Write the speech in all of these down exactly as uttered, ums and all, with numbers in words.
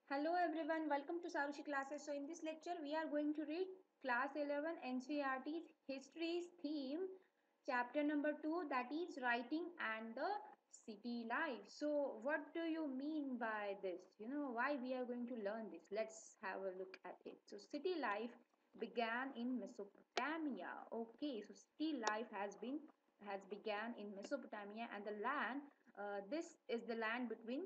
Hello everyone, welcome to Sarushi classes. So in this lecture we are going to read class eleven N C E R T's History's theme chapter number two, that is writing and the city life. So what do you mean by this? You know why we are going to learn this? Let's have a look at it. So city life began in Mesopotamia. Okay, so city life has been has began in Mesopotamia, and the land uh, this is the land between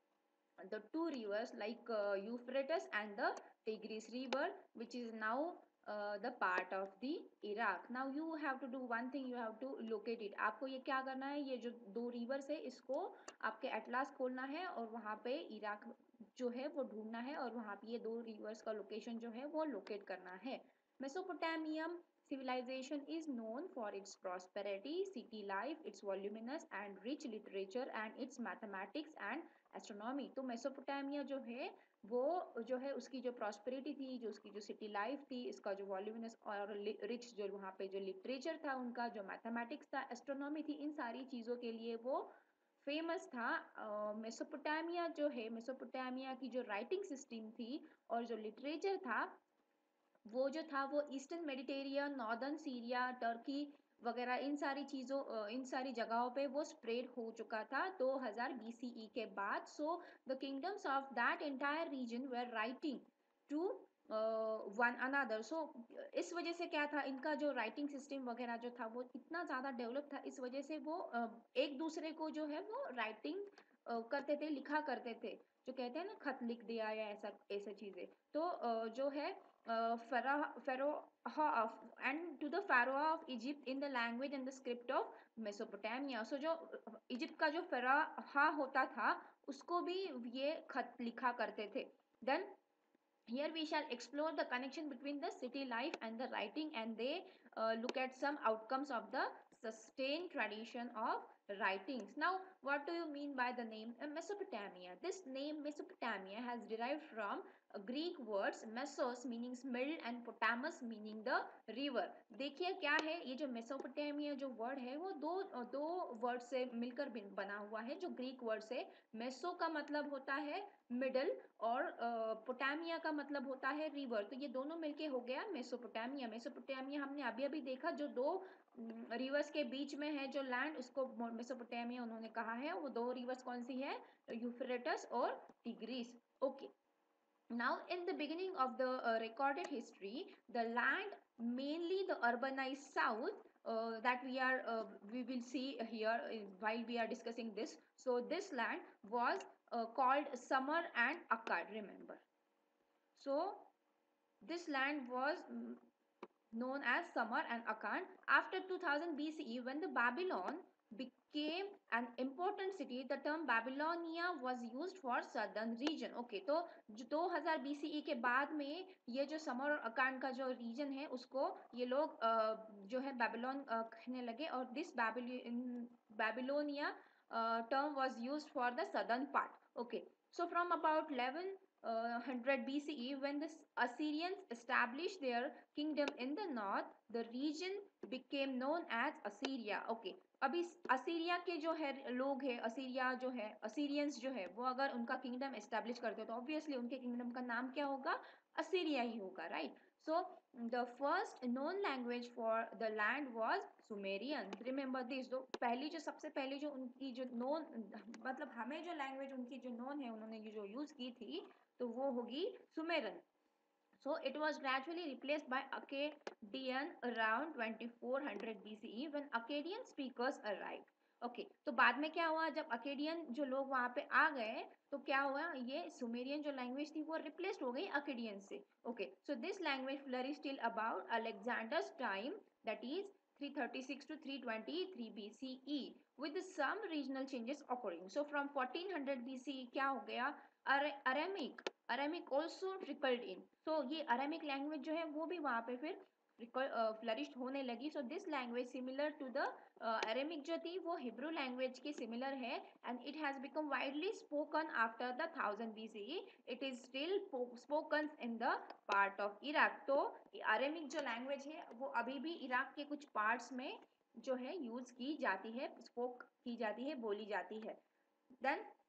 the two rivers like uh, Euphrates and the Tigris river, which is now uh, the part of the Iraq. Now you have to do one thing, you have to locate it. आपको ये क्या करना है, ये जो दो reverse है इसको आपके एटलास खोलना है और वहाँ पे इराक जो है वो ढूंढना है और वहाँ पे ये दो रिवर्स का लोकेशन जो है वो लोकेट करना है. Mesopotamian civilization is known for its prosperity, city life, its voluminous and rich literature, and its mathematics and astronomy. तो मेसोपोटामिया जो है वो जो है उसकी जो प्रॉस्पेरिटी थी, जो उसकी जो सिटी लाइफ थी, इसका जो वॉल्यूमिनस और रिच जो वहाँ पे जो लिटरेचर था उनका, जो मैथमेटिक्स था, एस्ट्रोनॉमी थी, इन सारी चीज़ों के लिए वो फेमस था. मेसोपोटामिया जो है, मेसोपोटामिया की जो राइटिंग सिस्टम थी और जो लिटरेचर था वो जो था वो eastern Mediterranean, northern Syria, Turkey वगैरह इन सारी चीज़ों इन सारी जगहों पे वो स्प्रेड हो चुका था दो हज़ार बीसीई के बाद. So the kingdoms of that entire region were writing to one another. So इस वजह से क्या था, इनका जो राइटिंग सिस्टम वगैरह जो था वो इतना ज़्यादा डेवलप था, इस वजह से वो uh, एक दूसरे को जो है वो राइटिंग uh, करते थे, लिखा करते थे, जो कहते हैं ना खत लिख दिया या ऐसा ऐसा चीज़ें. तो uh, जो है uh, Pharaoh, Pharaoh of and to the Pharaoh of Egypt in the language and the script of Mesopotamia. So जो इजिप्ट का जो Pharaoh होता था उसको भी ये खत लिखा करते थे. Then here we shall explore the connection between the city life and the writing, and they uh, look at some outcomes of the sustained tradition of writings. Now what do you mean by the name uh, Mesopotamia? This name Mesopotamia has derived from uh, Greek words mesos meaning middle and potamus meaning the river. देखिए क्या है, ये जो Mesopotamia जो word है वो दो दो वर्ड से मिलकर बना हुआ है, जो ग्रीक वर्ड से. मेसो का मतलब होता है मिडल और पोटामिया का मतलब होता है रिवर, तो ये दोनों मिलके हो गया मेसोपोटामिया. मेसोपोटामिया हमने अभी अभी देखा, जो दो रिवर्स के बीच में है जो लैंड, उसको मेसोपोटामिया उन्होंने कहा है. वो दो रिवर्स कौन सी है, यूफ्रेटस और Tigris. Okay. Now, in the beginning of the uh, recorded history, the land, mainly the urbanized south, uh, that we are uh, we will see here uh, while we are discussing this. So, this land was uh, called Summer and Akkad. Remember. So, this land was mm, known as Summer and Akkad. After two thousand B C E, when the Babylon became an important city, the term Babylonia was used for southern region. Okay, तो जो दो हज़ार B C E के बाद में ये जो summer और अकान का जो रीजन है उसको ये लोग जो है बैबिलोन कहने लगे, और this Babylonia term was used for the southern part. Okay, so from about eleven hundred B C E, when the Assyrians established their kingdom in the north, the region became known as Assyria. Okay, अभी Assyria के जो है लोग है, Assyria जो है, Assyrians जो है वो अगर उनका किंगडम एस्टेब्लिश करते तो ऑब्वियसली उनके किंगडम का नाम क्या होगा, असीरिया ही होगा, right. So the first known language for the land was Sumerian. Remember this. तो पहली जो सबसे पहली जो उनकी जो नोन मतलब हमें जो लैंग्वेज उनकी जो नोन है उन्होंने जो यूज की थी तो वो होगी Sumerian. So it was gradually replaced by Akkadian around twenty-four hundred B C E when Akkadian speakers arrived. Okay okay, तो बाद में क्या हुआ, जब अकेडियन जो लोग वहाँ पे आ गए तो क्या हुआ, ये सुमेरियन जो लैंग्वेज थी वो रिप्लेस्ड हो गई अकेडियन से. Okay, so this language flourished till about Alexander's time, that is three thirty-six to three twenty-three B C E, with some regional changes occurring. So from fourteen hundred B C E क्या हो गया, Aramaic Aramaic also trickled in. So ये Aramaic language जो है वो भी वहाँ पे फिर फ्लरिश्ड होने लगी. So this language similar to the Aramaic जो थी वो हिब्रू लैंग्वेज की सिमिलर है, and it has become widely spoken after the thousand BCE. It is still spoken in the part of Iraq. तो अरेमिक जो language है वो अभी भी इराक के कुछ पार्ट्स में जो है यूज की जाती है, स्पोक की जाती है, बोली जाती है. Then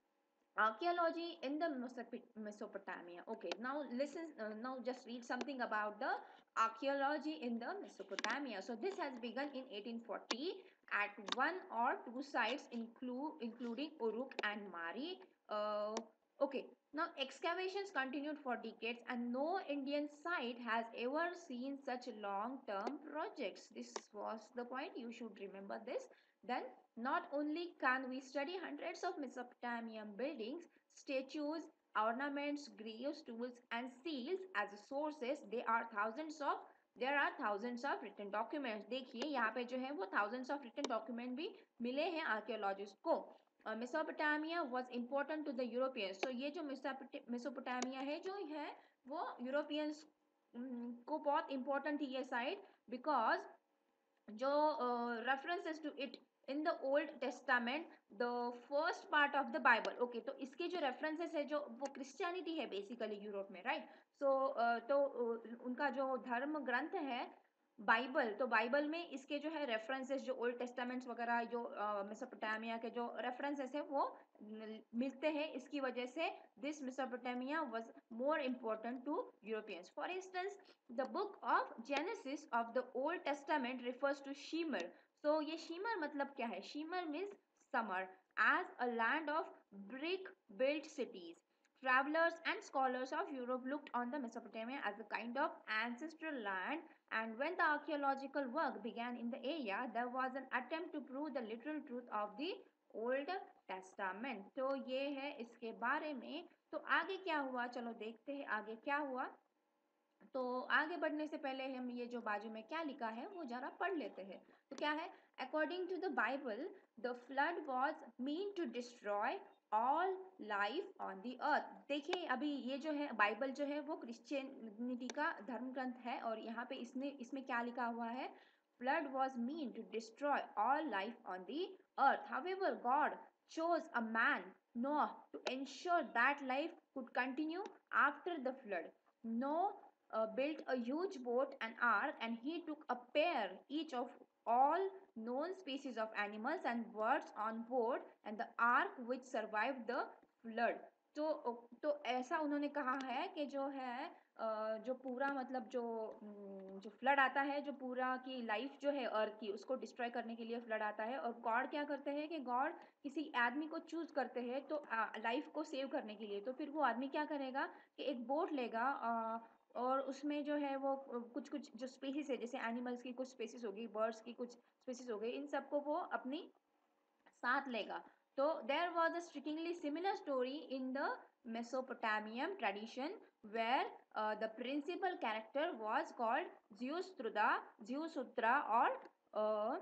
archaeology in the Mesopotamia. Okay, now listen, uh, now just read something about the archaeology in the Mesopotamia. So this has begun in eighteen forty at one or two sites include including Uruk and Mari. Uh, okay, now excavations continued for decades and no Indian site has ever seen such long-term projects. This was the point, you should remember this. Then not only can we study hundreds of Mesopotamian buildings, statues, ornaments, graves, tools, and seals as sources, there are thousands of there are thousands of written documents. देखिए यहाँ पे जो है वो thousands of written document भी मिले हैं archaeologists को. uh, Mesopotamia was important to the Europeans. So ये जो Mesopotamia है जो है वो Europeans को बहुत important थी ये site because जो references to it in the Old Testament the first part of the Bible. Okay, तो इसके जो रेफरेंसेस है जो वो क्रिश्चियनिटी है बेसिकली यूरोप में, राइट. सो तो uh, उनका जो धर्म ग्रंथ है बाइबल, तो बाइबल में इसके जो है रेफरेंसेस जो ओल्ड टेस्टामेंट्स वगैरह जो मेसोपोटामिया uh, के जो रेफरेंसेस है वो मिलते हैं. इसकी वजह से this Mesopotamia was more important to Europeans. For instance the book of Genesis of the Old Testament refers to Shimar. So ये शीमर मतलब क्या है? Shimar means Sumer as a land of brick built cities. Travelers and scholars of Europe looked on the Mesopotamia as a kind of ancestral land, and when the archaeological work began in the area, there was an attempt to prove the literal truth of the Old Testament. तो ये है इसके बारे में. तो आगे क्या हुआ, चलो देखते हैं आगे क्या हुआ. तो आगे बढ़ने से पहले हम ये जो बाजू में क्या लिखा है वो जरा पढ़ लेते हैं. तो क्या है? According to the Bible the flood was mean to destroy all life on the earth. देखिए अभी ये जो है बाइबल जो है वो क्रिश्चियनिटी का धर्म ग्रंथ है और यहाँ पे इसने इसमें क्या लिखा हुआ है? Flood was mean to destroy all life on the earth. However God chose a man, Noah, to ensure that life could continue after the flood. Noah uh, built a huge boat, an ark, and he took a pair each of all known species of animals and birds on board and the ark which survived the flood. तो तो ऐसा उन्होंने कहा है कि जो है जो पूरा मतलब जो जो फ्लड आता है, जो पूरा की लाइफ जो है अर्थ की उसको डिस्ट्रॉय करने के लिए फ्लड आता है. और गॉड क्या करते हैं कि गॉड किसी आदमी को चूज करते हैं तो लाइफ को सेव करने के लिए. तो फिर वो आदमी क्या करेगा कि एक बोट लेगा और उसमें जो है वो कुछ कुछ जो स्पीसीज है जैसे एनिमल्स की कुछ स्पीसीज होगी, बर्ड्स की कुछ स्पीसीज हो गई, इन सबको वो अपनी साथ लेगा. तो there was a strikingly similar story in the Mesopotamian tradition where uh, the principal character was called Zeustra, Zeusutra or uh,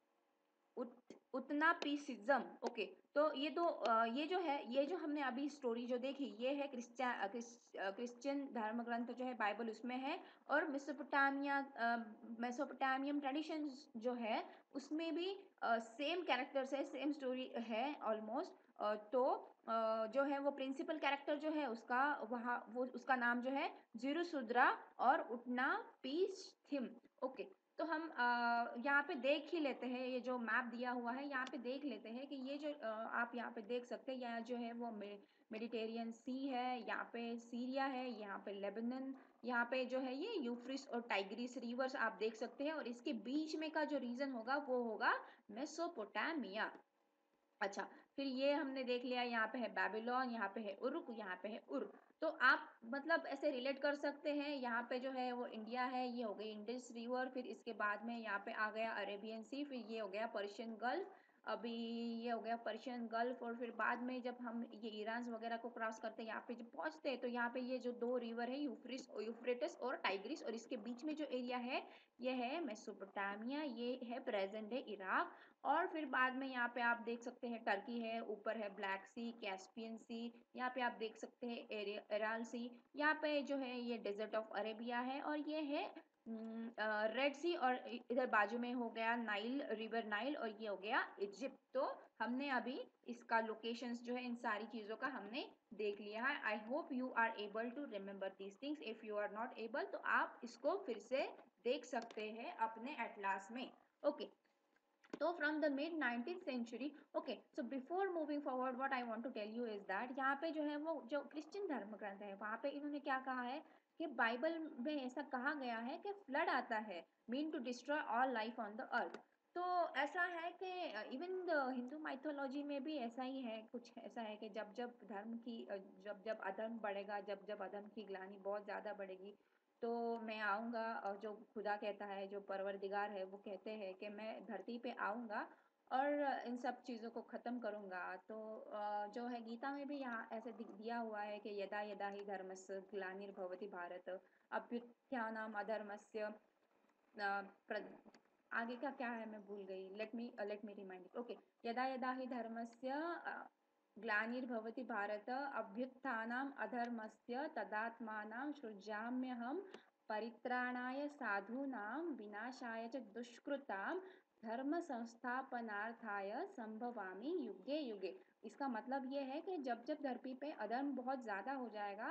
उत, उतना पीसिज्म. ओके, तो ये तो ये जो है ये जो हमने अभी स्टोरी जो देखी ये है क्रिश्चियन क्रिश्चियन धर्म ग्रंथ जो है बाइबल उसमें है. और मेसोपोटामिया मेसोपोटामियन ट्रेडिशन जो है उसमें भी सेम कैरेक्टर्स है, सेम स्टोरी है ऑलमोस्ट. तो जो है वो प्रिंसिपल कैरेक्टर जो है उसका वहाँ वो उसका नाम जो है जीरुसुद्रा और उटना पीस थिम. ओके, तो हम यहाँ पे देख ही लेते हैं ये जो मैप दिया हुआ है यहाँ पे देख लेते हैं कि ये जो आ, आप यहाँ पे देख सकते हैं यहाँ जो है वो मेडिटेरियन सी है, यहाँ पे सीरिया है, यहाँ पे लेबनान, यहाँ पे जो है ये यूफ्रेटिस और टाइग्रिस रिवर्स आप देख सकते हैं. और इसके बीच में का जो रीजन होगा वो होगा मेसोपोटामिया. अच्छा, फिर ये हमने देख लिया यहाँ पे है बेबीलोन, यहाँ पे है उरुक, यहाँ पे है उर. तो आप मतलब ऐसे रिलेट कर सकते हैं. यहाँ पे जो है वो इंडिया है, ये हो गई इंडस रिवर, फिर इसके बाद में यहाँ पे आ गया अरेबियन सी, फिर ये हो गया पर्शियन गल्फ, अभी ये हो गया पर्शियन गल्फ. और फिर बाद में जब हम ये ईरान वगैरह को क्रॉस करते हैं यहाँ पे जब पहुँचते हैं तो यहाँ पे ये जो दो रिवर है यूफ्रिस यूफ्रेटिस और टाइग्रिस और इसके बीच में जो एरिया है ये है मेसोपोटामिया, ये है प्रेजेंट है इराक. और फिर बाद में यहाँ पे आप देख सकते हैं टर्की है, ऊपर है ब्लैक सी, कैस्पियन सी, यहाँ पे आप देख सकते हैं एराल सी, यहाँ पे जो है ये डेजर्ट ऑफ अरेबिया है और ये है रेड सी. और इधर बाजू में हो गया नाइल, रिवर नाइल, और ये हो गया इजिप्ट. तो हमने अभी इसका लोकेशंस जो है इन सारी चीज़ों का हमने देख लिया है. I hope you are able to remember these things. If you are not able तो आप इसको फिर से देख सकते हैं अपने एटलास में. Okay okay. तो from the mid nineteen century, okay, so before moving forward what I want to tell you is that यहाँ पे जो है वो जो क्रिश्चियन धर्म ग्रंथ है वहाँ पे इन्होंने क्या कहा है कि बाइबल में ऐसा कहा गया है कि फ्लड आता है mean to destroy all life on the earth. तो ऐसा है कि इवन द हिंदू माइथोलॉजी में भी ऐसा ही है, कुछ ऐसा है कि जब जब धर्म की अ, जब जब अधर्म बढ़ेगा, जब जब अधर्म की ग्लानि बहुत ज़्यादा बढ़ेगी, तो मैं आऊँगा, और जो खुदा कहता है, जो परवरदिगार है वो कहते हैं कि मैं धरती पे आऊँगा और इन सब चीज़ों को ख़त्म करूँगा। तो अ, जो है गीता में भी यहाँ ऐसे दि- दिया हुआ है कि यदा यदा ही धर्मस्य ग्लानिर्भवति भारत अभ्युत्थानम अधर्मस्य, अ, प्र- आगे का क्या है मैं भूल गई, let me let me remind, okay, यदा यदा ही धर्मस्य अ, ग्लानिर्भवति भारत अभ्युत्थानम अधर्मस्य तदात्मानं सृजाम्यहं परित्राणाय साधूनां विनाशाय च दुष्कृतां धर्म संस्थापनार्थाय संभवामि युगे युगे। इसका मतलब ये है कि जब जब धरती पे अधर्म बहुत ज़्यादा हो जाएगा,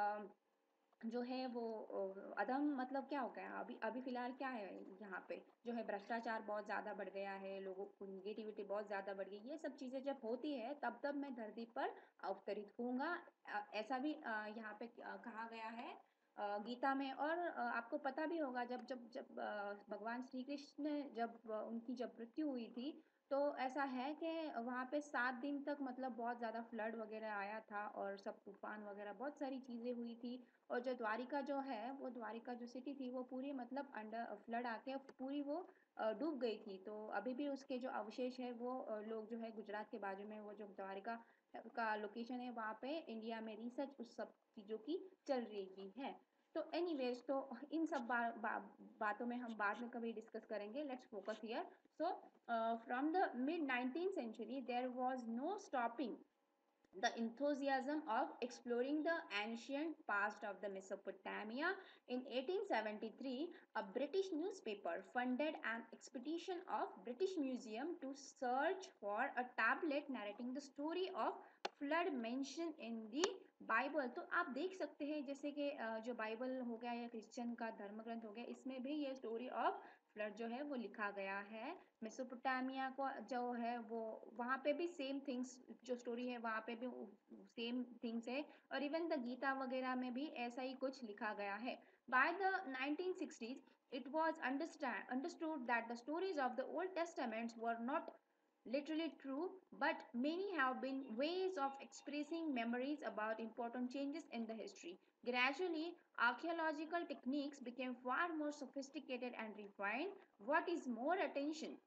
जो है वो अ, अधम मतलब क्या हो गया, अभी अभी फिलहाल क्या है यहाँ पे जो है भ्रष्टाचार बहुत ज़्यादा बढ़ गया है, लोगों को निगेटिविटी बहुत ज़्यादा बढ़ गई, ये सब चीज़ें जब होती है तब तब मैं धरती पर अवतरित होऊंगा। अ, ऐसा भी अ, यहाँ पे अ, कहा गया है अ, गीता में। और अ, आपको पता भी होगा जब जब जब अ, भगवान श्री कृष्ण जब अ, उनकी जब मृत्यु हुई थी, तो ऐसा है कि वहाँ पे सात दिन तक मतलब बहुत ज़्यादा फ्लड वगैरह आया था और सब तूफान वगैरह बहुत सारी चीज़ें हुई थी। और जो द्वारिका जो है वो द्वारिका जो सिटी थी वो पूरी मतलब अंडर फ्लड आके पूरी वो अ, डूब गई थी। तो अभी भी उसके जो अवशेष है वो अ, लोग जो है गुजरात के बाजू में वो जो द्वारिका का लोकेशन है वहाँ पे इंडिया में रिसर्च उस सब चीज़ों की चल रही है। तो एनीवेज, तो इन सब बा, बा, बातों में हम बाद में कभी डिस्कस करेंगे, let's focus here. So from the mid nineteen century there was no stopping the enthusiasm of exploring the ancient past of the Mesopotamia. In eighteen seventy-three, a British newspaper funded an expedition of British Museum to search for a tablet narrating the story of flood mentioned in the Bible. तो आप देख सकते हैं जैसे कि जो Bible हो गया या क्रिश्चियन का धर्म ग्रंथ हो गया, इसमें भी ये स्टोरी ऑफ फ्लड जो है वो लिखा गया है। मेसोपोटामिया को जो है वो वहाँ पे भी सेम थिंग्स, जो स्टोरी है वहाँ पे भी सेम थिंग्स है। और इवन द गीता वगैरह में भी ऐसा ही कुछ लिखा गया है। By the nineteen sixties it was understand understood that the stories of the Old Testaments were not literally true, but many have been ways of expressing memories about important changes in the history. Gradually, archaeological techniques became far more sophisticated and refined. What is more attention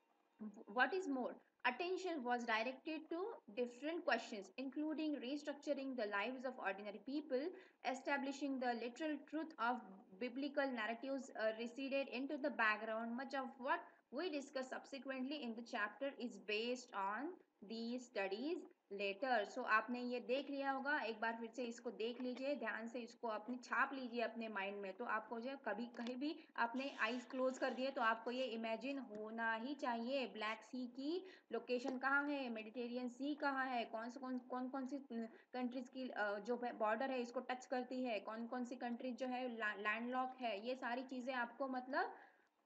what is more, attention was directed to different questions, including restructuring the lives of ordinary people, establishing the literal truth of biblical narratives uh, receded into the background. Much of what we discuss subsequently in the chapter is based on these studies later. So आपने ये देख लिया होगा, एक बार फिर से इसको देख लीजिए ध्यान से, इसको अपनी छाप लीजिए अपने माइंड में। तो आपको जो कभी कहीं भी आपने आईज क्लोज कर दिए तो आपको ये इमेजिन होना ही चाहिए ब्लैक सी की लोकेशन कहाँ है, मेडिटेरियन सी कहाँ है, कौन से कौन कौन कौन सी कंट्रीज की जो बॉर्डर है इसको टच करती है, कौन कौन सी कंट्रीज जो है लैंडलॉक है, ये सारी चीज़ें आपको मतलब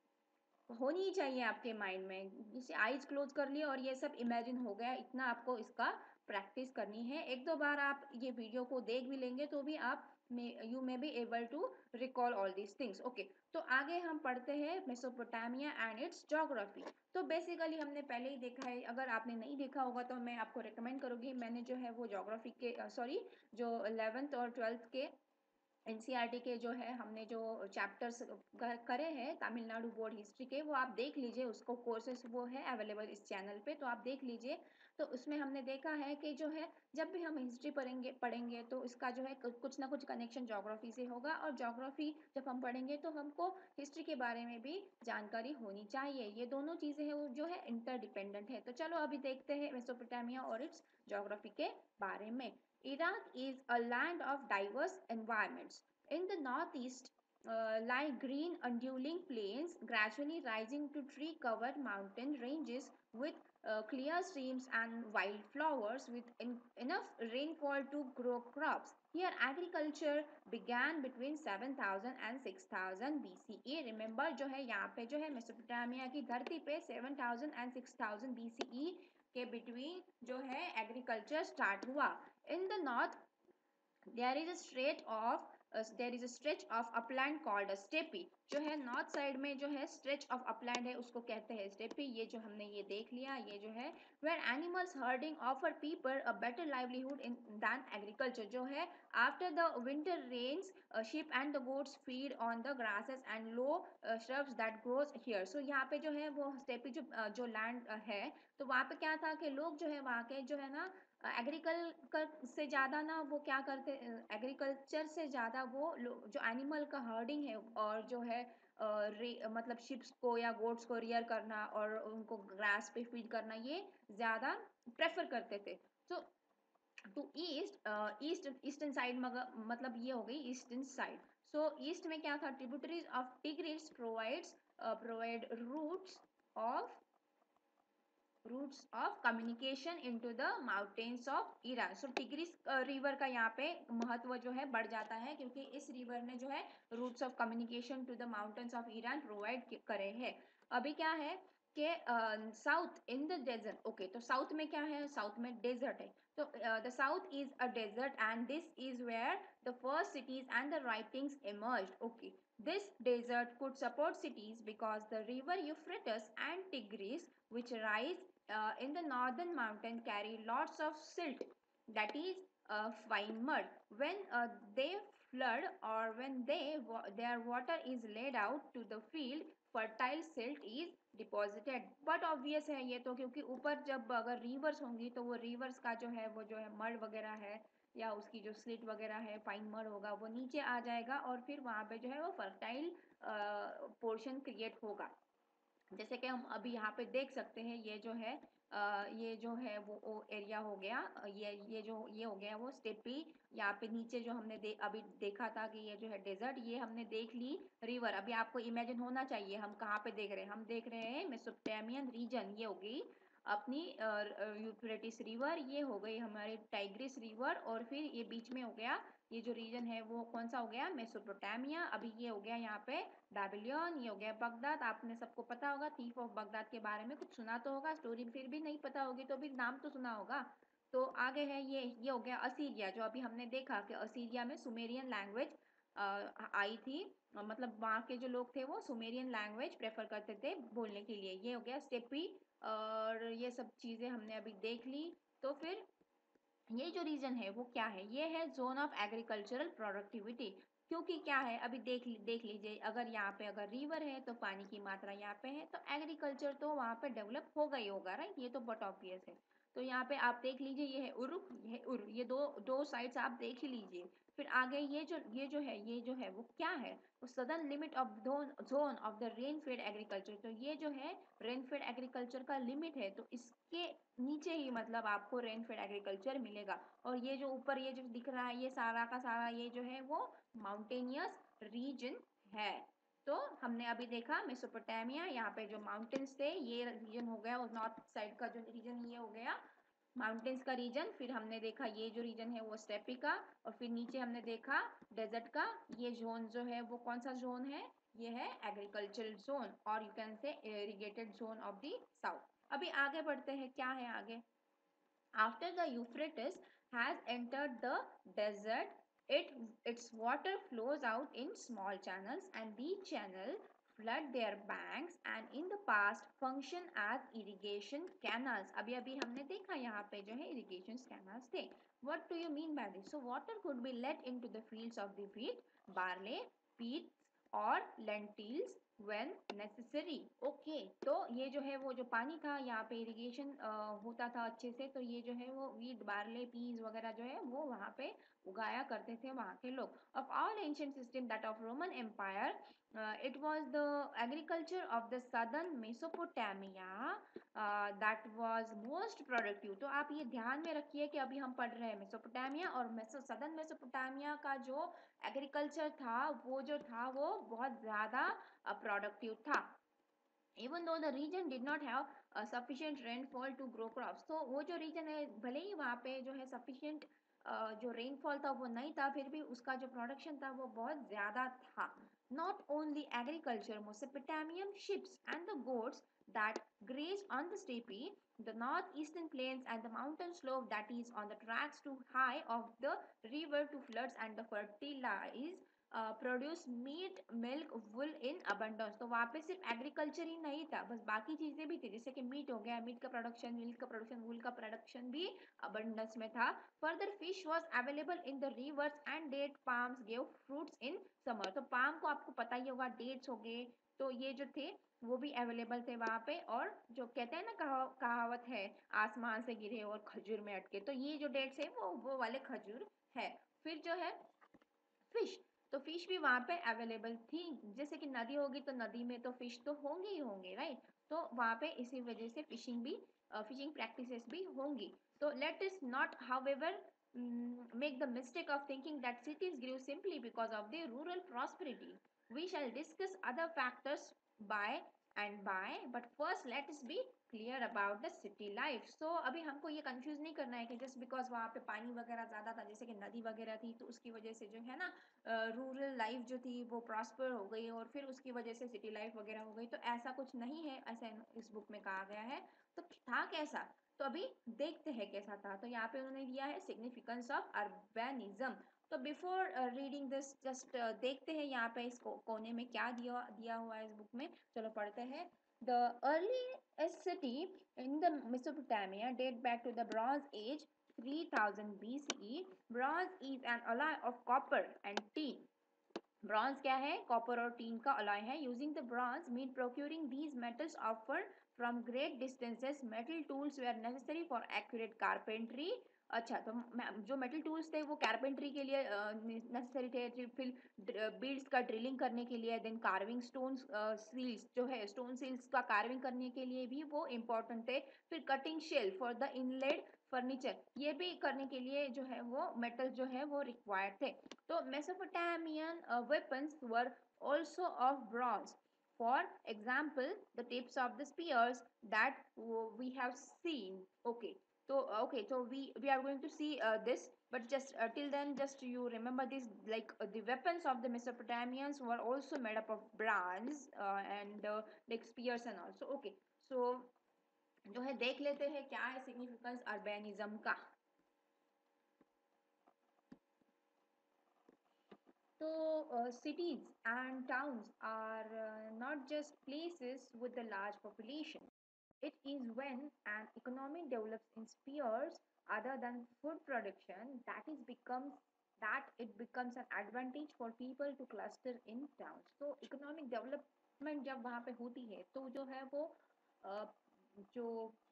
होनी ही चाहिए आपके माइंड में। जिसे आईज क्लोज कर लिए और ये सब इमेजिन हो गया, इतना आपको इसका प्रैक्टिस करनी है। एक दो बार आप ये वीडियो को देख भी लेंगे तो भी आप you may be able to recall all these things. Okay, तो आगे हम पढ़ते हैं मेसोपोटामिया एंड इट्स ज्योग्राफी। तो बेसिकली हमने पहले ही देखा है, अगर आपने नहीं देखा होगा तो मैं आपको रिकमेंड करूँगी, मैंने जो है वो ज्योग्राफी के सॉरी जो इलेवेंथ और ट्वेल्थ के एनसीईआरटी के जो है हमने जो चैप्टर्स करे हैं तमिलनाडु बोर्ड हिस्ट्री के, वो आप देख लीजिए, उसको कोर्सेस वो है अवेलेबल इस चैनल पे, तो आप देख लीजिए। तो उसमें हमने देखा है कि जो है जब भी हम हिस्ट्री पढ़ेंगे पढ़ेंगे तो इसका जो है कुछ ना कुछ कनेक्शन ज्योग्राफी से होगा, और ज्योग्राफी जब हम पढ़ेंगे तो हमको हिस्ट्री के बारे में भी जानकारी होनी चाहिए। ये दोनों चीज़ें हैं वो जो है इंटरडिपेंडेंट है। तो चलो अभी देखते हैं मेसोपोटामिया और इट्स ज्योग्राफी के बारे में। Iraq is a land of diverse environments. In the northeast uh, lie green undulating plains gradually rising to tree-covered mountain ranges with uh, clear streams and wildflowers with in, enough rainfall to grow crops. Here, agriculture began between seven thousand and six thousand B C E. Remember, जो है यहाँ पे जो है Mesopotamia की धरती पे seven thousand and six thousand B C E के between जो है agriculture start हुआ. In the north, there is a stretch of uh, there is a stretch of upland called a steppe. जो है नॉर्थ साइड में जो है stretch of upland है उसको कहते हैं steppe. ये जो हमने ये देख लिया ये जो है where animals herding offer people a better livelihood in than agriculture. जो है after the winter rains, uh, sheep and the goats feed on the grasses and low uh, shrubs that grows here. So यहाँ पे जो है वो steppe जो uh, जो land uh, है तो वहाँ पे क्या था कि लोग जो है वहाँ के जो है ना एग्रीकल्चर से ज़्यादा ना वो क्या करते एग्रीकल्चर से ज़्यादा वो जो एनिमल का हर्डिंग है और जो है uh, मतलब शिप्स को या गोट्स को रियर करना और उनको ग्रास पे फीड करना ये ज़्यादा प्रेफर करते थे. So to east east eastern side मतलब ये हो गई ईस्टर्न साइड. सो ईस्ट में क्या था tributaries of Tigris provides provide routes of routes of communication into the mountains of Iran. So Tigris river का यहाँ पे महत्व जो है बढ़ जाता है क्योंकि इस रिवर ने जो है routes of communication to the mountains of Iran provide करे हैं. अभी क्या है कि south in the desert. Okay तो साउथ में क्या है साउथ में डेजर्ट है. तो the south is a desert and this is where the first cities and the writings emerged. Okay this desert could support cities because the river Euphrates and Tigris, which rise uh, in the northern mountain, carry lots of silt, that is uh, fine mud. When uh, they flood or when they their water is laid out to the field, fertile silt is deposited. But obvious है ये तो क्योंकि ऊपर जब अगर rivers होंगी तो वो rivers का जो है वो जो है mud वगैरह है या उसकी जो स्लिट वगैरह है फाइन मड होगा वो नीचे आ जाएगा और फिर वहाँ पे जो है वो फर्टाइल पोर्शन क्रिएट होगा. जैसे कि हम अभी यहाँ पे देख सकते हैं ये जो है आ, ये जो है वो, वो एरिया हो गया ये ये जो ये हो गया वो स्टेपी. यहाँ पे नीचे जो हमने दे, अभी देखा था कि ये जो है डेजर्ट ये हमने देख ली रिवर. अभी आपको इमेजिन होना चाहिए हम कहाँ पे देख रहे हैं. हम देख रहे हैं मेसोपोटामियन रीजन. ये हो गई अपनी यूफ्रेटिस रिवर. ये हो गई हमारे टाइग्रिस रिवर और फिर ये बीच में हो गया ये जो रीजन है वो कौन सा हो गया मेसोपोटामिया. अभी ये हो गया यहाँ पे बेबीलोन. ये हो गया बगदाद. आपने सबको पता होगा थीफ ऑफ बगदाद के बारे में कुछ सुना तो होगा स्टोरी. फिर भी नहीं पता होगी तो भी नाम तो सुना होगा. तो आगे है ये ये हो गया असीरिया. जो अभी हमने देखा कि असीरिया में सुमेरियन लैंग्वेज आई थी. मतलब वहाँ के जो लोग थे वो सुमेरियन लैंग्वेज प्रेफर करते थे बोलने के लिए. ये हो गया स्टेपी और ये सब चीज़ें हमने अभी देख ली. तो फिर ये जो रीजन है वो क्या है ये है जोन ऑफ एग्रीकल्चरल प्रोडक्टिविटी. क्योंकि क्या है अभी देख देख लीजिए अगर यहाँ पे अगर रिवर है तो पानी की मात्रा यहाँ पे है तो एग्रीकल्चर तो वहाँ पे डेवलप होगा ही होगा राइट. ये तो बहुत ऑब्वियस है. तो यहाँ पे आप देख लीजिए ये है उरुक ये है उर. ये दो दो साइड्स आप देख ही लीजिए. फिर आगे ये जो ये जो है ये जो है वो क्या है वो southern limit of zone of the rain fed agriculture. तो ये जो है रेन फेड एग्रीकल्चर का लिमिट है तो इसके नीचे ही मतलब आपको रेन फेड एग्रीकल्चर मिलेगा. और ये जो ऊपर ये जो दिख रहा है ये सारा का सारा ये जो है वो माउंटेनियस रीजन है. तो हमने अभी देखा मेसोपोटामिया यहाँ पे जो माउंटेन्स थे ये रीजन हो गया और नॉर्थ साइड का जो रीजन ये हो गया माउंटेन्स का रीजन. फिर हमने देखा ये जो रीजन है वो स्टेपी का और फिर नीचे हमने देखा डेजर्ट का. ये जोन जो है वो कौन सा जोन है ये है एग्रीकल्चरल जोन और you can say irrigated zone of the south. अभी आगे बढ़ते हैं क्या है आगे. After the Euphrates has entered the desert, it, its water flows out in small channels and these channels flood their banks and in the past function as irrigation canals. अभी अभी हमने देखा यहाँ पे जो है irrigation canals थे. What do you mean by this? So water could be let into the fields of the wheat, barley, peas और lentils when necessary. ओके तो ये जो है वो जो पानी था यहाँ पे इरिगेशन होता था अच्छे से. तो ये जो है वो वीट बार्ले पीज वगैरह जो है वो वहाँ पे उगाया करते थे वहाँ के लोग. Of all ancient system that of Roman Empire it was the agriculture of the southern Mesopotamia that was most productive. तो आप ये ध्यान में रखिए कि अभी हम पढ़ रहे हैं मेसोपोटामिया और मेसो सदर्न मेसोपोटामिया का जो एग्रीकल्चर था वो जो था वो बहुत ज़्यादा प्रोडक्टिव था. Even though the region did not have sufficient rainfall to grow crops. तो वो जो रीजन है भले ही वहाँ पे जो है सफिशिएंट जो रेनफॉल था वो नहीं था, फिर भी उसका जो प्रोडक्शन था वो बहुत ज़्यादा था। Not only agriculture, Mesopotamian ships and the goats that grazed on the steppe, the northeastern plains and the mountain slope that is on the tracks too high of the river to floods and the fertilize produce meat milk wool in abundance. तो वहाँ पे सिर्फ agriculture ही नहीं था, बस बाकी चीज़ें भी थी, जैसे कि मीट हो गया, मीट का प्रोडक्शन, मिल्क का प्रोडक्शन, वुल का प्रोडक्शन भी अबंडेंस में था। Further fish was available in the rivers and date palms gave fruits in summer. तो पाम को आपको पता ही होगा, डेट्स हो गए, तो ये जो थे वो भी अवेलेबल थे वहाँ पे। और जो कहते हैं ना कहा, कहावत है आसमान से गिरे और खजूर में अटके, तो ये जो डेट्स है वो वो वाले खजूर है। फिर जो है फिश, तो फिश भी वहाँ पे अवेलेबल थी, जैसे कि नदी होगी तो नदी में तो फिश तो होंगे ही होंगे, राइट। तो वहाँ पे इसी वजह से फिशिंग भी फिशिंग प्रैक्टिसेस भी होंगी। तो let us not however make the mistake of thinking that cities grew simply because of their rural prosperity. We shall discuss other factors by and by, but first let us be clear about the city life. So अभी हमको ये confuse नहीं करना है कि just because वहाँ पे पानी वगैरह ज़्यादा था, जैसे कि नदी वगैरह थी, तो उसकी वजह से जो है ना रूरल uh, लाइफ जो थी वो प्रॉस्पर हो गई और फिर उसकी वजह से सिटी लाइफ वगैरह हो गई। तो ऐसा कुछ नहीं है, ऐसा इस बुक में कहा गया है। तो था कैसा, तो अभी देखते हैं कैसा था। तो यहाँ पे उन्होंने दिया है सिग्निफिकेंस ऑफ अर्बनिज्म। तो बिफोर रीडिंग दिस जस्ट देखते हैं यहाँ पे इसको कोने में क्या दिया दिया हुआ है इस बुक में। चलो पढ़ते हैं। The earliest city in the Mesopotamia date back to the Bronze Age, three thousand B C E. Bronze is an alloy of copper and tin. Bronze क्या है, कॉपर और टीन का अलॉय है। Using the bronze mean procuring these metals offer from great distances, metal tools were necessary for accurate carpentry. अच्छा, तो जो metal tools थे वो कारपेंट्री के लिए नेसेसरी थे, फिर बीड्स का ड्रिलिंग करने के लिए, देन कार्विंग स्टोन सील्स जो है स्टोन सील्स का कार्विंग करने के लिए भी वो इम्पोर्टेंट थे। फिर cutting shell for the inlaid furniture, ये भी करने के लिए जो है वो मेटल जो है वो रिक्वायर्ड थे। तो Mesopotamian weapons were also of bronze. For example, the tips of the spears that we have seen. Okay, so okay, so we we are going to see uh, this, but just uh, till then, just you remember this, like uh, the weapons of the Mesopotamians were also made up of bronze uh, and uh, like spears and also. Okay, so जो है देख लेते हैं क्या है significance अर्बेनिज्म का। तो cities and towns are uh, not just places with a large population. It is when an economy develops in spheres other than food production that is becomes that it becomes an advantage for people to cluster in towns. So economic development जब वहाँ पे होती है तो जो है वो uh, जो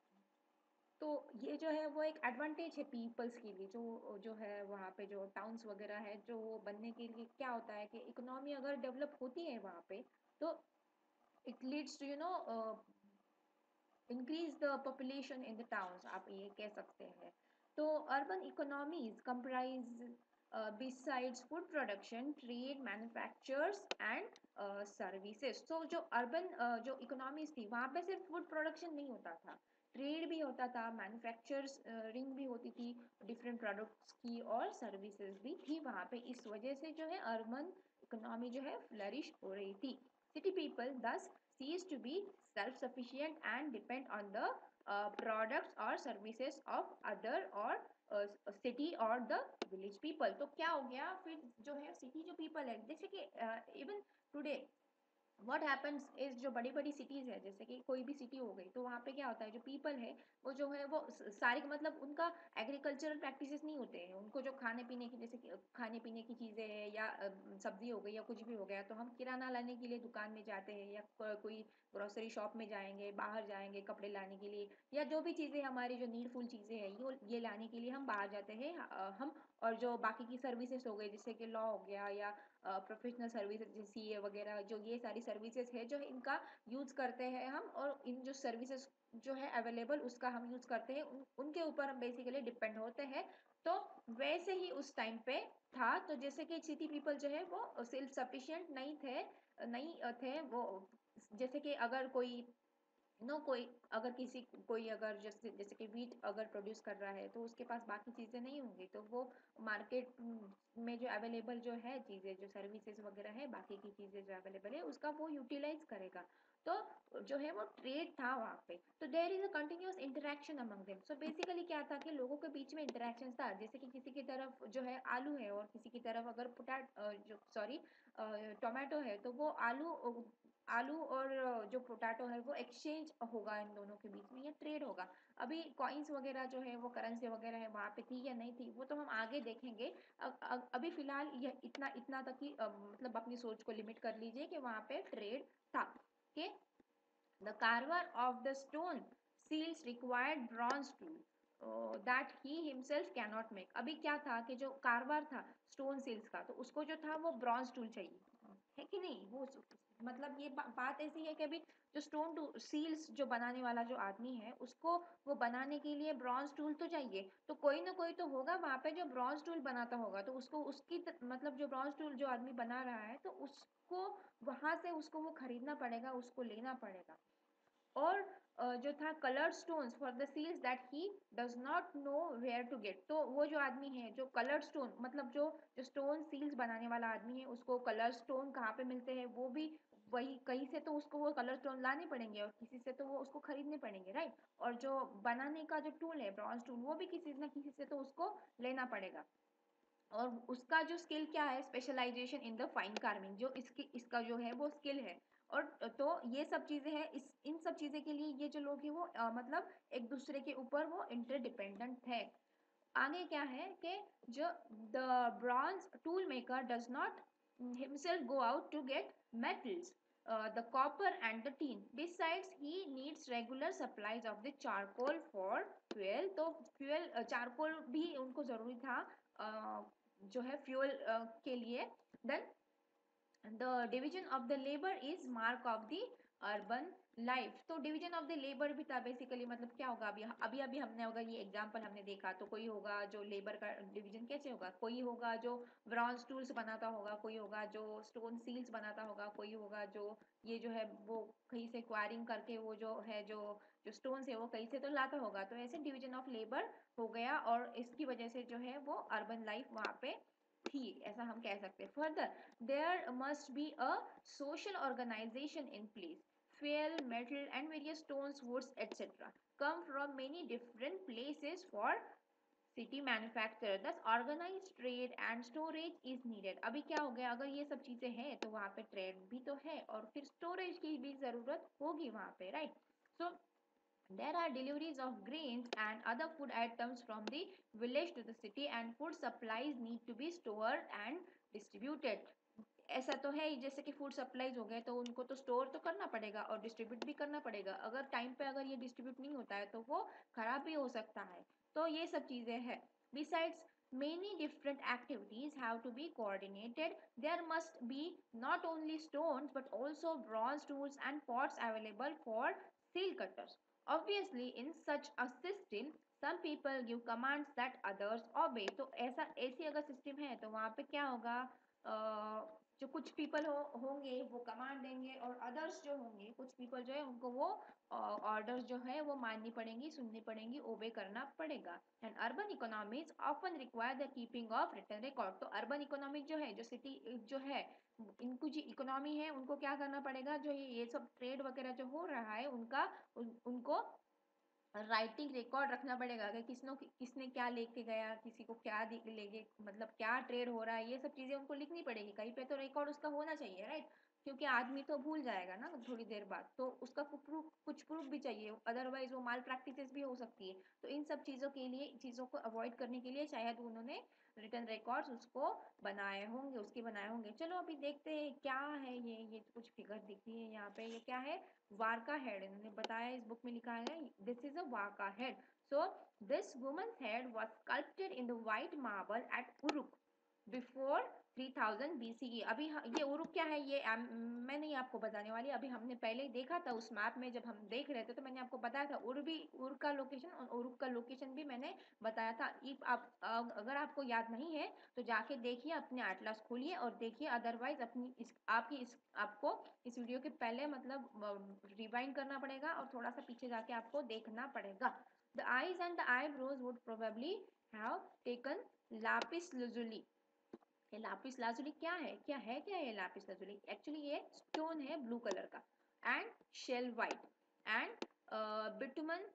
तो ये जो है वो एक एडवांटेज है पीपल्स के लिए, जो जो है वहाँ पे जो टाउन्स वगैरह है जो बनने के लिए क्या होता है कि इकोनॉमी अगर डेवलप होती है वहाँ पे तो it leads to you know increase the population in the towns, आप ये कह सकते हैं। तो urban economies comprise besides food production trade manufactures and services. तो जो अर्बन uh, जो इकोनॉमीज थी वहाँ पे सिर्फ फूड प्रोडक्शन नहीं होता था, ट्रेड भी होता था, मैन्युफैक्चरिंग भी होती थी डिफरेंट प्रोडक्ट्स की, और सर्विसेज भी थी वहाँ पे। इस वजह से जो है अर्बन इकोनॉमी जो है फ्लरिश हो रही थी। City people thus cease to be self-sufficient and depend on the uh, products or services of other or uh, city or the village people। तो क्या हो गया फिर जो है सिटी जो पीपल है, जैसे कि even today what happens is जो बड़ी बड़ी सिटीज़ है, जैसे कि कोई भी सिटी हो गई, तो वहाँ पे क्या होता है जो पीपल है वो जो है वो सारी मतलब उनका एग्रीकल्चरल प्रैक्टिसेस नहीं होते हैं, उनको जो खाने पीने की जैसे कि खाने पीने की चीज़ें हैं या सब्जी हो गई या कुछ भी हो गया, तो हम किराना लाने के लिए दुकान में जाते हैं या कोई ग्रोसरी शॉप में जाएंगे, बाहर जाएंगे कपड़े लाने के लिए, या जो भी चीज़ें हमारी जो नीडफुल चीज़ें हैं ये ये लाने के लिए हम बाहर जाते हैं हम। और जो बाकी की सर्विसेज हो गई जैसे कि लॉ हो गया या प्रोफेशनल सर्विसेज जैसे सी ए वगैरह, जो ये सारी सर्विसेज है जो है इनका यूज़ करते हैं हम, और इन जो सर्विसेज जो है अवेलेबल उसका हम यूज़ करते हैं, उन, उनके ऊपर हम बेसिकली डिपेंड होते हैं। तो वैसे ही उस टाइम पे था, तो जैसे कि सिटी पीपल जो है वो सेल्फ सफिशिएंट नहीं थे नहीं थे वो, जैसे कि अगर कोई नो कोई अगर किसी कोई अगर जैसे जैसे कि वीट अगर प्रोड्यूस कर रहा है तो उसके पास बाकी चीज़ें नहीं होंगी, तो वो मार्केट में जो अवेलेबल जो है चीज़ें, जो सर्विसेज वगैरह है, बाकी की चीज़ें जो अवेलेबल है उसका वो यूटिलाइज करेगा। तो जो है वो ट्रेड था वहाँ पे। तो there is a continuous interaction among them. So basically क्या था कि लोगों के बीच में इंटरेक्शन था, जैसे कि किसी की तरफ जो है आलू है और किसी की तरफ अगर पोटैट जो सॉरी टोमेटो है, तो वो आलू आलू और जो पोटैटो है वो एक्सचेंज होगा इन दोनों के बीच में, या ट्रेड होगा। अभी कॉइन्स वगैरह जो है वो करेंसी वगैरह है वहाँ पे थी या नहीं थी वो तो हम आगे देखेंगे। अब अब- अभी फिलहाल यह इतना इतना तक ही अ, मतलब अपनी सोच को लिमिट कर लीजिए कि वहाँ पे ट्रेड था। Okay, the carver of the stone seals required bronze tool that he himself can not make. अभी क्या था कि जो कारवार था स्टोन सील्स का, तो उसको जो था वो ब्रॉन्ज टूल चाहिए, है कि नहीं। वो मतलब ये बा, बात ऐसी है कि अभी जो स्टोन टू सील्स जो बनाने वाला जो आदमी है उसको वो बनाने के लिए ब्रॉन्ज टूल तो चाहिए, तो कोई ना कोई तो होगा वहाँ पे जो ब्रॉन्ज टूल बनाता होगा, तो उसको उसकी त, मतलब जो ब्रॉन्ज टूल जो आदमी बना रहा है तो उसको वहां से उसको वो खरीदना पड़ेगा, उसको लेना पड़ेगा। और अ, जो था coloured stones for the seals that he does not know where to get. तो वो जो आदमी है जो कलर्ड स्टोन मतलब जो जो स्टोन सील्स बनाने वाला आदमी है उसको कलर स्टोन कहाँ पे मिलते हैं वो भी वही कहीं से तो उसको वो कलर स्टोन लाने पड़ेंगे और किसी से तो वो उसको खरीदने पड़ेंगे, राइट। और जो बनाने का जो टूल है ब्रॉन्ज टूल वो भी किसी ना किसी से तो उसको लेना पड़ेगा। और उसका जो स्किल क्या है, specialisation in the fine carving, जो इसकी इसका जो है वो स्किल है। और तो ये सब चीजें हैं, इस इन सब चीजें के लिए ये जो लोग हैं वो अ, मतलब एक दूसरे के ऊपर वो इंटरडिपेंडेंट है। आगे क्या है कि जो the bronze tool maker does not himself go out to get metals, the copper and the tin, besides he needs regular supplies of the charcoal for fuel. तो फ्यूल चारकोल भी उनको जरूरी था uh, जो है फ्यूल uh, के लिए। Then the division of the labour is mark of the urban life. तो डिवीजन ऑफ द लेबर भी था बेसिकली, मतलब क्या होगा अभी अभी अभी हमने अगर ये एग्जांपल हमने देखा तो कोई होगा जो लेबर का डिवीजन कैसे होगा, कोई होगा जो ब्रॉन्ज टूल्स बनाता होगा, कोई होगा जो स्टोन सील्स बनाता होगा, कोई होगा जो ये जो है वो कहीं से क्वायरिंग करके वो जो है जो जो स्टोन्स है वो कहीं से तो लाता होगा। तो ऐसे डिवीजन ऑफ लेबर हो गया और इसकी वजह से जो है वो अर्बन लाइफ वहाँ पे थी, ऐसा हम कह सकते हैं। Further there must be a social organisation in place. Fuel, metal and various stones, woods, et cetera come from many different places for city manufacture. Thus organized trade and storage is needed. अभी क्या हो गया, अगर ये सब चीजें हैं तो वहाँ पे ट्रेड भी तो है और फिर स्टोरेज की भी जरूरत होगी वहाँ पे, right. So there are deliveries of grains and other food items from the village to the city, and food supplies need to be stored and distributed. ऐसा तो है ही, जैसे कि फूड सप्लाईज हो गए तो उनको तो स्टोर तो करना पड़ेगा और डिस्ट्रीब्यूट भी करना पड़ेगा। अगर टाइम पे अगर ये डिस्ट्रीब्यूट नहीं होता है तो वो खराब भी हो सकता है। तो ये सब चीजें हैं। Besides many different activities have to be coordinated. There must be not only stones but also bronze tools and pots available for seal cutters. Obviously, in such a system, some people give commands that others obey. तो ऐसा ऐसी अगर system है तो वहाँ पे क्या होगा, अ, जो कुछ पीपल हो होंगे वो कमांड देंगे और अदर्स जो होंगे कुछ पीपल जो है उनको वो ऑर्डर्स जो है वो माननी पड़ेंगी, सुननी पड़ेंगी, ओबे करना पड़ेगा। And urban economies often require the keeping of written record. तो अर्बन इकोनॉमिक जो है, जो सिटी जो है, इनको जो इकोनॉमी है उनको क्या करना पड़ेगा, जो ये ये सब ट्रेड वगैरह जो हो रहा है उनका उन, उनको राइटिंग रिकॉर्ड रखना पड़ेगा कि किसनो किसने क्या लेके गया, किसी को क्या लेके मतलब क्या ट्रेड हो रहा है, ये सब चीजें उनको लिखनी पड़ेगी कहीं पे, तो रिकॉर्ड उसका होना चाहिए, राइट। क्योंकि आदमी तो भूल जाएगा ना थोड़ी देर बाद, तो उसका प्रूफ कुछ प्रूफ भी चाहिए, अदरवाइज वो माल प्रैक्टिसेस भी हो सकती है। तो इन सब चीजों के लिए चीजों को अवॉइड करने के लिए शायद उन्होंने रिटर्न रिकॉर्ड्स उसको बनाए होंगे, उसके बनाए होंगे। चलो अभी देखते हैं क्या है ये ये कुछ फिगर दिखती है यहाँ पे, ये क्या है, वारका हेड इन्होंने बताया, इस बुक में लिखा है this is a Warka head. So this woman's head was sculpted in the white marble at Uruk. Before three thousand B C E. अभी ये उरुक क्या है ये आ, मैं नहीं आपको बताने वाली, अभी हमने पहले ही देखा था उस मैप में, जब हम देख रहे थे तो मैंने आपको बताया था उर भी उर का लोकेशन और उरुक का लोकेशन भी मैंने बताया था। इफ आप अगर आपको याद नहीं है तो जाके देखिए, अपने एटलस खोलिए और देखिए, अदरवाइज अपनी इस आपकी इस आपको इस वीडियो के पहले मतलब रिवाइंड करना पड़ेगा और थोड़ा सा पीछे जाके आपको देखना पड़ेगा। The eyes and the eyebrows would probably have taken lapis lazuli। ये लापिस लाजुली क्या है, क्या है क्या है ये लापिस लाजुली? एक्चुअली ये स्टोन है ब्लू कलर का, and shell white and bitumen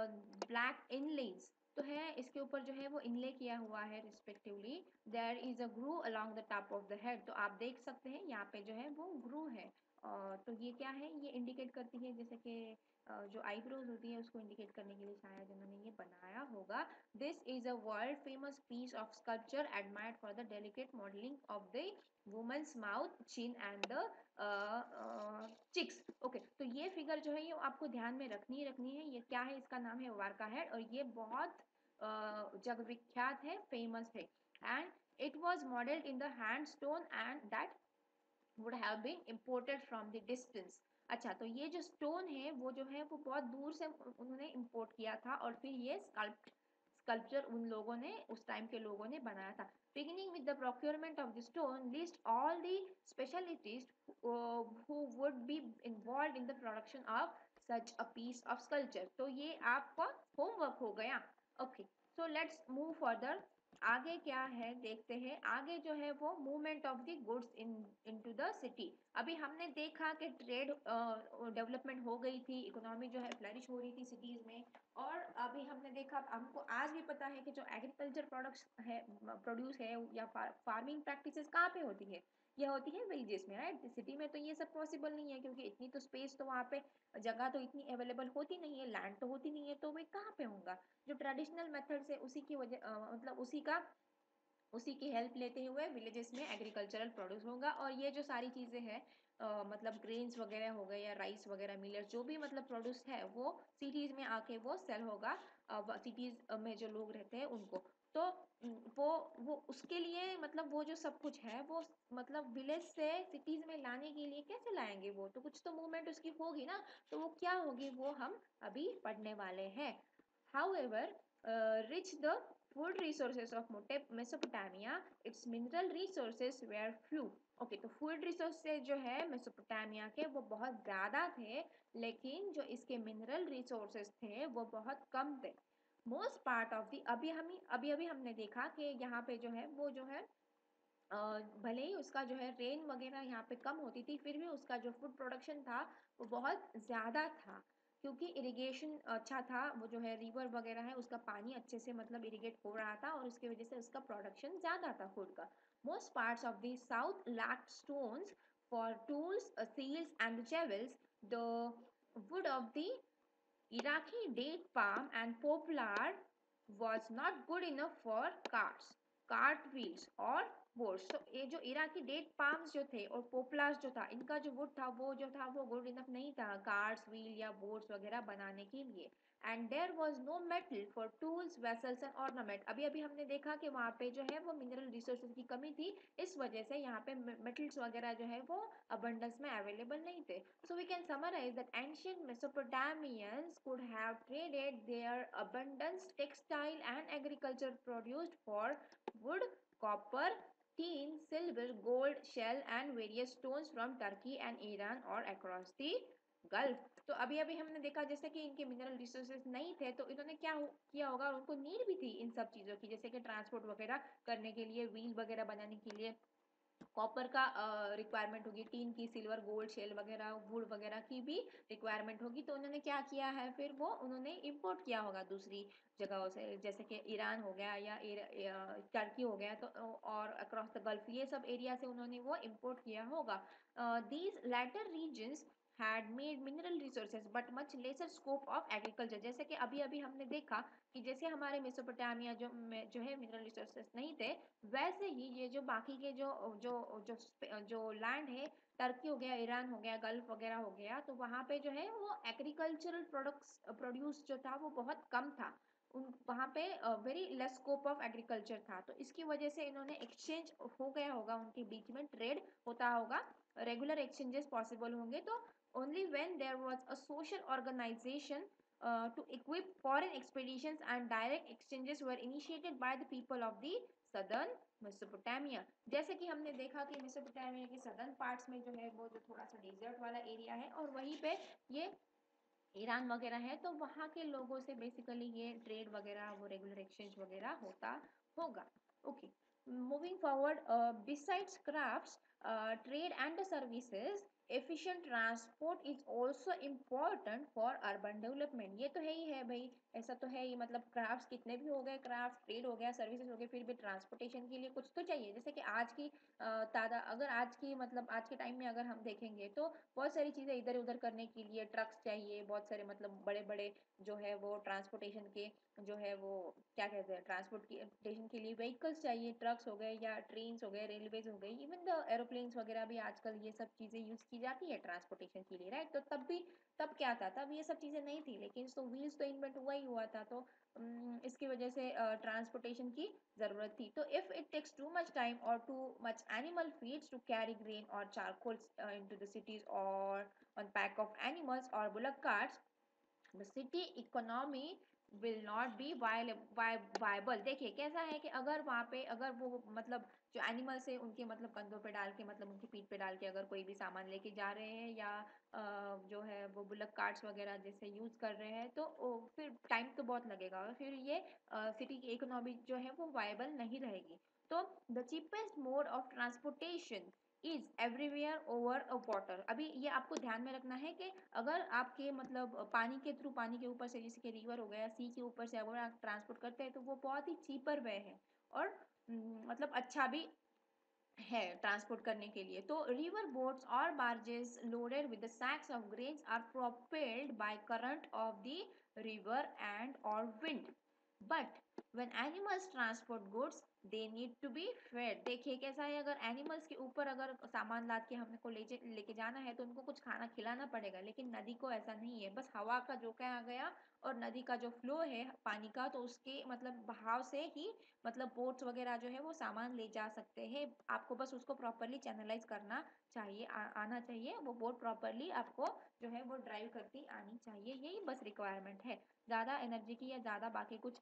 black inlays तो है, इसके ऊपर जो है वो इनले किया हुआ है respectively. There is a groove along the top of the head, तो आप देख सकते हैं यहाँ पे जो है वो ग्रू है। और तो ये क्या है, ये इंडिकेट करती है जैसे कि जो आईब्रोज होती है उसको इंडिकेट करने के लिए शायद उन्होंने ये बनाया होगा। This is a world famous piece of sculpture admired for the delicate modeling of the woman's mouth, chin and the uh, uh, cheeks। Okay okay, तो ये फिगर जो है ये आपको ध्यान में रखनी ही रखनी है। ये क्या है, इसका नाम है वारका हेड और ये बहुत uh, जग विख्यात है, फेमस है। And it was modelled in the hand stone and that would have been imported from the distance। अच्छा, तो ये जो स्टोन है वो जो है वो बहुत दूर से उन्होंने इंपोर्ट किया था और फिर ये स्कल्प्ट स्कल्पचर उन लोगों ने उस टाइम के लोगों ने बनाया था। Beginning with the procurement of the stone, list all the specialities uh, who would be involved in the production of such a piece of sculpture। तो ये आपका होमवर्क हो गया। Okay, so let's move further. आगे क्या है देखते हैं। आगे जो है वो movement of the goods in into the city. अभी हमने देखा कि ट्रेड डेवलपमेंट हो गई थी, इकोनॉमी जो है फ्लरिश हो रही थी सिटीज में। और अभी हमने देखा, हमको आज भी पता है कि जो एग्रीकल्चर प्रोडक्ट्स है प्रोड्यूस है या फार्मिंग प्रैक्टिसेस कहाँ पे होती है, यह होती है विलेजेस में, राइट। सिटी में तो ये सब पॉसिबल नहीं है क्योंकि इतनी तो स्पेस तो वहाँ पे जगह तो इतनी अवेलेबल होती नहीं है, लैंड तो होती नहीं है, तो वे कहाँ पे होगा। जो ट्रेडिशनल मेथड से उसी की वजह मतलब उसी का उसी की हेल्प लेते हुए विलेजेस में एग्रीकल्चरल प्रोड्यूस होगा। और ये जो सारी चीज़ें हैं मतलब ग्रेन्स वगैरह हो गए या राइस वगैरह मिलर जो भी मतलब प्रोड्यूस है वो सिटीज़ में आके वो सेल होगा सिटीज़ में जो लोग रहते हैं उनको। तो वो वो उसके लिए मतलब वो जो सब कुछ है वो मतलब विलेज से सिटीज़ में लाने के लिए कैसे लाएंगे, वो तो कुछ तो मूवमेंट उसकी होगी ना, तो वो क्या होगी वो हम अभी पढ़ने वाले हैं। However, uh, rich the food resources of Mesopotamia, its mineral resources were few। Okay okay, तो फूड रिसोर्सेज जो है मेसोपोटामिया के वो बहुत ज़्यादा थे, लेकिन जो इसके मिनरल रिसोर्सेज थे वो बहुत कम थे। मोस्ट पार्ट ऑफ दी अभी हम अभी अभी हमने देखा कि यहाँ पे जो है वो जो है Uh, भले ही उसका जो है रेन वगैरह यहाँ पे कम होती थी, फिर भी उसका जो फूड प्रोडक्शन था वो बहुत ज़्यादा था क्योंकि इरिगेशन अच्छा था। वो जो है रिवर वगैरह है उसका पानी अच्छे से मतलब इरिगेट हो रहा था और उसकी वजह से उसका प्रोडक्शन ज़्यादा था फूड का। Most parts of the south lacked stones for tools seals and jewels. The wood of the Iraqi date palm and poplar was not good enough for carts, cart wheels और boats। तो ये जो Iraqi date palms जो थे और पोपलार्स जो था, इनका जो वुड था वो जो था वो गुड इनफ नहीं था कार्ट्स व्हील या बोट्स वगैरह बनाने के लिए। And there was no metal for tools vessels and ornament. अभी अभी हमने देखा कि वहाँ पे जो है वो मिनरल रिसोर्सेज की कमी थी, इस वजह से यहाँ पे मेटल्स वगैरह जो है वो अबंडेंस में अवेलेबल नहीं थे। So we can summarise that ancient Mesopotamians could have traded their abundant textile and agriculture produced for wood, copper, tin, silver, gold, shell and various stones from Turkey and Iran or across the Gulf. तो अभी अभी हमने देखा जैसे कि इनके mineral resources नहीं थे तो इन्होंने क्या हो, किया होगा, उनको नीड भी थी इन सब चीज़ों की, जैसे कि ट्रांसपोर्ट वगैरह करने के लिए, व्हील वगैरह बनाने के लिए कॉपर का रिक्वायरमेंट होगी, टीन की, सिल्वर, गोल्ड, शेल वगैरह, वुड वगैरह की भी रिक्वायरमेंट होगी। तो उन्होंने क्या किया है, फिर वो उन्होंने इंपोर्ट किया होगा दूसरी जगहों से, जैसे कि ईरान हो गया या टर्की हो गया, तो और अक्रॉस द गल्फ ये सब एरिया से उन्होंने वो इंपोर्ट किया होगा। These latter regions had made mineral resources but much lesser scope of agriculture। जैसे कि अभी अभी हमने देखा कि जैसे हमारे मेसोपोटामिया जो में जो है मिनरल रिसोर्सेज नहीं थे, वैसे ही ये जो बाकी के जो जो जो जो लैंड है, टर्की हो गया, ईरान हो गया, गल्फ वगैरह हो गया, तो वहाँ पे जो है वो एग्रीकल्चरल प्रोडक्ट्स प्रोड्यूस जो था वो बहुत कम था। उन वहाँ पे very less scope of agriculture था, तो इसकी वजह से इन्होंने एक्सचेंज हो गया होगा, उनके बीच में ट्रेड होता होगा, रेगुलर एक्सचेंजेस पॉसिबल होंगे। तो only when there was a social organisation to equip foreign expeditions and direct exchanges were initiated by the people of the southern Mesopotamia. जैसे कि हमने देखा कि मेसोपोटामिया के सदर्न पार्ट्स में जो है वो जो थोड़ा सा डेजर्ट वाला एरिया है, और वहीं पे ये ईरान वगैरह है, तो वहाँ के लोगों से बेसिकली ये ट्रेड वगैरह, वो रेगुलर एक्सचेंज वगैरह होता होगा। Okay, moving forward, besides crafts, trade and services, efficient transport is also important for urban development। ये तो है ही है भाई, ऐसा तो है ही, मतलब क्राफ्ट्स कितने भी हो गए, क्राफ्ट ट्रेड हो गया, सर्विसेज हो गए, फिर भी ट्रांसपोर्टेशन के लिए कुछ तो चाहिए। जैसे कि आज की तादा अगर आज की मतलब आज के टाइम में अगर हम देखेंगे तो बहुत सारी चीज़ें इधर उधर करने के लिए ट्रक्स चाहिए, बहुत सारे मतलब बड़े बड़े जो है वो ट्रांसपोर्टेशन के जो है वो क्या कहते हैं, ट्रांसपोर्टेशन के लिए व्हीकल्स चाहिए, ट्रक्स हो गए या ट्रेन हो गए, रेलवेज हो गई, इवन द एरोप्लेन्स वगैरह भी आजकल ये सब चीज़ें यूज़ की जाती है ट्रांसपोर्टेशन के लिए, राइट। तो तब भी तब क्या था, तब ये सब चीज़ें नहीं थी, लेकिन तो व्हील्स तो इन्वेंट हुआ ही हुआ था, तो इसकी वजह से ट्रांसपोर्टेशन की ज़रूरत थी। तो if it takes too much time और too much animal feeds to carry grain और चारकोल इनटू द सिटीज और on pack of animals or bullock carts, the city economy will not be viable। देखिए कैसा है कि अगर वहाँ पे अगर वो मतलब जो एनिमल्स है उनके मतलब कंधों पे डाल के, मतलब उनकी पीठ पे डाल के अगर कोई भी सामान लेके जा रहे हैं, या जो है वो बुलक कार्ट्स वगैरह जैसे यूज़ कर रहे हैं, तो फिर टाइम तो बहुत लगेगा, और फिर ये सिटी की इकोनॉमी जो है वो वायबल नहीं रहेगी। तो the cheapest mode of transportation is everywhere over a water. अभी ये आपको ध्यान में रखना है कि अगर आपके मतलब पानी के थ्रू, पानी के ऊपर से, जैसे कि रिवर हो गया, सी के ऊपर से अगर आप ट्रांसपोर्ट करते हैं तो वो बहुत ही चीपर वे है, और मतलब अच्छा भी है ट्रांसपोर्ट करने के लिए। तो रिवर बोट्स और barges loaded with the sacks of grains are propelled by current of the river and और wind, but when animals transport goods they need to be fed। देखिए कैसा है, अगर एनिमल्स के ऊपर अगर सामान लाद के हमको ले लेके जाना है तो उनको कुछ खाना खिलाना पड़ेगा, लेकिन नदी को ऐसा नहीं है, बस हवा का झोंका आ गया और नदी का जो फ्लो है पानी का, तो उसके मतलब बहाव से ही मतलब बोट्स वगैरह जो है वो सामान ले जा सकते हैं। आपको बस उसको प्रॉपरली चैनलाइज करना चाहिए, आ, आना चाहिए, वो बोट प्रॉपरली आपको जो है वो ड्राइव करती आनी चाहिए, यही बस रिक्वायरमेंट है। ज़्यादा एनर्जी की या ज़्यादा बाकी कुछ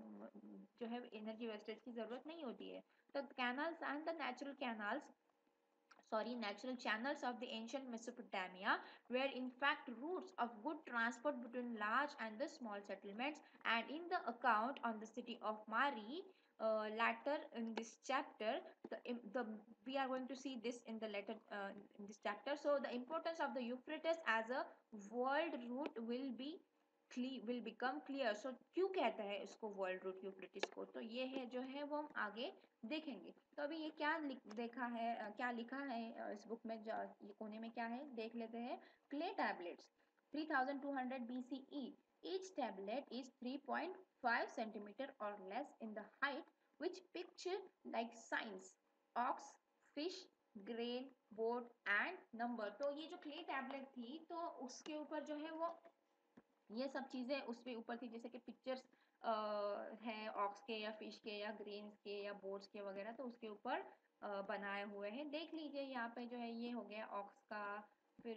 जो है एनर्जी वेस्टेज की ज़रूरत नहीं होती है। तो canals and the natural canals sorry natural channels of the ancient Mesopotamia were in fact routes of good transport between large and the small settlements, and in the account on the city of Mari uh, later in this chapter, the, the we are going to see this in the later uh, in this chapter, so the importance of the Euphrates as a world route will be will become clear. So क्यों कहता है इसको world root Euphrates को, तो ये है जो है वो हम आगे देखेंगे। तो अभी ये क्या लिख देखा है, क्या लिखा है इस बुक में, जो ये कोने में क्या है देख लेते हैं। Clay tablets three thousand two hundred B C E, each tablet is three point five centimeter or less in the height, which picture like signs, ox, fish, grain, boat and number। तो ये जो clay tablet थी तो उसके ऊपर जो है वो ये सब चीज़ें उस पे ऊपर थी, जैसे कि पिक्चर्स हैं ऑक्स के या फिश के या ग्रेन्स के या बोट्स के वगैरह, तो उसके ऊपर बनाए हुए हैं। देख लीजिए यहाँ पे जो है ये हो गया ऑक्स का, फिर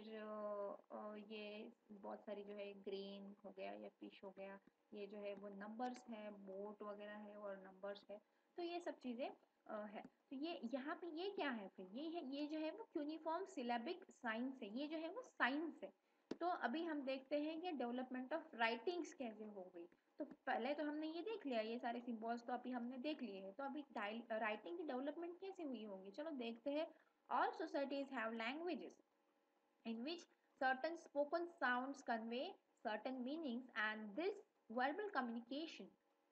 ये बहुत सारी जो है ग्रेन हो गया या फिश हो गया, ये जो है वो नंबर्स है, बोट वगैरह है और नंबर्स है, तो ये सब चीज़ें है। तो ये यहाँ पे ये क्या है, फिर ये है, ये जो है वो क्यूनिफॉर्म सिलेबिक साइंस है, ये जो है वो साइंस है। तो अभी हम देखते हैं कि डेवलपमेंट ऑफ राइटिंग्स कैसे हो गई। तो पहले तो हमने ये देख लिया, ये सारे सिंबल्स तो अभी हमने देख लिए हैं, तो अभी राइटिंग की डेवलपमेंट कैसे हुई होगी, चलो देखते हैं। All societies have languages in which certain spoken sounds convey certain meanings, and this verbal communication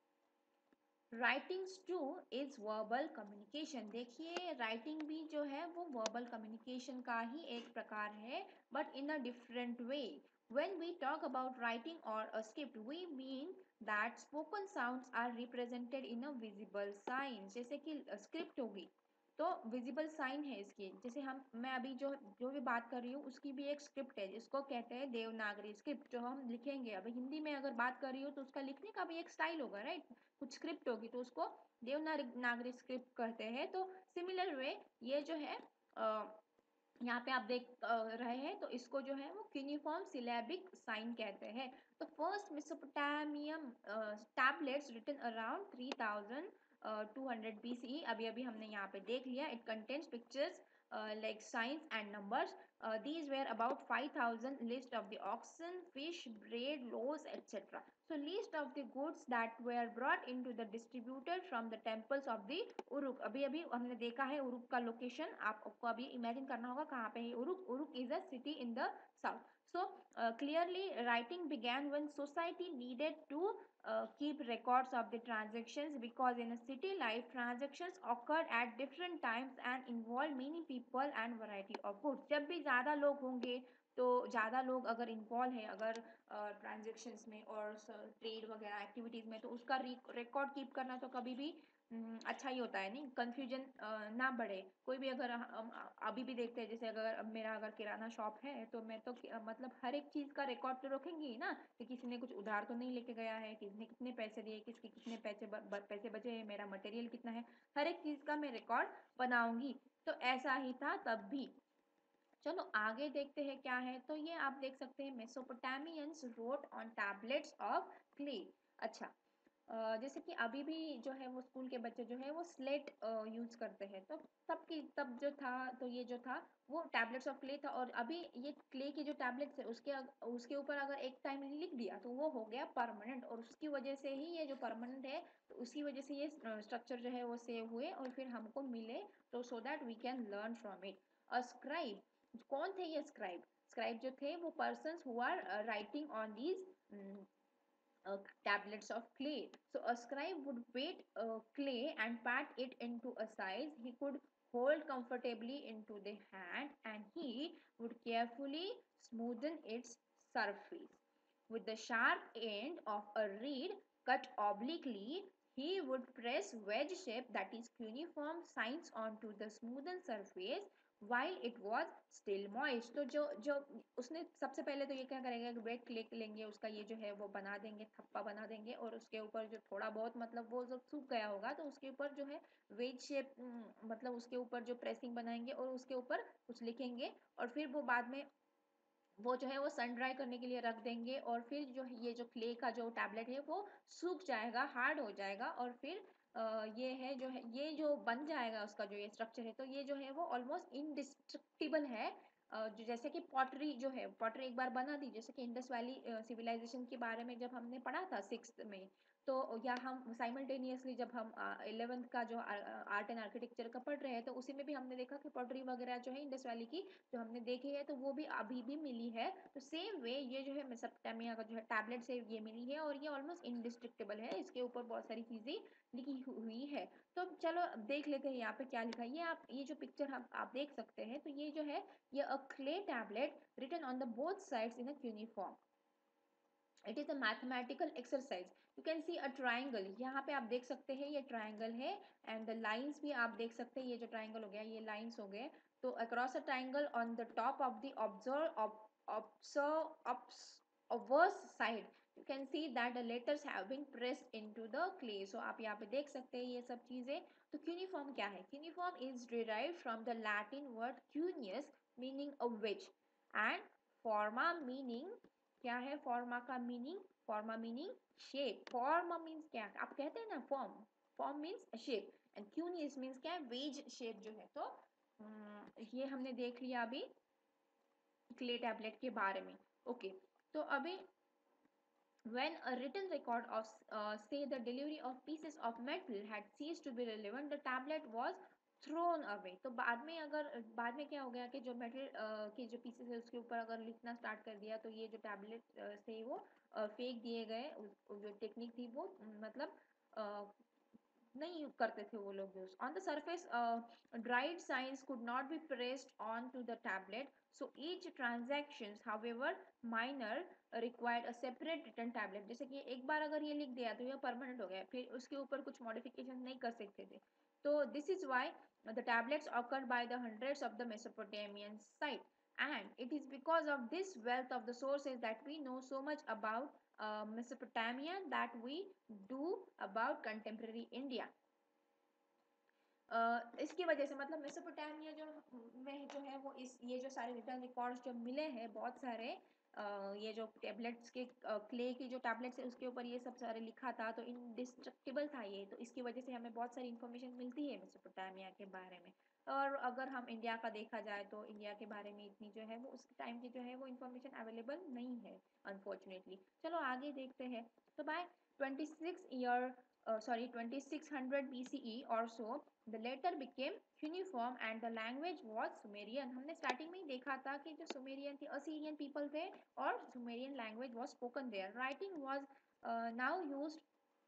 writings too is verbal communication. देखिए राइटिंग भी जो है वो वर्बल कम्युनिकेशन का ही एक प्रकार है, but in a different way. when we talk about writing or a script we mean that spoken sounds are represented in a visible signs। जैसे कि स्क्रिप्ट होगी तो विजिबल साइन है इसकी, जैसे हम मैं अभी जो जो भी बात कर रही हूँ उसकी भी एक स्क्रिप्ट है जिसको कहते हैं देवनागरी स्क्रिप्ट, जो हम लिखेंगे। अभी हिंदी में अगर बात कर रही हूँ तो उसका लिखने का भी एक स्टाइल होगा, राइट, कुछ स्क्रिप्ट होगी, तो उसको देवनागरी स्क्रिप्ट कहते हैं। तो सिमिलर वे ये जो है यहाँ पे आप देख रहे हैं, तो इसको जो है वो क्यूनिफॉर्म सिलेबिक साइन कहते हैं। तो first Mesopotamian tablets written around three thousand two hundred B C E, अभी अभी हमने यहाँ पे देख लिया। It contains pictures like signs and numbers. Uh, these were about five thousand list of the oxen, fish, bread, loaves, et cetera. So list of the goods that were brought into the distributed from the temples of the Uruk. अभी अभी हमने देखा है Uruk का location, आपको अभी imagine करना होगा कहाँ पे है Uruk. Uruk is a city in the south. So uh, clearly writing began when society needed to uh, keep records of the transactions, because in a city life transactions occurred at different times and involved many people and variety of goods. जब भी ज़्यादा लोग होंगे तो ज़्यादा लोग अगर involve है अगर ट्रांजेक्शन्स uh, में और ट्रेड वगैरह एक्टिविटीज़ में, तो उसका रिकॉर्ड कीप करना तो कभी भी अच्छा ही होता है, नहीं कन्फ्यूजन ना बढ़े। कोई भी अगर हम अभी भी देखते हैं, जैसे अगर अब मेरा अगर किराना शॉप है तो मैं तो मतलब हर एक चीज़ का रिकॉर्ड तो रखेंगी ही ना, कि किसी ने कुछ उधार तो नहीं लेके गया है, किसने कितने पैसे दिए, किसके कितने पैसे ब, ब, पैसे बचे हैं, मेरा मटेरियल कितना है, हर एक चीज़ का मैं रिकॉर्ड बनाऊंगी। तो ऐसा ही था तब भी। चलो आगे देखते हैं क्या है। तो ये आप देख सकते हैं Mesopotamians wrote on tablets of clay. अच्छा, Uh, जैसे कि अभी भी जो है वो स्कूल के बच्चे जो है वो स्लेट यूज uh, करते हैं। तो तब की तब जो था, तो ये जो था वो टैबलेट्स ऑफ क्ले था। और अभी ये क्ले के जो टैबलेट्स है उसके उसके ऊपर अगर एक टाइम लिख दिया तो वो हो गया परमानेंट, और उसकी वजह से ही ये जो परमानेंट है, तो उसी वजह से ये स्ट्रक्चर जो है वो सेव हुए और फिर हमको मिले, तो so that we can learn from it. A scribe, कौन थे ये स्क्राइब? स्क्राइब जो थे वो persons who are writing on these Uh, tablets of clay. So a scribe would weight uh, clay and pat it into a size he could hold comfortably into the hand, and he would carefully smoothen its surface. With the sharp end of a reed cut obliquely, he would press wedge shape, that is cuneiform signs, onto the smoothened surface while it was still moist. तो जो जो उसने सबसे पहले तो ये क्या करेगा कि वेट क्ले लेंगे, उसका ये जो है वो बना देंगे, थप्पा बना देंगे, और उसके ऊपर जो थोड़ा बहुत मतलब वो जब सूख गया होगा तो उसके ऊपर जो है वेज शेप, मतलब उसके ऊपर जो प्रेसिंग बनाएंगे और उसके ऊपर कुछ लिखेंगे, और फिर वो बाद में वो जो है वो सन ड्राई करने के लिए रख देंगे, और फिर जो ये जो क्ले का जो टैबलेट है वो सूख जाएगा, हार्ड हो जाएगा, और फिर आ, ये है जो है ये जो बन जाएगा उसका जो ये स्ट्रक्चर है, तो ये जो है वो ऑलमोस्ट इनडिस्ट्रक्टिबल है। uh, जो जैसे कि पॉटरी जो है, पॉटरी एक बार बना दी, जैसे कि इंडस वैली सिविलाइजेशन के बारे में जब हमने पढ़ा था सिक्स्थ में, तो या हम साइमल्टेनियसली जब हम इलेवेंथ का जो आर्ट एंड आर्किटेक्चर का पढ़ रहे हैं, तो उसी में भी हमने देखा कि पॉटरी वगैरह जो है इंडस वैली की जो हमने देखी है, तो वो भी अभी भी मिली है। तो सेम वे ये जो है मेसोपोटामिया का जो है टैबलेट से ये मिली है, और ये ऑलमोस्ट इनडिस्ट्रक्टेबल है, इसके ऊपर बहुत सारी चीज़ें लिखी हुई है। तो चलो देख लेते हैं यहाँ पे क्या लिखा है। ये आप ये जो पिक्चर हम आप देख सकते हैं, तो ये जो है ये a clay tablet written on the both sides in a cuneiform. It is a mathematical exercise. You can see a triangle, यहाँ पे आप देख सकते हैं ये ट्राइंगल है, एंड द लाइंस भी आप देख सकते हैं, ये जो ट्राइंगल हो गया ये लाइंस हो गए। तो across a triangle on the top of the observe obverse side you can see that the letters have been pressed into the clay. so आप यहाँ पे देख सकते हैं ये सब चीजें। तो क्यूनिफॉर्म क्या है? Cuneiform is derived from the Latin word cuneus meaning a wedge and forma meaning, क्या है फॉर्मा का मीनिंग? फॉर्मा मीनिंग शेप। फॉर्मा मीन्स क्या? आप कहते हैं ना form, form means shape, and cuneus means क्या है? वेज शेप जो है। तो ये हमने देख लिया अभी क्ले टैबलेट के बारे में। ओके, तो अभी when a written record of uh, say the delivery of pieces of metal had ceased to be relevant, the tablet was thrown away. तो बाद में अगर बाद में क्या हो गया कि जो मेटल के जो पीसेस है उसके ऊपर अगर लिखना स्टार्ट कर दिया, तो ये जो टैबलेट से वो फेंक दिए गए। जो टेक्निक थी वो मतलब नहीं करते थे वो लोग use. On the surface dried signs could not be pressed on to the tablet, so each transaction however minor required a separate written tablet. जैसे कि एक बार अगर ये लिख दिया तो ये परमानेंट हो गया, फिर उसके ऊपर कुछ मॉडिफिकेशन नहीं कर सकते थे। So this is why the tablets occurred by the hundreds of the Mesopotamian site, and it is because of this wealth of the sources that we know so much about uh, Mesopotamia that we do about contemporary India. Uh, इसकी वजह से मतलब Mesopotamia जो में जो है वो इस ये जो सारे रिटर्न रिकॉर्ड्स जो मिले हैं बहुत सारे uh, ये जो टैबलेट्स के क्ले uh, की जो टैबलेट्स है उसके ऊपर ये सब सारे लिखा था तो इनडिस्ट्रक्टिबल था ये, तो इसकी वजह से हमें बहुत सारी इन्फॉर्मेशन मिलती है मेसोपोटामिया के बारे में। और अगर हम इंडिया का देखा जाए तो इंडिया के बारे में इतनी जो है वो उस टाइम की जो है वो इन्फॉर्मेशन अवेलेबल नहीं है अनफॉर्चुनेटली। चलो आगे देखते हैं। तो by twenty six year sorry twenty-six hundred B C E or so the latter became cuneiform and the language was Sumerian। हमने स्टार्टिंग में ही देखा था कि जो सुमेरियन थे असीरियन पीपल थे और Sumerian language was spoken there। writing was uh, now used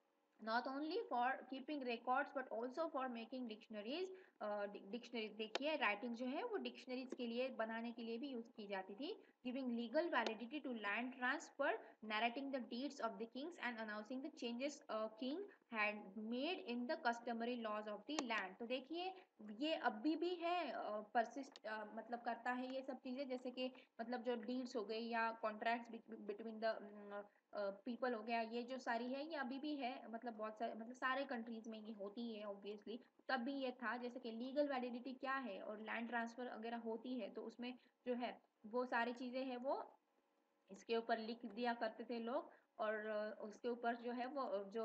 not only for keeping records but also for making dictionaries। Dictionaries देखिए राइटिंग जो है वो डिक्शनरीज के लिए बनाने के लिए भी यूज की जाती थी। Giving legal validity to land transfer, narrating the deeds of the kings and announcing the changes king had made in the customary laws of the land. तो देखिए ये अभी भी है परसिस्ट uh, uh, मतलब करता है ये सब चीज़ें, जैसे कि मतलब जो डीड्स हो गई या कॉन्ट्रैक्ट्स बिटवीन द पीपल हो गया, ये जो सारी है ये अभी भी है, मतलब बहुत सारे मतलब सारे कंट्रीज में ये होती है ऑब्वियसली। तब भी ये था जैसे कि लीगल वैलिडिटी क्या है और लैंड ट्रांसफर वगैरह होती है तो उसमें जो है वो सारी चीज़ें हैं वो इसके ऊपर लिख दिया करते थे लोग। और उसके ऊपर जो है वो जो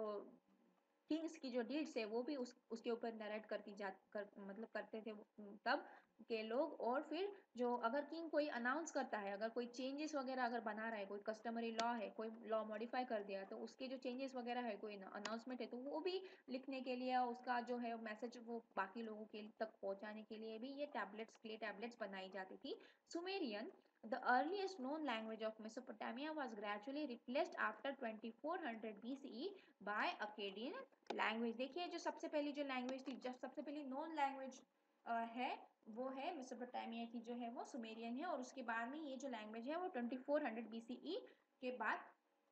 किंग्स की जो डीड्स है वो भी उस उसके ऊपर नरेट करती जा कर मतलब करते थे तब के लोग। और फिर जो अगर किंग कोई अनाउंस करता है, अगर कोई चेंजेस वगैरह अगर बना रहा है, कोई कस्टमरी लॉ है, कोई लॉ मॉडिफाई कर दिया तो उसके जो चेंजेस वगैरह है, कोई अनाउंसमेंट है, तो वो भी लिखने के लिए उसका जो है मैसेज वो बाकी लोगों के तक पहुंचाने के लिए भी ये टैबलेट्स क्ले टैबलेट्स बनाई जाती थी। Sumerian, the earliest known language of Mesopotamia, was gradually replaced after twenty-four hundred B C E by Akkadian language। देखिए जो सबसे पहली जो लैंग्वेज थी, जब सबसे पहली नॉन लैंग्वेज है वो है मेसोपोटामिया की जो है वो सुमेरियन है, और उसके बाद में ये जो लैंग्वेज है वो twenty-four hundred B C E के बाद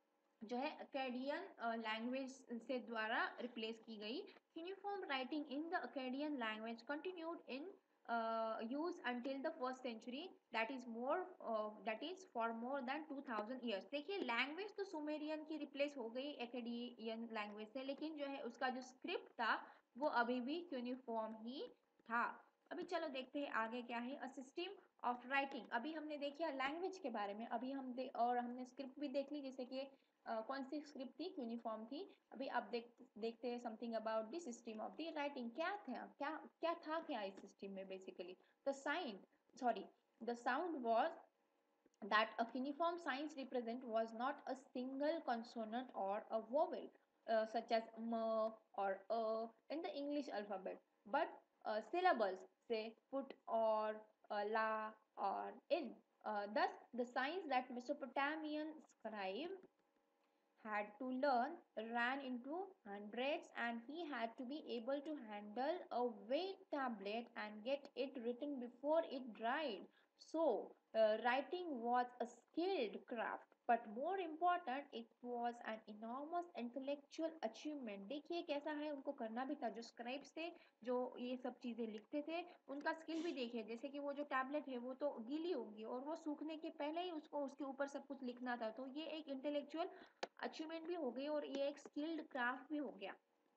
जो है अकेडियन लैंग्वेज से द्वारा रिप्लेस की गई। Cuneiform writing in the Akkadian language continued in use until the first century, that is more that is for more than two thousand years. देखिए language तो सुमेरियन की रिप्लेस हो गई एकेडियन लैंग्वेज से, लेकिन जो है उसका जो स्क्रिप्ट था वो अभी भी यूनिफॉर्म ही था। अभी चलो देखते हैं आगे क्या है। अ सिस्टम ऑफ राइटिंग, अभी हमने देखा लैंग्वेज के बारे में, अभी हम दे, और हमने स्क्रिप्ट भी देख ली, जैसे कि Uh, कौन सी स्क्रिप्ट थी, यूनिफॉर्म थी। अभी आप देख देखते हैं something about the system of the writing. क्या था क्या क्या था क्या इस सिस्टम में basically. The sign sorry the sound was that a cuneiform signs represent was not a single consonant or a vowel uh, such as m or a in the English alphabet, but uh, syllables, say put or uh, la or in. Uh, thus, the signs that Mesopotamian scribe had to learn ran into hundreds, and he had to be able to handle a weight tablet and get it written before it dried. So, uh, writing was a skilled craft, but more important, it was an enormous intellectual achievement। देखिए कैसा है, उनको करना भी था, जो scribes थे जो ये सब चीज़ें लिखते थे उनका स्किल भी देखिए, जैसे कि वो जो टैबलेट है वो तो गीली होगी और वो सूखने के पहले ही उसको उसके ऊपर सब कुछ लिखना था, तो ये एक इंटेलेक्चुअल अचीवमेंट भी हो गई और ये एक स्किल्ड क्राफ्ट भी हो गया।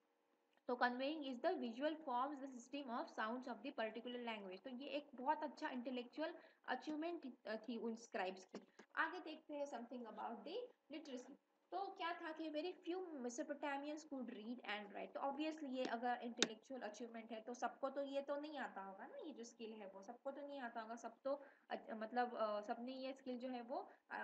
तो conveying is the visual forms the system of sounds of the particular language. तो ये एक बहुत अच्छा इंटेलेक्चुअल अचीवमेंट थी उन स्क्राइब्स की। आगे देखते हैं समथिंग अबाउट द लिटरेसी। तो क्या था कि very few Mesopotamians could read and write. तो ऑब्वियसली ये अगर इंटेलेक्चुअल अचीवमेंट है तो सबको तो ये तो नहीं आता होगा ना, ये जो स्किल है वो सबको तो नहीं आता होगा, सब तो मतलब सबने ये स्किल जो है वो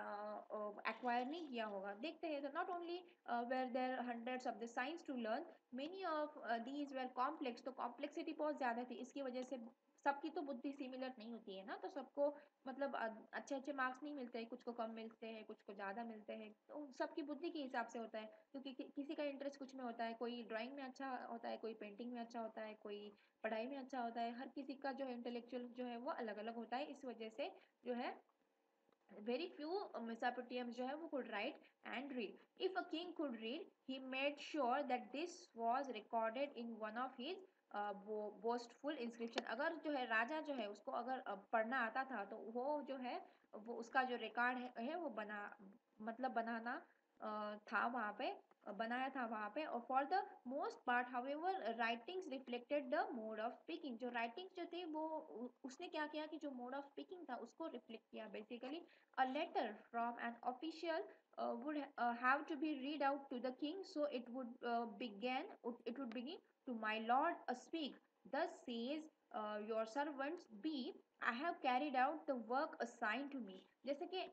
एक्वायर नहीं किया होगा। देखते हैं तो not only were there hundreds of the signs to learn, many of these were complex. तो कॉम्प्लेक्सिटी बहुत ज़्यादा थी, इसकी वजह से सबकी तो बुद्धि सिमिलर नहीं होती है ना, तो सबको मतलब अच्छे अच्छे मार्क्स नहीं मिलते हैं, कुछ को कम मिलते हैं, कुछ को ज़्यादा मिलते हैं, तो सबकी बुद्धि के हिसाब से होता है। क्योंकि कि, किसी का इंटरेस्ट कुछ में होता है, कोई ड्राइंग में अच्छा होता है, कोई पेंटिंग में अच्छा होता है, कोई पढ़ाई में अच्छा होता है, हर किसी का जो है इंटेलेक्चुअल जो है वो अलग अलग होता है। इस वजह से जो है very few uh, Mesopotamians जो है वो could write and read. If a king could read, he made sure that this was recorded in one of his वो बोस्टफुल इंस्क्रिप्शन, अगर जो है राजा जो है उसको अगर पढ़ना आता था तो वो जो है वो उसका जो रिकॉर्ड है, है वो बना मतलब बनाना था वहाँ पे, बनाया था वहाँ पे। और for the most part however writings reflected the mode of speaking, जो राइटिंग्स जो थे वो उसने क्या किया कि जो मोड ऑफ स्पीकिंग था उसको रिफ्लेक्ट किया। Basically a letter from an official uh, would uh, have to be read out to the king, so it would uh, begin it would begin to my lord uh, speak, thus says uh, your servants be, I have carried out the work assigned to me। जैसे कि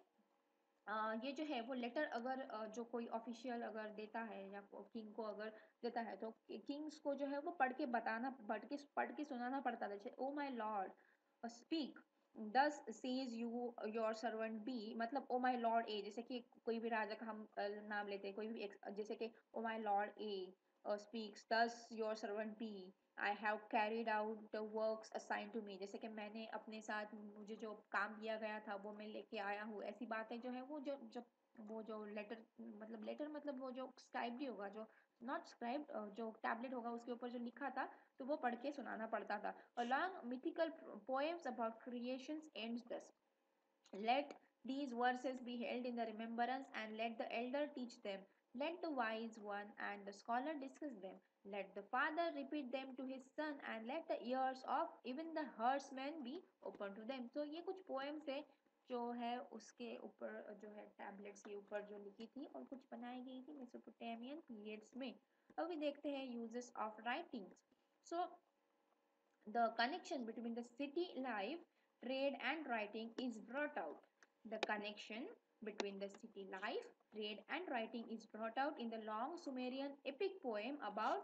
Uh, ये जो है वो letter अगर uh, जो कोई official अगर देता है या किंग को अगर देता है तो किंग्स को जो है वो पढ़ के बताना पढ़ के पढ़ के सुनाना पड़ता था। जैसे O my lord speak thus says you your servant B, मतलब ओ माय लॉर्ड ए, जैसे कि कोई भी राजा का हम uh, नाम लेते हैं, कोई भी जैसे कि O my lord A speaks thus your servant B, I have carried out the works assign to me, जैसे कि मैंने अपने साथ मुझे जो काम दिया गया था वो मैं लेके आया हूँ। ऐसी बातें जो है वो जो जब वो जो लेटर मतलब लेटर मतलब वो जो स्क्राइब्ड होगा, जो नॉट स्क्राइब्ड जो टैबलेट होगा उसके ऊपर जो लिखा था तो वो पढ़ के सुनाना पड़ता था। Along mythical poems about creations ends this, let these verses be held in the remembrance and let the elder teach them. Let the wise one and the scholar discuss them. Let the father repeat them to his son and let the ears of even the herdsmen be open to them. So ये कुछ poems है जो है उसके ऊपर जो है tablets के ऊपर जो लिखी थी और कुछ बनाई गई थी मेसोपोटामियन पीरियड्स में। अभी देखते हैं uses of writings. So the connection between the city life, trade and writing is brought out. The connection between the city life, trade and writing is brought out in the long Sumerian epic poem about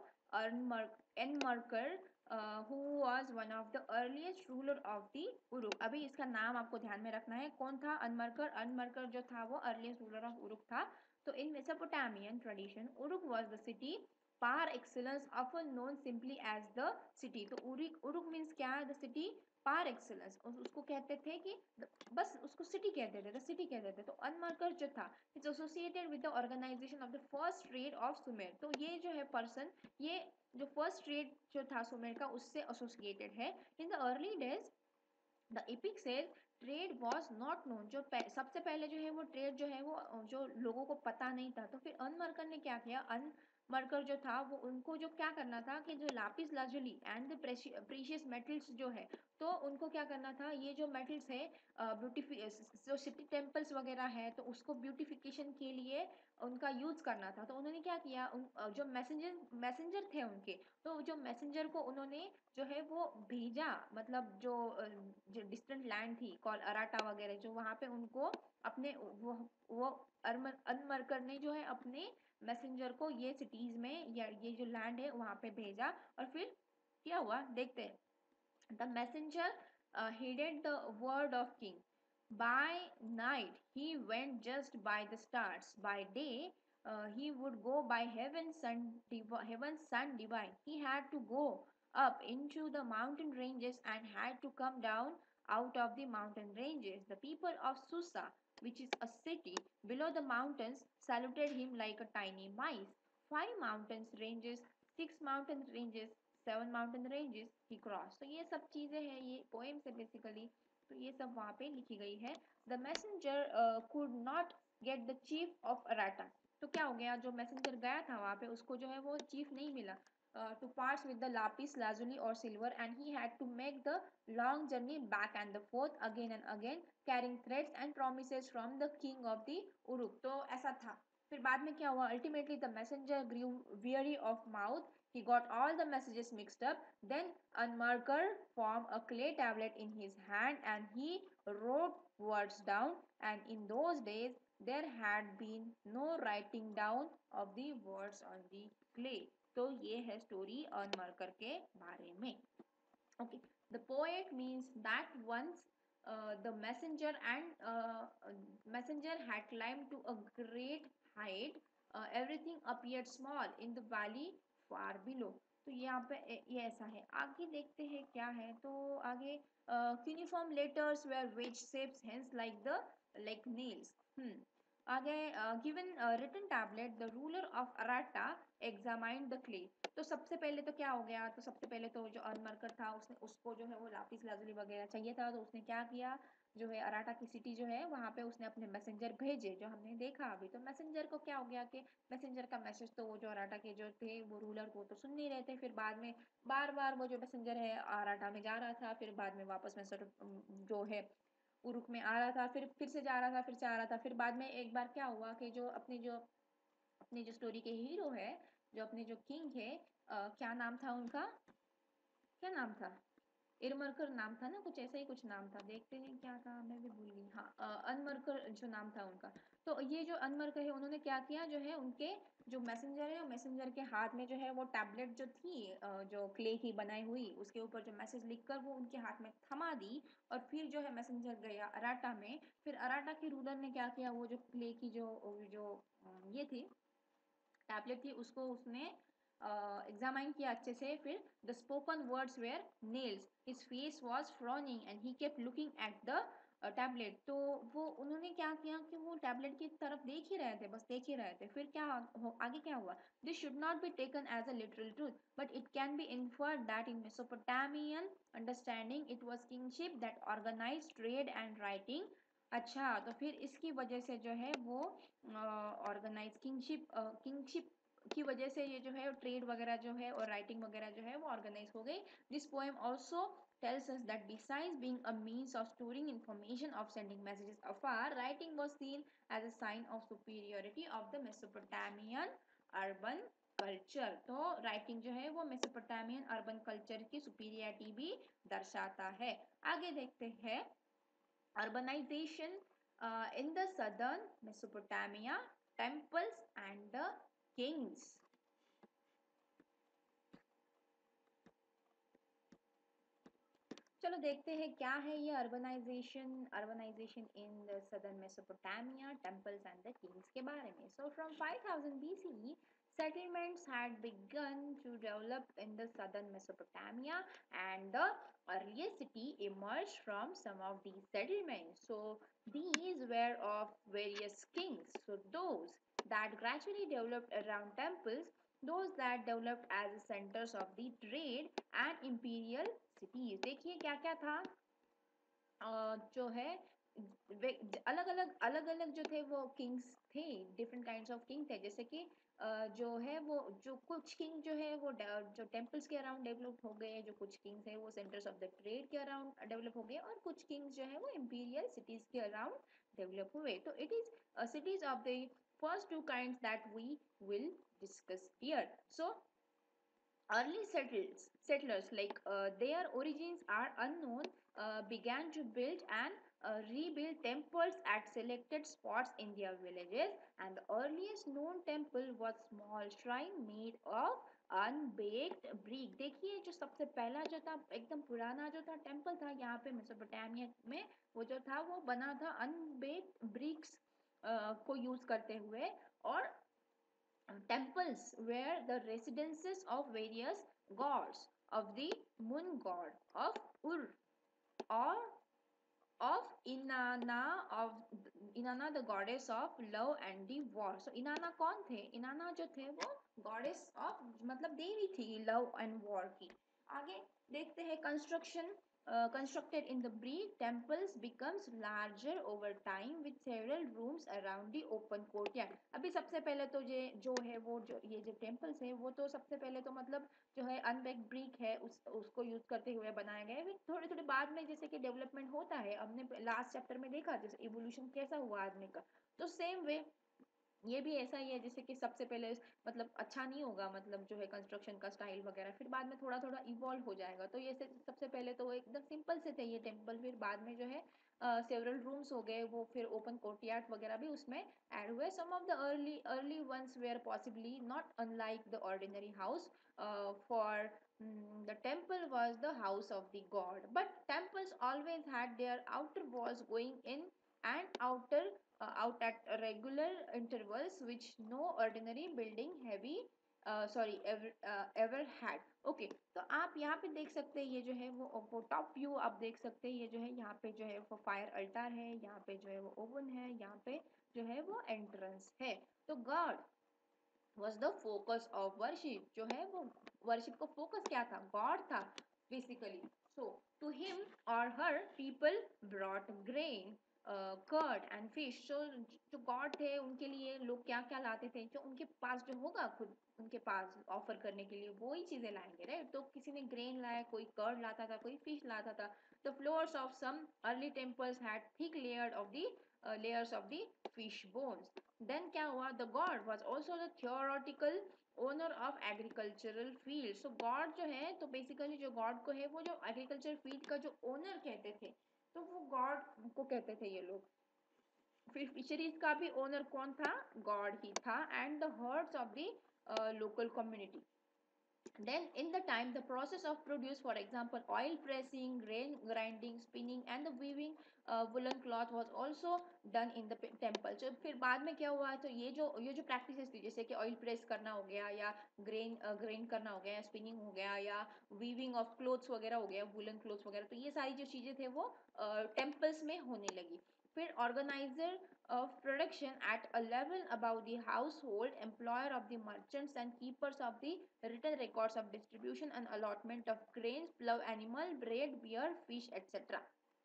Enmerkar, uh, who was one of the earliest ruler of the Uruk. अभी इसका नाम आपको ध्यान में रखना है, कौन था अनमरकर? अनमरकर जो था वो earliest ruler of Uruk था। तो in Mesopotamian tradition, Uruk was the city par excellence, often known simply as the city। तो उरुक उरुक मीन्स क्या है? द सिटी पार एक्सेलेंस, उसको कहते थे कि बस उसको सिटी कहते थे, द सिटी कहते थे। तो अनमरकर जो था it's associated with the organization of the first trade of Sumer. तो ये जो है पर्सन, ये जो फर्स्ट ट्रेड जो था सुमेर का उससे एसोसिएटेड है। In the early days the epic says trade was not known, जो सबसे पहले जो है वो ट्रेड जो है वो जो लोगों को पता नहीं था। तो फिर अनमरकर ने क्या किया, अन मरकर जो था वो उनको जो क्या करना था कि जो lapis lazuli and the precious metals जो है तो उनको क्या करना था, ये जो मेटल्स है ब्यूटिफि जो सिटी टेम्पल्स वगैरह है तो उसको ब्यूटिफिकेशन के लिए उनका यूज करना था। तो उन्होंने क्या किया, उन जो मैसेंजर मैसेंजर थे उनके, तो जो मैसेंजर को उन्होंने जो है वो भेजा, मतलब जो जो डिस्टेंट लैंड थी कॉल अराटा वगैरह, जो वहाँ पे उनको अपने वो वो अनमरकर ने जो है अपने मैसेंजर को ये सिटीज में या ये जो लैंड है वहाँ पे भेजा। और फिर क्या हुआ देखते हैं। The messenger heeded the word of king. By night he went just by the stars. By day uh, he would go by heaven's sun, heaven's sun divine. He had to go up into the mountain ranges and had to come down out of the mountain ranges. The people of Susa, which is a city below the mountains, saluted him like a tiny mice. Five mountain ranges, six mountain ranges, seven mountain ranges he cross. तो ये सब चीज़ें हैं, ये poem से basically, तो ये सब वहाँ पे लिखी गई है। The messenger could not get the chief of Aratta. तो क्या हो गया, जो मैसेंजर गया था वहाँ पे उसको जो है वो चीफ नहीं मिला to parts with the lapis lazuli और silver, and he had to make the long journey back and the forth again and again carrying threads and promises from the king of the Uruk. तो ऐसा था। फिर बाद में क्या हुआ, ultimately the messenger grew weary of mouth, he got all the messages mixed up. Then Anmarkar formed a clay tablet in his hand and he wrote words down. And in those days there had been no writing down of the words on the clay. तो ये है story अनमरकर के बारे में। Okay, the poet means that once uh, the messenger and uh, messenger had climbed to a great height, uh, everything appeared small in the valley far below. तो यहाँ पे ये ऐसा है। आगे देखते हैं क्या है। तो आगे cuneiform letters were wedge shapes, hence like the like nails. Hmm. आगे given written tablet the ruler of Aratta examined the clay. तो सबसे पहले तो क्या हो गया, तो सबसे पहले तो जो अनमरकर था उसने उसको जो है वो लापिस लाजुली वगैरह चाहिए था, तो उसने क्या किया, जो है अराटा की सिटी जो है वहाँ पे उसने अपने मैसेंजर भेजे, जो हमने देखा अभी। तो मैसेंजर को क्या हो गया कि मैसेंजर का मैसेज तो वो जो अराटा के जो थे वो रूलर को तो सुन नहीं रहे थे। फिर बाद में बार बार वो जो मैसेंजर है अराटा में जा रहा था, फिर बाद में वापस में सर जो है उरुक में आ रहा था, फिर फिर से जा रहा था, फिर से आ रहा था। फिर बाद में एक बार क्या हुआ कि जो अपनी जो अपनी जो स्टोरी के हीरो है, जो अपने जो किंग है, अ, क्या नाम था उनका, क्या नाम था, इरमरकर नाम था ना, कुछ ऐसा ही कुछ नाम था, देखते हैं क्या था, मैं भी भूल गई। हाँ, अ, अनमरकर जो नाम था उनका। तो ये जो अनमरकर है उन्होंने क्या किया, जो है उनके जो मैसेंजर है, मैसेंजर के हाथ में जो है वो टैबलेट जो थी, अ, जो क्ले की बनाई हुई, उसके ऊपर जो मैसेज लिखकर वो उनके हाथ में थमा दी। और फिर जो है मैसेंजर गया अराटा में। फिर अराटा के रूलर ने क्या किया, वो जो क्ले की जो जो अ, ये थी टैबलेट थी, उसको उसने एग्जामाइन uh, किया अच्छे से। फिर the spoken words were nails, his face was frowning and he kept looking at the tablet. तो वो उन्होंने क्या किया कि वो टैबलेट की तरफ देख ही रहे थे, बस देख ही रहे थे। फिर क्या हो, आगे क्या हुआ, this should not be taken as a literal truth but it can be inferred that in Mesopotamian understanding it was kingship that organize trade and writing. अच्छा, तो फिर इसकी वजह से जो है वो ऑर्गेनाइज किंगशिप किंगशिप की वजह से ये जो है ट्रेड वगैरह जो है और राइटिंग वगैरह जो है वो ऑर्गेनाइज हो गई। This poem also tells us that besides being a means of storing information of sending messages afar, writing was seen as a sign of superiority of the Mesopotamian urban culture। तो writing जो है वो Mesopotamian urban culture की superiority भी दर्शाता है। आगे देखते हैं urbanization uh, in the southern Mesopotamia, temples and the kings। चलो देखते हैं क्या है ये urbanization, urbanization in the southern Mesopotamia, temples and the kings के बारे में। So from five thousand B C, settlements had begun to develop in the southern Mesopotamia and the earliest city emerged from some of these settlements. So these were of various kings. So those that gradually developed around temples, those that developed as centers of the trade and imperial cities। देखिए क्या क्या था, uh, जो है अलग अलग अलग अलग जो थे वो किंग्स थे, डिफरेंट काइंड्स ऑफ किंग थे। जैसे कि uh, जो है वो जो कुछ किंग जो है वो जो टेम्पल्स के अराउंड डेवलप हो गए, जो कुछ किंग्स है वो सेंटर्स ऑफ द ट्रेड के अराउंड डेवलप हो गए, और कुछ किंग्स जो है वो इंपीरियल सिटीज के अराउंड डेवलप हुए। तो it is cities of the first two kinds that we will discuss here। So early settlers, settlers like uh, their origins are unknown, uh, began to build and uh, rebuild temples at selected spots in their villages, and the earliest known temple was small shrine made of unbaked brick. देखिए जो सबसे पहला जो था एकदम पुराना जो था टेम्पल था यहाँ पे मेसोपोटामिया में, वो जो था वो बना था अनबेक्ड ब्रिक्स को यूज करते हुए। और temples were the residences of various gods of the moon god of Ur, or of Inanna, of Inanna the goddess of love and the war। So Inanna कौन थे, Inanna जो थे वो goddess of मतलब देवी थी love and war की। आगे देखते हैं construction uh, constructed in the Greek temples becomes larger over time with several rooms around the open courtyard। अभी सबसे पहले तो ये जो है वो जो ये जो temples है वो तो सबसे पहले तो मतलब जो है अनबेक्ड ब्रिक है उस उसको यूज करते हुए बनाया गया है। थोड़े थोड़े बाद में जैसे कि डेवलपमेंट होता है, हमने लास्ट चैप्टर में देखा जैसे इवोल्यूशन कैसा हुआ आदमी का, तो सेम वे ये भी ऐसा ही है। जैसे कि सबसे पहले मतलब अच्छा नहीं होगा, मतलब जो है कंस्ट्रक्शन का स्टाइल वगैरह, फिर बाद में थोड़ा थोड़ा इवॉल्व हो जाएगा। तो ये सबसे पहले तो एकदम सिंपल से थे ये टेम्पल, फिर बाद में जो है सेवरल uh, रूम्स हो गए वो, फिर ओपन कोर्टयार्ड वगैरह भी उसमें ऐड हुए। Some of the early early ones were possibly not unlike the ordinary house, for the temple was the house of the god, but temples always had their outer walls going in and outer uh, out at regular intervals which no ordinary building heavy sorry ever ever had. Okay, तो आप यहाँ पे देख सकते हैं ये जो है वो वो टॉप व्यू आप देख सकते हैं, ये जो है यहाँ पे जो है वो फायर अल्टार है, यहाँ पे जो है वो ओवन है, यहाँ पे जो है वो एंट्रेंस है। तो god was the focus of worship, जो है वो worship को focus क्या था, God था basically. So to him or her people brought grain, uh, curd and fish. So जो God थे उनके लिए लोग क्या क्या लाते थे, जो उनके पास जो होगा खुद उनके पास ऑफर करने के लिए वो ही चीजें लाएंगे, राइट। तो किसी ने ग्रेन लाया, कोई कर्ड लाता था, कोई फिश लाता था। The floors of some early temples had thick layer of the layers of the fish bones. Then क्या हुआ, the god was also the theoretical owner of agricultural field. So god जो है, तो बेसिकली जो God को है वो जो एग्रीकल्चर फील्ड का जो ओनर कहते थे, तो वो गॉड को कहते थे ये लोग। फिर फिशरीज का भी ओनर कौन था, गॉड ही था, and the herds of the local community. Then in the time the process of produce, for example oil pressing, grain grinding, spinning and the weaving uh, woolen cloth was also done in the temple. So फिर बाद में क्या हुआ, तो ये जो ये जो प्रैक्टिसेस थी, जैसे कि ऑयल प्रेस करना हो गया, या ग्रेन ग्रेन करना हो गया, स्पिनिंग हो गया, या वीविंग ऑफ क्लोथ्स वगैरह हो गया, वुलन क्लोथ्स वगैरह, तो ये सारी जो चीजें थे वो टेम्पल्स uh, में होने लगी। फिर organiser of production at a level above the household, employer of the merchants and keepers of the written records of distribution and allotment of grains, plough animal, bread, beer, fish, et cetera.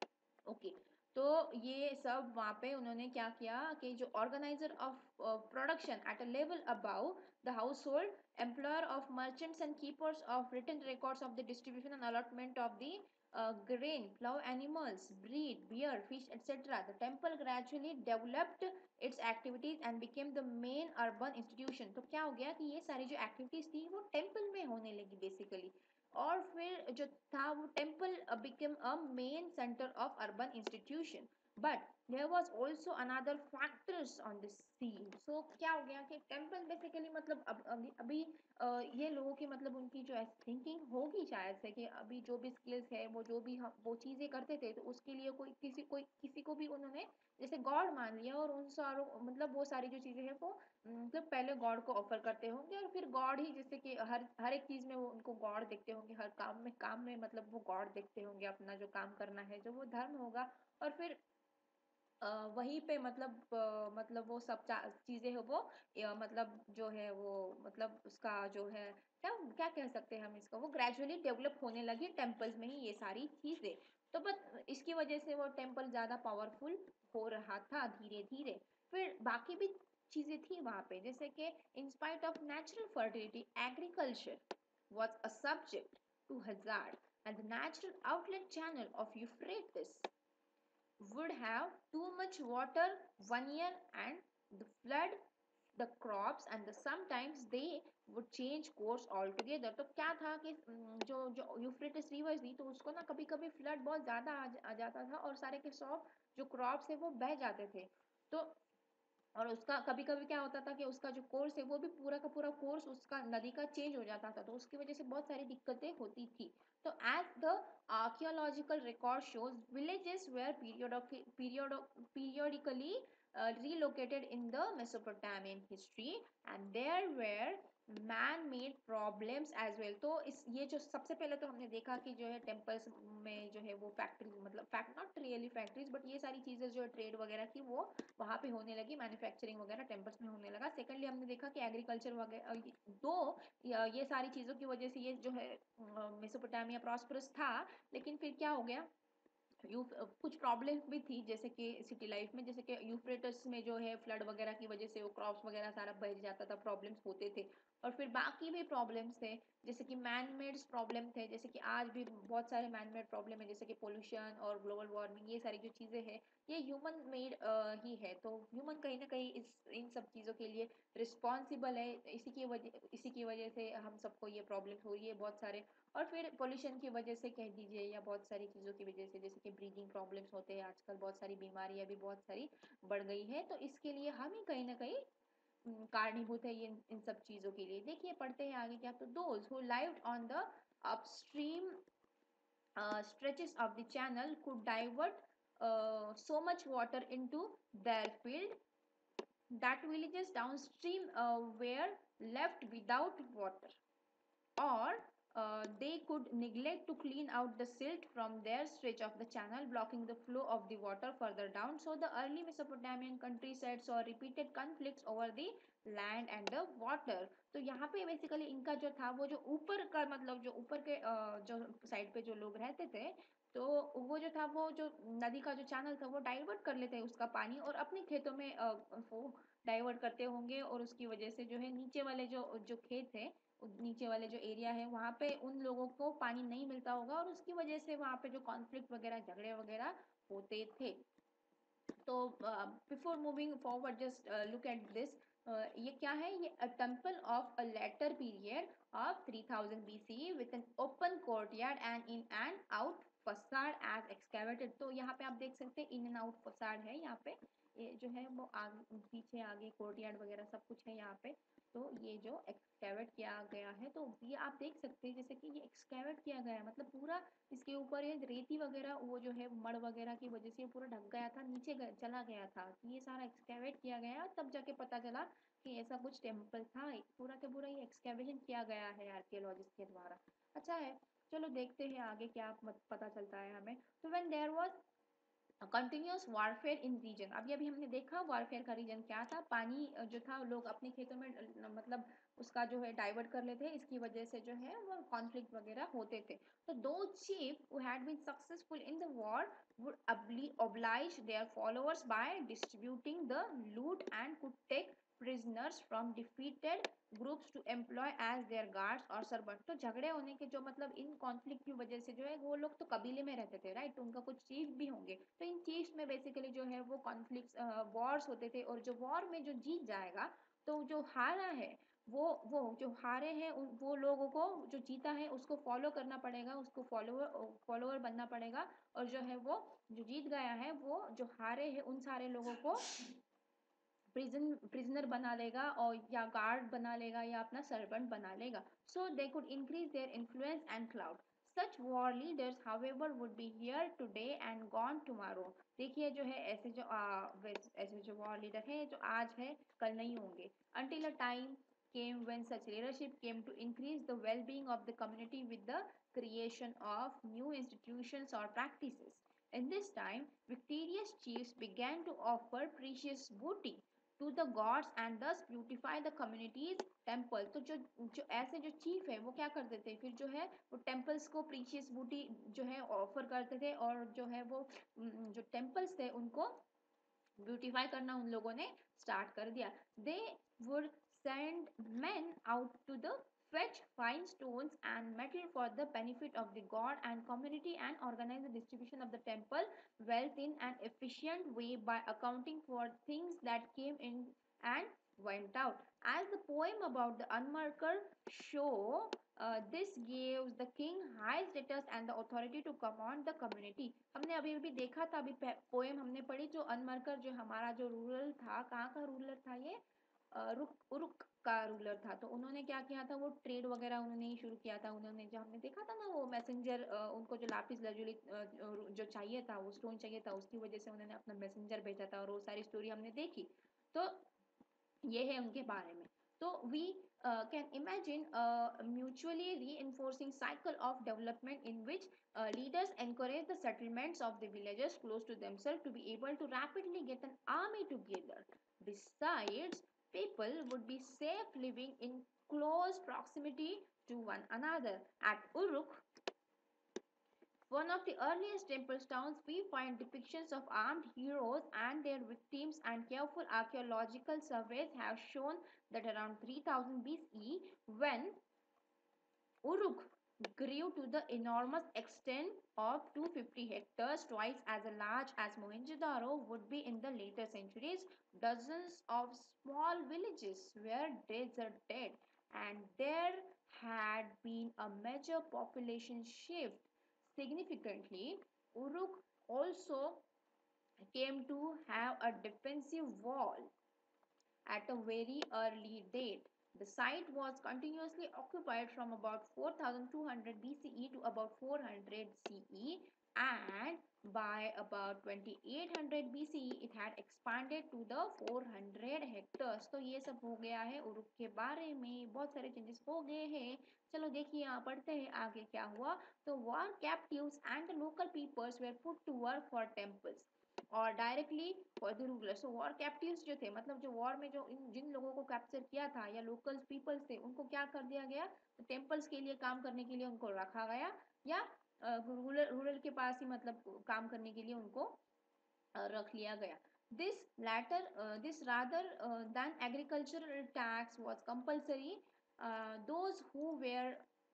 Okay, तो ये सब वहाँ पे उन्होंने क्या किया कि जो organiser of production at a level about the household, employer of merchants and keepers of written records of the distribution and allotment of the grain, plough animals, breed, beer, fish, et cetera. The temple gradually developed its activities and became the main urban institution. तो क्या हो गया कि ये सारी जो activities थी वो temple में होने लगी basically, और फिर जो था वो temple became a main centre of urban institution. But there was also another factors on this scene. So क्या हो गया कि टेम्पल बेसिकली मतलब अब अभी, अभी uh, ये लोगों की मतलब उनकी जो थिंकिंग होगी शायद से कि अभी जो भी स्किल्स है वो जो भी हम वो चीज़ें करते थे, तो उसके लिए कोई किसी कोई किसी को भी उन्होंने जैसे गॉड मान लिया, और उन सारों मतलब वो सारी जो चीज़ें हैं वो मतलब पहले गॉड को ऑफर करते होंगे, और फिर गॉड ही जैसे कि हर हर एक चीज में वो उनको गॉड देखते होंगे, हर काम में काम में मतलब वो गॉड देखते होंगे, अपना जो काम करना है जो वो धर्म होगा, और फिर अ, वहीं पे मतलब अ, मतलब वो सब चीजें है वो अ, मतलब जो है वो मतलब उसका जो है क्या क्या कह सकते हैं हम इसका, वो ग्रेजुअली डेवलप होने लगी टेम्पल्स में ही ये सारी चीजें। तो बस इसकी वजह से वो टेम्पल ज्यादा पावरफुल हो रहा था धीरे धीरे। फिर बाकी भी चीजें थी वहां पे, जैसे कि in spite of natural fertility agriculture was a subject to hazard, and the natural outlet channel of Euphrates would have too much water one year and the flood the crops, and the sometimes they would change course altogether। तो क्या था कि अम, जो जो Euphrates river थी तो उसको ना कभी कभी फ्लड बहुत ज्यादा आ, आ जाता था, और सारे के सब जो क्रॉप्स है वो बह जाते थे। तो और उसका कभी कभी क्या होता था कि उसका जो कोर्स है वो भी पूरा का पूरा कोर्स उसका नदी का चेंज हो जाता था, तो उसकी वजह से बहुत सारी दिक्कतें होती थी। तो as the archaeological record shows, villages were periodically relocated in the Mesopotamian history, and there were man made problems as well. तो इस ये जो सबसे पहले तो हमने देखा कि जो है टेम्पल्स में जो है वो फैक्ट्रीज मतलब fact not really factories but ये सारी चीज़ें जो ट्रेड वगैरह की वो वहाँ पे होने लगी, मैन्युफैक्चरिंग वगैरह टेम्पल्स में होने लगा। सेकेंडली हमने देखा कि एग्रीकल्चर वगैरह दो ये सारी चीज़ों की वजह से ये जो है मेसोपोटामिया प्रॉस्परस था, लेकिन फिर क्या हो गया, यू कुछ प्रॉब्लम्स भी थी जैसे कि सिटी लाइफ में, जैसे कि यूफ्रेटस में जो है फ्लड वगैरह की वजह से वो क्रॉप्स वगैरह सारा बह जाता था, प्रॉब्लम्स होते थे। और फिर बाकी भी प्रॉब्लम्स थे जैसे कि मैन मेड प्रॉब्लम थे, जैसे कि आज भी बहुत सारे मैन मेड प्रॉब्लम है, जैसे कि पोल्यूशन और ग्लोबल वार्मिंग, ये सारी जो चीज़ें हैं ये ह्यूमन मेड ही है। तो ह्यूमन कहीं ना कहीं इस इन सब चीज़ों के लिए रिस्पॉन्सिबल है, इसी की वजह इसी की वजह से हम सबको ये प्रॉब्लम हो रही है बहुत सारे। और फिर पोल्यूशन की वजह से कह दीजिए, या बहुत सारी चीज़ों की वजह से, जैसे कि ब्रीदिंग प्रॉब्लम्स होते हैं आजकल, बहुत सारी बीमारियां भी बहुत सारी बढ़ गई है, तो इसके लिए हम ही कहीं ना कहीं कारणीभूत है ये इन सब चीज़ों के लिए। देखिए पढ़ते हैं आगे क्या, तो those who lived on the upstream stretches of the channel could divert uh, so much water into their field that villages downstream uh, were left without water, or uh, they could neglect to clean out the silt from their stretch of the channel, blocking the flow of the water further down. So the early Mesopotamian countryside saw repeated conflicts over the land and the water. तो यहाँ पे basically इनका जो था वो जो ऊपर का मतलब जो ऊपर के जो साइड पे जो लोग रहते थे, तो वो जो था वो जो नदी का जो चैनल था वो डाइवर्ट कर लेते हैं उसका पानी और अपने खेतों में वो डाइवर्ट करते होंगे, और उसकी वजह से जो है नीचे वाले जो जो खेत है, नीचे वाले जो एरिया है वहाँ पे उन लोगों को पानी नहीं मिलता होगा, और उसकी वजह से वहाँ पे जो कॉन्फ्लिक्ट वगैरह झगड़े वगैरह होते थे. तो before moving forward just look at this. ये क्या है? ये a temple of a later period of three thousand B C with an open courtyard and in and out facade as excavated. तो यहाँ पे आप देख सकते हैं इन एंड आउट फसाड है यहाँ पे, ये जो है वो आगे पीछे आगे कोर्टयार्ड वगैरह सब कुछ है यहाँ पे. तो ये जो एक्सकेवेट किया गया है, तो ये आप देख सकते हैं जैसे कि ये एक्सकेवेट किया गया है, मतलब पूरा इसके ऊपर ये रेती वगैरह वो जो है मड़ वगैरह की वजह से पूरा ढक गया था, नीचे गया, चला गया था. ये सारा एक्सकेवेट किया गया तब जाके पता चला कि ऐसा कुछ टेम्पल था. पूरा का पूरा ये एक्सकेवेशन किया गया है आर्कियोलॉजिस्ट के द्वारा. अच्छा है, चलो देखते हैं आगे क्या पता चलता है हमें. तो when there was continuous warfare in region. अभी अभी हमने देखा वारफेयर का रीजन क्या था, पानी जो था लोग अपने खेतों में मतलब उसका जो है डाइवर्ट कर लेते हैं, इसकी वजह से जो है वो कॉन्फ्लिक्ट वगैरह होते थे. तो दो chief who had been successful in the war would oblige their followers by distributing the loot and could take prisoners from defeated groups to employ as their guards और सर्वेंट. तो झगड़े होने के जो मतलब इन कॉन्फ्लिक्ट की वजह से जो है वो लोग तो कबीले में रहते थे, राइट? तो उनका कुछ चीफ भी होंगे, तो इन चीफ्स में बेसिकली जो है वो कॉन्फ्लिक्ट वॉर्स होते थे, और जो वॉर में जो जीत जाएगा तो जो हारा है वो वो जो हारे हैं वो लोगों को जो जीता है उसको फॉलो करना पड़ेगा, उसको फॉलोअर फॉलोअर बनना पड़ेगा, और जो है वो जो जीत गया है वो जो हारे हैं उन सारे लोगों को प्रिजन प्रिजनर बना लेगा और या गार्ड बना लेगा या अपना सर्वेंट बना लेगा. So they could increase their influence and clout. Such war leaders however would be here today and gone tomorrow. देखिए जो है ऐसे जो आ, ऐसे जो वॉर लीडर है जो आज है कल नहीं होंगे. until a time came when such leadership came to increase the well-being of the community with the creation of new institutions or practices. In this time, victorious chiefs began to offer precious booty to the gods and thus beautify the community's temple. तो जो जो ऐसे जो chief है वो क्या करते थे फिर जो है वो टेम्पल्स को प्रीशियस बूटी जो है ऑफर करते थे, और जो है वो जो टेम्पल्स थे उनको ब्यूटिफाई करना उन लोगों ने स्टार्ट कर दिया. They would send men out to the fetch fine stones and metal for the benefit of the god and community and organize the distribution of the temple wealth in an efficient way by accounting for things that came in and went out. As the poem about the unmarker show, uh, this gives the king high status and the authority to command the community. हमने अभी अभी देखा था, अभी poem हमने पढ़ी जो अनमरकर जो हमारा जो रूरल था, कहाँ का रूलर था ये? रुक उरुक का रूलर था. तो उन्होंने क्या किया था, वो ट्रेड वगैरह उन्होंने ही शुरू किया था. उन्होंने जो हमने देखा था ना वो मैसेंजर, उनको जो लापिस लजुली जो चाहिए था वो स्टोन चाहिए था, उसकी वजह से उन्होंने अपना मैसेंजर भेजा था, और वो सारी स्टोरी हमने देखी. तो ये है उनके बारे में. तो we uh, can imagine a mutually reinforcing cycle of development in which uh, leaders encourage the settlements of the villagers close to themselves to be able to rapidly get an army together. Besides, people would be safe living in close proximity to one another. At Uruk, one of the earliest temple towns, we find depictions of armed heroes and their victims, and careful archaeological surveys have shown that around three thousand B C E, when Uruk grew to the enormous extent of two hundred fifty hectares, twice as large as Mohenjo-daro would be in the later centuries, dozens of small villages were deserted, and there had been a major population shift. Significantly, Uruk also came to have a defensive wall at a very early date. The site was continuously occupied from about four thousand two hundred B C E to about four hundred C E, and by about twenty-eight hundred B C it had expanded to the four hundred hectares. तो ये सब हो गया है Uruk के बारे में, बहुत सारे चेंजेस हो गए हैं. चलो देखिए यहाँ पढ़ते हैं आगे क्या हुआ. तो war captives and the local peoples were put to work for temples और डायरेक्टली फॉर द रूलर्स. तो वॉर कैप्टिव्स जो थे, मतलब जो वॉर में जो इन जिन लोगों को कैप्चर किया था या लोकल पीपल्स थे, उनको क्या कर दिया गया, तो टेम्पल्स के लिए काम करने के लिए उनको रखा गया या रूरल रूरल के पास ही मतलब काम करने के लिए उनको रख लिया गया. This later this rather than agricultural tax was compulsory. Those who were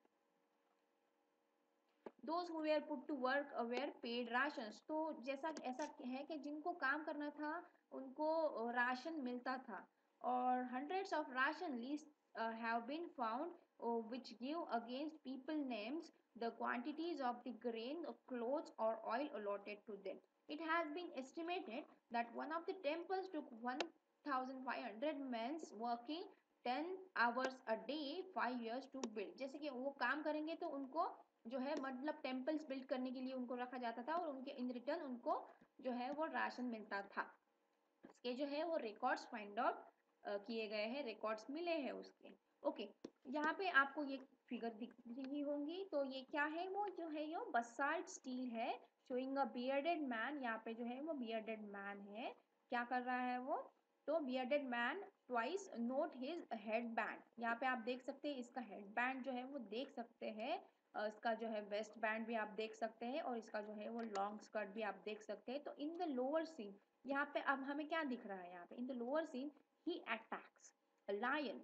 Those who were put to work were paid rations. तो जैसा ऐसा है कि जिनको काम करना था उनको राशन मिलता था और hundreds of ration lists uh, have been found uh, which give against people names the quantities of the grain, of clothes or oil allotted to them. It has been estimated that one of the temples took one thousand five hundred men working ten hours a day five years to build. जैसे कि वो काम करेंगे तो उनको जो है मतलब टेम्पल्स बिल्ड करने के लिए उनको रखा जाता था और उनके इन रिटर्न उनको जो है वो राशन मिलता था. इसके जो है वो रिकॉर्ड्स फाइंड आउट किए गए हैं, रिकॉर्ड्स मिले हैं उसके. Okay okay. यहाँ पे आपको ये फिगर दिख रही होंगी. तो ये क्या है, वो जो है ये बसाल्ट स्टील है शोइंग अ बियर्डेड मैन. यहाँ पे जो है वो बियर्डेड मैन है, क्या कर रहा है वो, तो bearded man twice note his headband. यहाँ पे आप देख सकते हैं इसका हेड बैंड जो है वो देख सकते हैं, इसका जो है वेस्ट बैंड भी आप देख सकते हैं और इसका जो है वो लॉन्ग स्कर्ट भी आप देख सकते हैं. तो इन द लोअर सीन यहाँ पे अब हमें क्या दिख रहा है, यहाँ पे in the lower scene he attacks a lion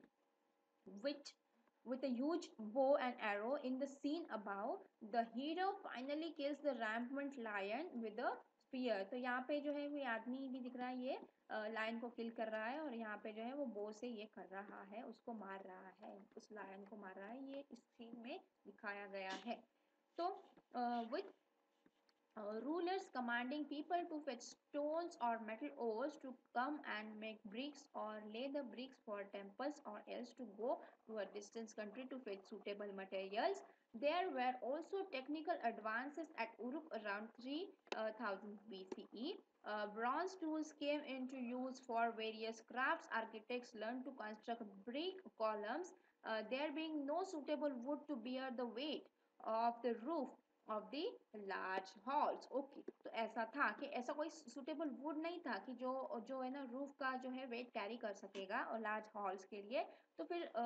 which with a huge bow and arrow. In the scene above, the hero finally kills the rampant lion with a spear. तो यहाँ पे जो है वो आदमी भी दिख रहा है, ये लायन को किल कर रहा है और यहाँ पे जो है वो बो से ये कर रहा है, उसको मार रहा है, उस लायन को मार रहा है. ये इस सीन में दिखाया गया है. तो with Uh, rulers commanding people to fetch stones or metal ores to come and make bricks or lay the bricks for temples or else to go to a distant country to fetch suitable materials. There were also technical advances at Uruk around three thousand B C E. Uh, bronze tools came into use for various crafts. Architects learned to construct brick columns, uh, there being no suitable wood to bear the weight of the roof of the large halls. Okay, तो ऐसा था कि ऐसा कोई suitable would नहीं था कि जो जो है ना रूफ का जो है वेट कैरी कर सकेगा और लार्ज हॉल्स के लिए. तो फिर आ,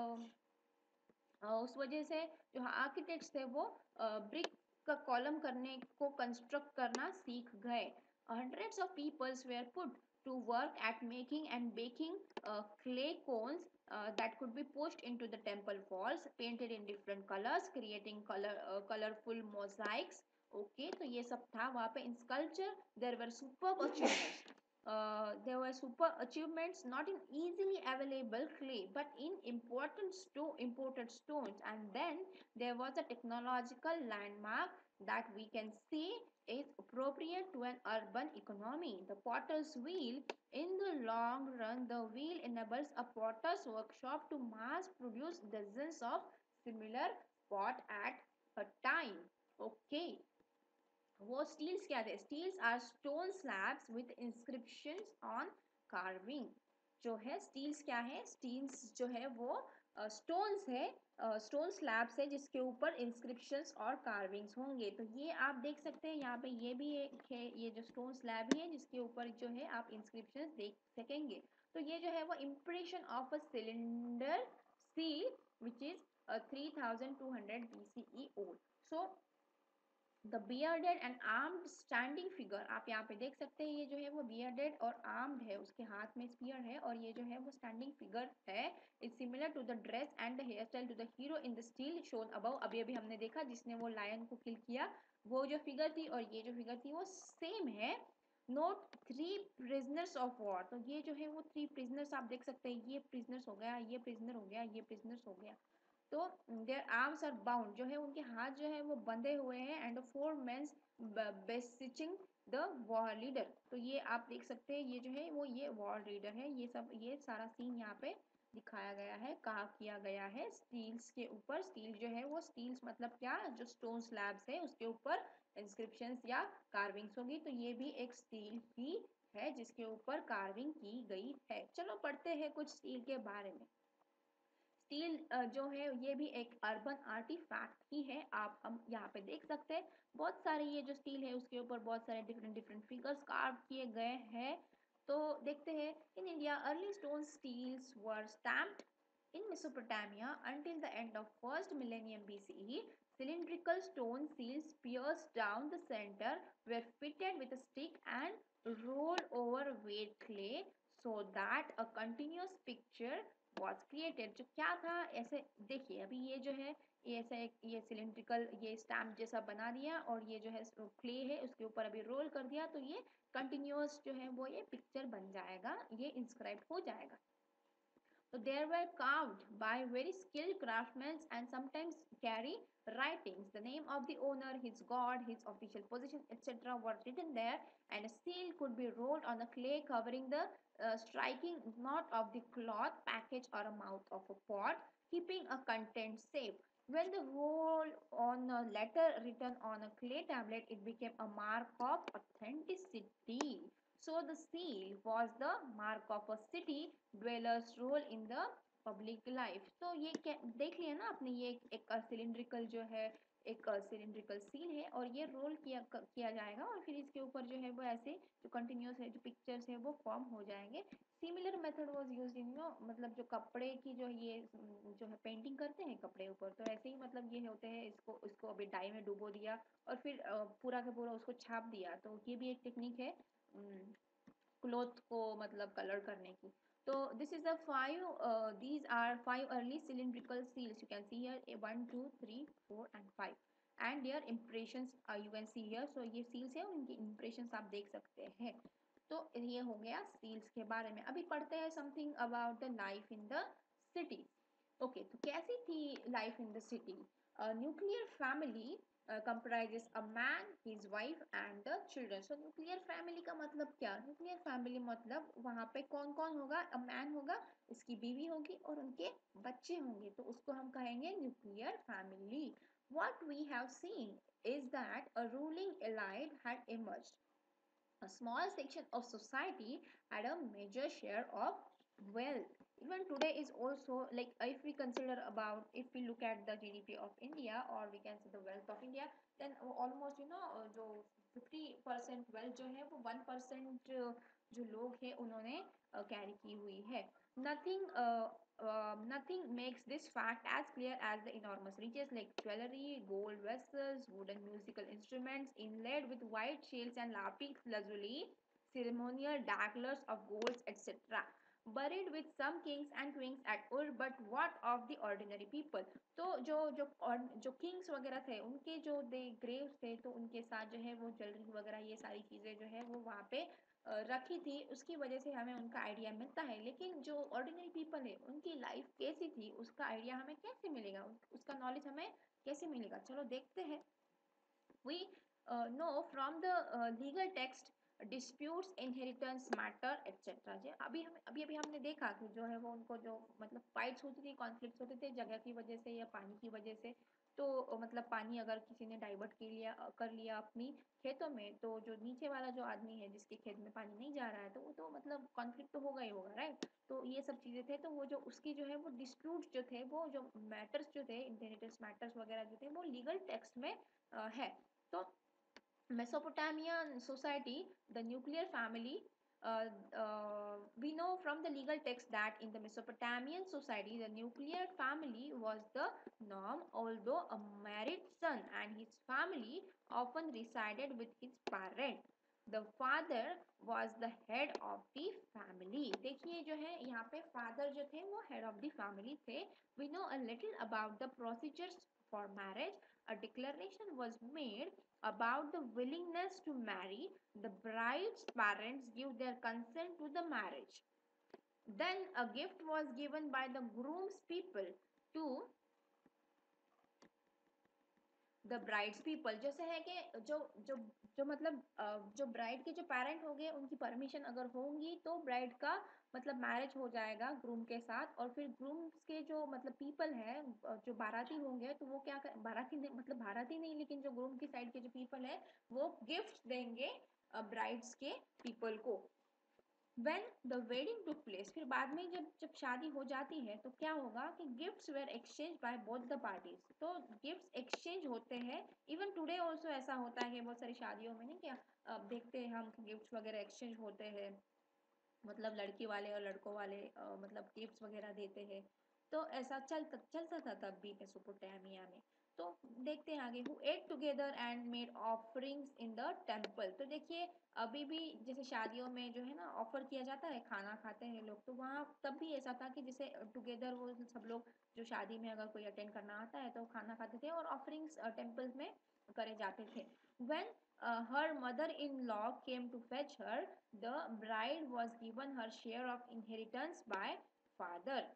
आ, उस वजह से जो आर्किटेक्ट्स थे वो ब्रिक का कॉलम करने को कंस्ट्रक्ट करना सीख गए. Hundreds of peoples were put to work at making and baking uh, clay cones uh, that could be pushed into the temple walls, painted in different colors, creating color uh, colorful mosaics. Okay, तो ये सब था वहाँ पे. In sculpture there were superb achievements. Uh, there were super achievements not in easily available clay but in important sto imported stones. And then there was a technological landmark that we can see is appropriate to an urban economy, the potter's wheel. In the long run, the wheel enables a potter's workshop to mass produce dozens of similar pot at a time. Okay, वो steles क्या थे, steles are stone slabs with inscriptions on carving. जो है steles क्या है, steles जो है वो स्टोन्स uh, है, स्टोन uh, स्लैब्स है जिसके ऊपर इंस्क्रिप्शंस और कार्विंग्स होंगे. तो ये आप देख सकते हैं यहाँ पे ये भी एक है, ये जो स्टोन स्लैब ही है जिसके ऊपर जो है आप इंस्क्रिप्शंस देख सकेंगे. तो ये जो है वो impression of a cylinder seal which is three thousand two hundred B C E old. So the bearded and armed standing figure आप यहाँ पे देख सकते हैं, ये जो है वो बियर्डेड और आर्म्ड है, उसके हाथ में स्पीयर है और ये जो है वो स्टैंडिंग फिगर है. It's similar to the dress and the hairstyle to the hero in the stele shown above. अभी अभी हमने देखा जिसने वो लायन को किल किया, वो जो फिगर थी और ये जो फिगर थी वो सेम है. Note three prisoners of war. तो ये जो है वो थ्री प्रिजनर्स आप देख सकते हैं, ये प्रिजनर्स हो गया, ये प्रिजनर हो गया, ये प्रिजनर्स हो गया. तो देयर आर्म्स आर बाउंड, जो है उनके हाथ जो है वो बंधे हुए हैं. And four men's besieging the war leader. तो ये आप देख सकते हैं, ये जो है वो ये वॉर लीडर है. ये सब ये सारा सीन यहाँ पे दिखाया गया है, कार्व किया गया है स्टील्स के ऊपर. स्टील जो है वो स्टील्स मतलब क्या, जो स्टोन स्लैब्स है उसके ऊपर इंस्क्रिप्शंस या कार्विंग्स होगी, तो ये भी एक स्टील ही है जिसके ऊपर कार्विंग की गई है। चलो पढ़ते हैं कुछ स्टील के बारे में। स्टील जो है ये भी एक अर्बन आर्टिफैक्ट ही है। आप हम यहाँ पे देख सकते हैं बहुत सारे ये जो स्टील है उसके ऊपर बहुत सारे डिफरेंट डिफरेंट फिगर्स कार्व किए गए हैं। तो देखते हैं, in India early stone steles were stamped in Mesopotamia until the end of first millennium B C E. Cylindrical stone seals pierced down the center were fitted with a stick and rolled over wet clay so that a continuous picture was created. जो क्या था, ऐसे देखिए अभी ये जो है ये ऐसा एक ये सिलिंड्रिकल ये स्टैम्प जैसा बना दिया और ये जो है क्ले है उसके ऊपर अभी रोल कर दिया, तो ये कंटिन्यूअस जो है वो ये पिक्चर बन जाएगा, ये इंस्क्राइब हो जाएगा। So they were carved by very skilled craftsmen and sometimes carry writings. The name of the owner, his god, his official position, et cetera were written there, and a seal could be rolled on the clay covering the uh, striking knot of the cloth package or a mouth of a pot, keeping a content safe. When the roll on a letter written on a clay tablet, it became a mark of authenticity. So the seal was the mark of a city dweller's role in the public life. तो ये क्या देख लिया ना आपने, ये एक cylindrical जो है एक सिलिंड्रिकल सील है और ये रोल किया किया जाएगा और फिर इसके ऊपर जो है वो ऐसे जो कंटिन्यूस है जो पिक्चर्स है वो फॉर्म हो जाएंगे। Similar method was used in no, मतलब जो कपड़े की जो ये जो है पेंटिंग करते हैं कपड़े ऊपर, तो ऐसे ही मतलब ये होते हैं, इसको इसको अभी डाई में डुबो दिया और फिर पूरा का पूरा उसको छाप दिया, तो ये भी एक टेक्निक है क्लोथ को मतलब कलर करने की। So this is the five uh, these are five early cylindrical seals, you can see here one two three four and five and their impressions uh, you can see here। so ये seals है और इनकी impressions आप देख सकते हैं। तो ये हो गया seals के बारे में। अभी पढ़ते हैं something about the life in the city। Okay okay, तो कैसी थी life in the city? A nuclear family uh, comprises a man, his wife and the children। so nuclear family का मतलब क्या? nuclear family मतलब वहाँ पे कौन कौन होगा? a man होगा, उसकी बीवी होगी और उनके बच्चे होंगे, तो उसको हम कहेंगे nuclear family। what we have seen is that a ruling elite had emerged। a small section of society had a major share of wealth। even today is also like if we consider about if we look at the G D P of India or we can see the wealth of India, then almost you know जो fifty percent wealth जो है वो one percent जो लोग हैं उन्होंने carry की हुई है। nothing uh, uh, nothing makes this fact as clear as the enormous riches like jewelry, gold vessels, wooden musical instruments inlaid with white shields and lapis lazuli, ceremonial daggers of golds, et cetera buried with some kings and queens at Ur, but what of the ordinary people? तो जो जो जो Kings वगैरह थे उनके जो दे Graves थे तो उनके साथ जो है वो ज्वेलरी वगैरह ये सारी चीज़ें जो है वो वहाँ पे रखी थी, उसकी वजह से हमें उनका आइडिया मिलता है। लेकिन जो ऑर्डिनरी पीपल है उनकी लाइफ कैसी थी उसका आइडिया हमें कैसे मिलेगा, उसका नॉलेज हमें कैसे मिलेगा? चलो देखते हैं। We uh, know from the uh, legal text disputes inheritance matter etc। जे अभी हम अभी अभी हमने देखा कि जो है वो उनको जो मतलब फाइट्स होती थी, कॉन्फ्लिक्ट्स होते थे जगह की वजह से या पानी की वजह से। तो मतलब पानी अगर किसी ने डाइवर्ट कर लिया कर लिया अपनी खेतों में, तो जो नीचे वाला जो आदमी है जिसके खेत में पानी नहीं जा रहा है तो वो तो मतलब कॉन्फ्लिक्ट तो होगा ही होगा, राइट। तो ये सब चीज़ें थे, तो वो जो उसकी जो है वो डिस्प्यूट जो थे वो जो मैटर्स जो थे इनहेरिटेंस मैटर्स वगैरह जो थे वो लीगल टेक्स्ट में uh, है। तो Mesopotamian society, the nuclear family, uh, uh, we know from the legal text that in the Mesopotamian society, the nuclear family was the norm, although a married son and his family often resided with his parent। The father was the head of the family। देखिए जो है यहाँ पे father जो थे वो head of the family थे। We know a little about the procedures for marriage। A declaration was made about the willingness to marry. The bride's parents give their consent to the marriage. Then a gift was given by the groom's people to the bride's people, जैसे है कि जो जो जो मतलब जो bride के जो पेरेंट होंगे उनकी परमिशन अगर होंगी तो ब्राइड का मतलब मैरिज हो जाएगा ग्रूम के साथ। और फिर ग्रूम के जो मतलब पीपल है, जो बाराती होंगे, तो वो क्या कर, बाराती नहीं मतलब बाराती नहीं लेकिन जो ग्रूम की साइड के जो पीपल है वो गिफ्ट देंगे ब्राइड्स के पीपल को। When the wedding took place, फिर बाद में जब जब शादी हो जाती है तो क्या होगा कि gifts were exchange by both the parties, तो गिफ्ट्स एक्सचेंज होते हैं। इवन टुडे ऑल्सो ऐसा होता है बहुत सारी शादियों में, नहीं क्या अब देखते हैं हम गिफ्ट्स वगैरह एक्सचेंज होते हैं, मतलब लड़की वाले और लड़कों वाले अ, मतलब गिफ्ट्स वगैरह देते हैं। तो ऐसा चलता चलता था तब भी मेसोपोटामिया में। तो देखते हैं आगे, who ate together and made offerings in the temple. तो देखिए अभी भी जैसे शादियों में जो है ना ऑफर किया जाता है, खाना खाते हैं लोग, तो वहाँ तब भी ऐसा था कि जैसे टुगेदर वो सब लोग जो शादी में अगर कोई अटेंड करना आता है तो खाना खाते थे और ऑफरिंग्स टेम्पल्स में करे जाते थे। When her mother in law came to fetch her, the bride was given her share of inheritance by father.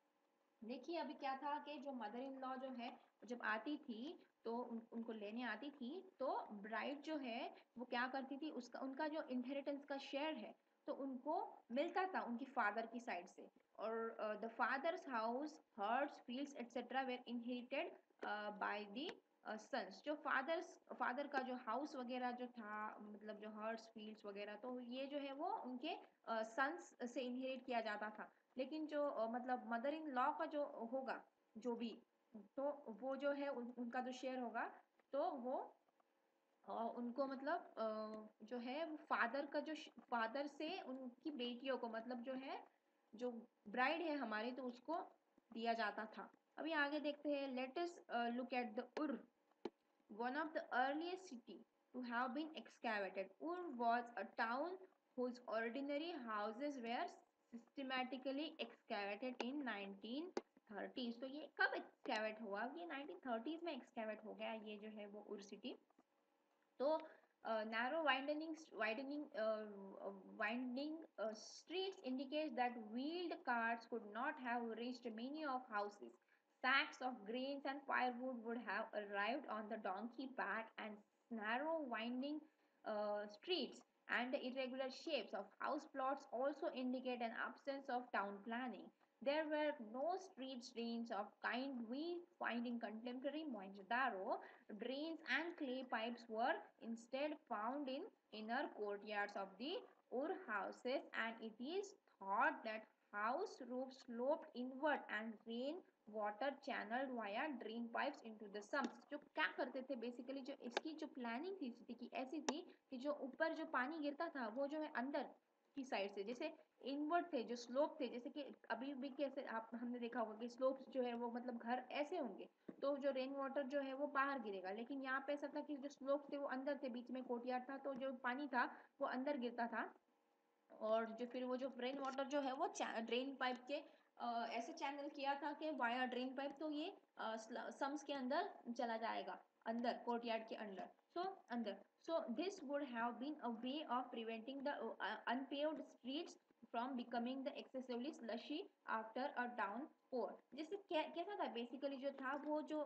देखिए अभी क्या था कि जो मदर इन लॉ जो है जब आती थी तो उन, उनको लेने आती थी, तो ब्राइड जो है वो क्या करती थी, उसका उनका जो इनहेरिटेंस का शेयर है तो उनको मिलता था उनकी फादर की साइड से। और the father's house, herds, fields et cetera were inherited by the sons. जो फादर्स फादर का जो हाउस वगैरह जो था, मतलब जो हर्ट्स फील्ड्स वगैरह, तो ये जो है वो उनके सन्स uh, से इनहेरिट किया जाता था। लेकिन जो uh, मतलब मदर इन लॉ का जो होगा जो भी, तो वो जो है उन, उनका जो शेयर होगा तो वो uh, उनको मतलब uh, जो है वो फादर का जो फादर से उनकी बेटियों को मतलब जो है जो ब्राइड है हमारी तो उसको दिया जाता था। अभी आगे देखते हैं, let us look at the Ur, one of the earliest city to have been excavated. Ur was a town whose ordinary houses were systematically excavated in nineteen thirties. तो ये कब excavate हुआ? ये nineteen thirties में excavate हो गया ये जो है वो उर city। तो uh, narrow widening widening uh, uh, winding uh, streets indicates that wheeled carts could not have reached many of houses. Sacks of grains and firewood would have arrived on the donkey back, and narrow winding uh, streets and the irregular shapes of house plots also indicate an absence of town planning. There were no street drains of kind we find in contemporary Mohenjo-daro. Drains and clay pipes were instead found in inner courtyards of the Ur houses, and it is thought that house roofs sloped inward and rain water channel via drain pipes into the sumps. जो क्या करते थे basically, जो इसकी जो planning थी city की ऐसी थी कि जो ऊपर जो पानी गिरता था वो जो है अंदर की साइड से, जैसे इनवर्ड थे, जो स्लोप थे, जैसे कि अभी भी कैसे आप हमने देखा होगा कि स्लोप्स जो है वो मतलब घर ऐसे होंगे तो जो रेन वाटर जो है वो बाहर गिरेगा, लेकिन यहाँ पे ऐसा था कि जो स्लोप थे वो अंदर थे, बीच में कोर्टयार्ड था तो जो पानी था वो अंदर गिरता था। और जो फिर वो जो रेन वाटर जो है वो ड्रेन पाइप के uh, ऐसे चैनल किया था कि वाया ड्रेन पाइप तो ये सम्स uh, के अंदर चला जाएगा, अंदर कोर्टयार्ड के अंदर, सो so, अंदर। So this would have been a way of preventing the unpaved streets from becoming the excessively slushy after a downpour. जैसे कैसा था बेसिकली जो था वो जो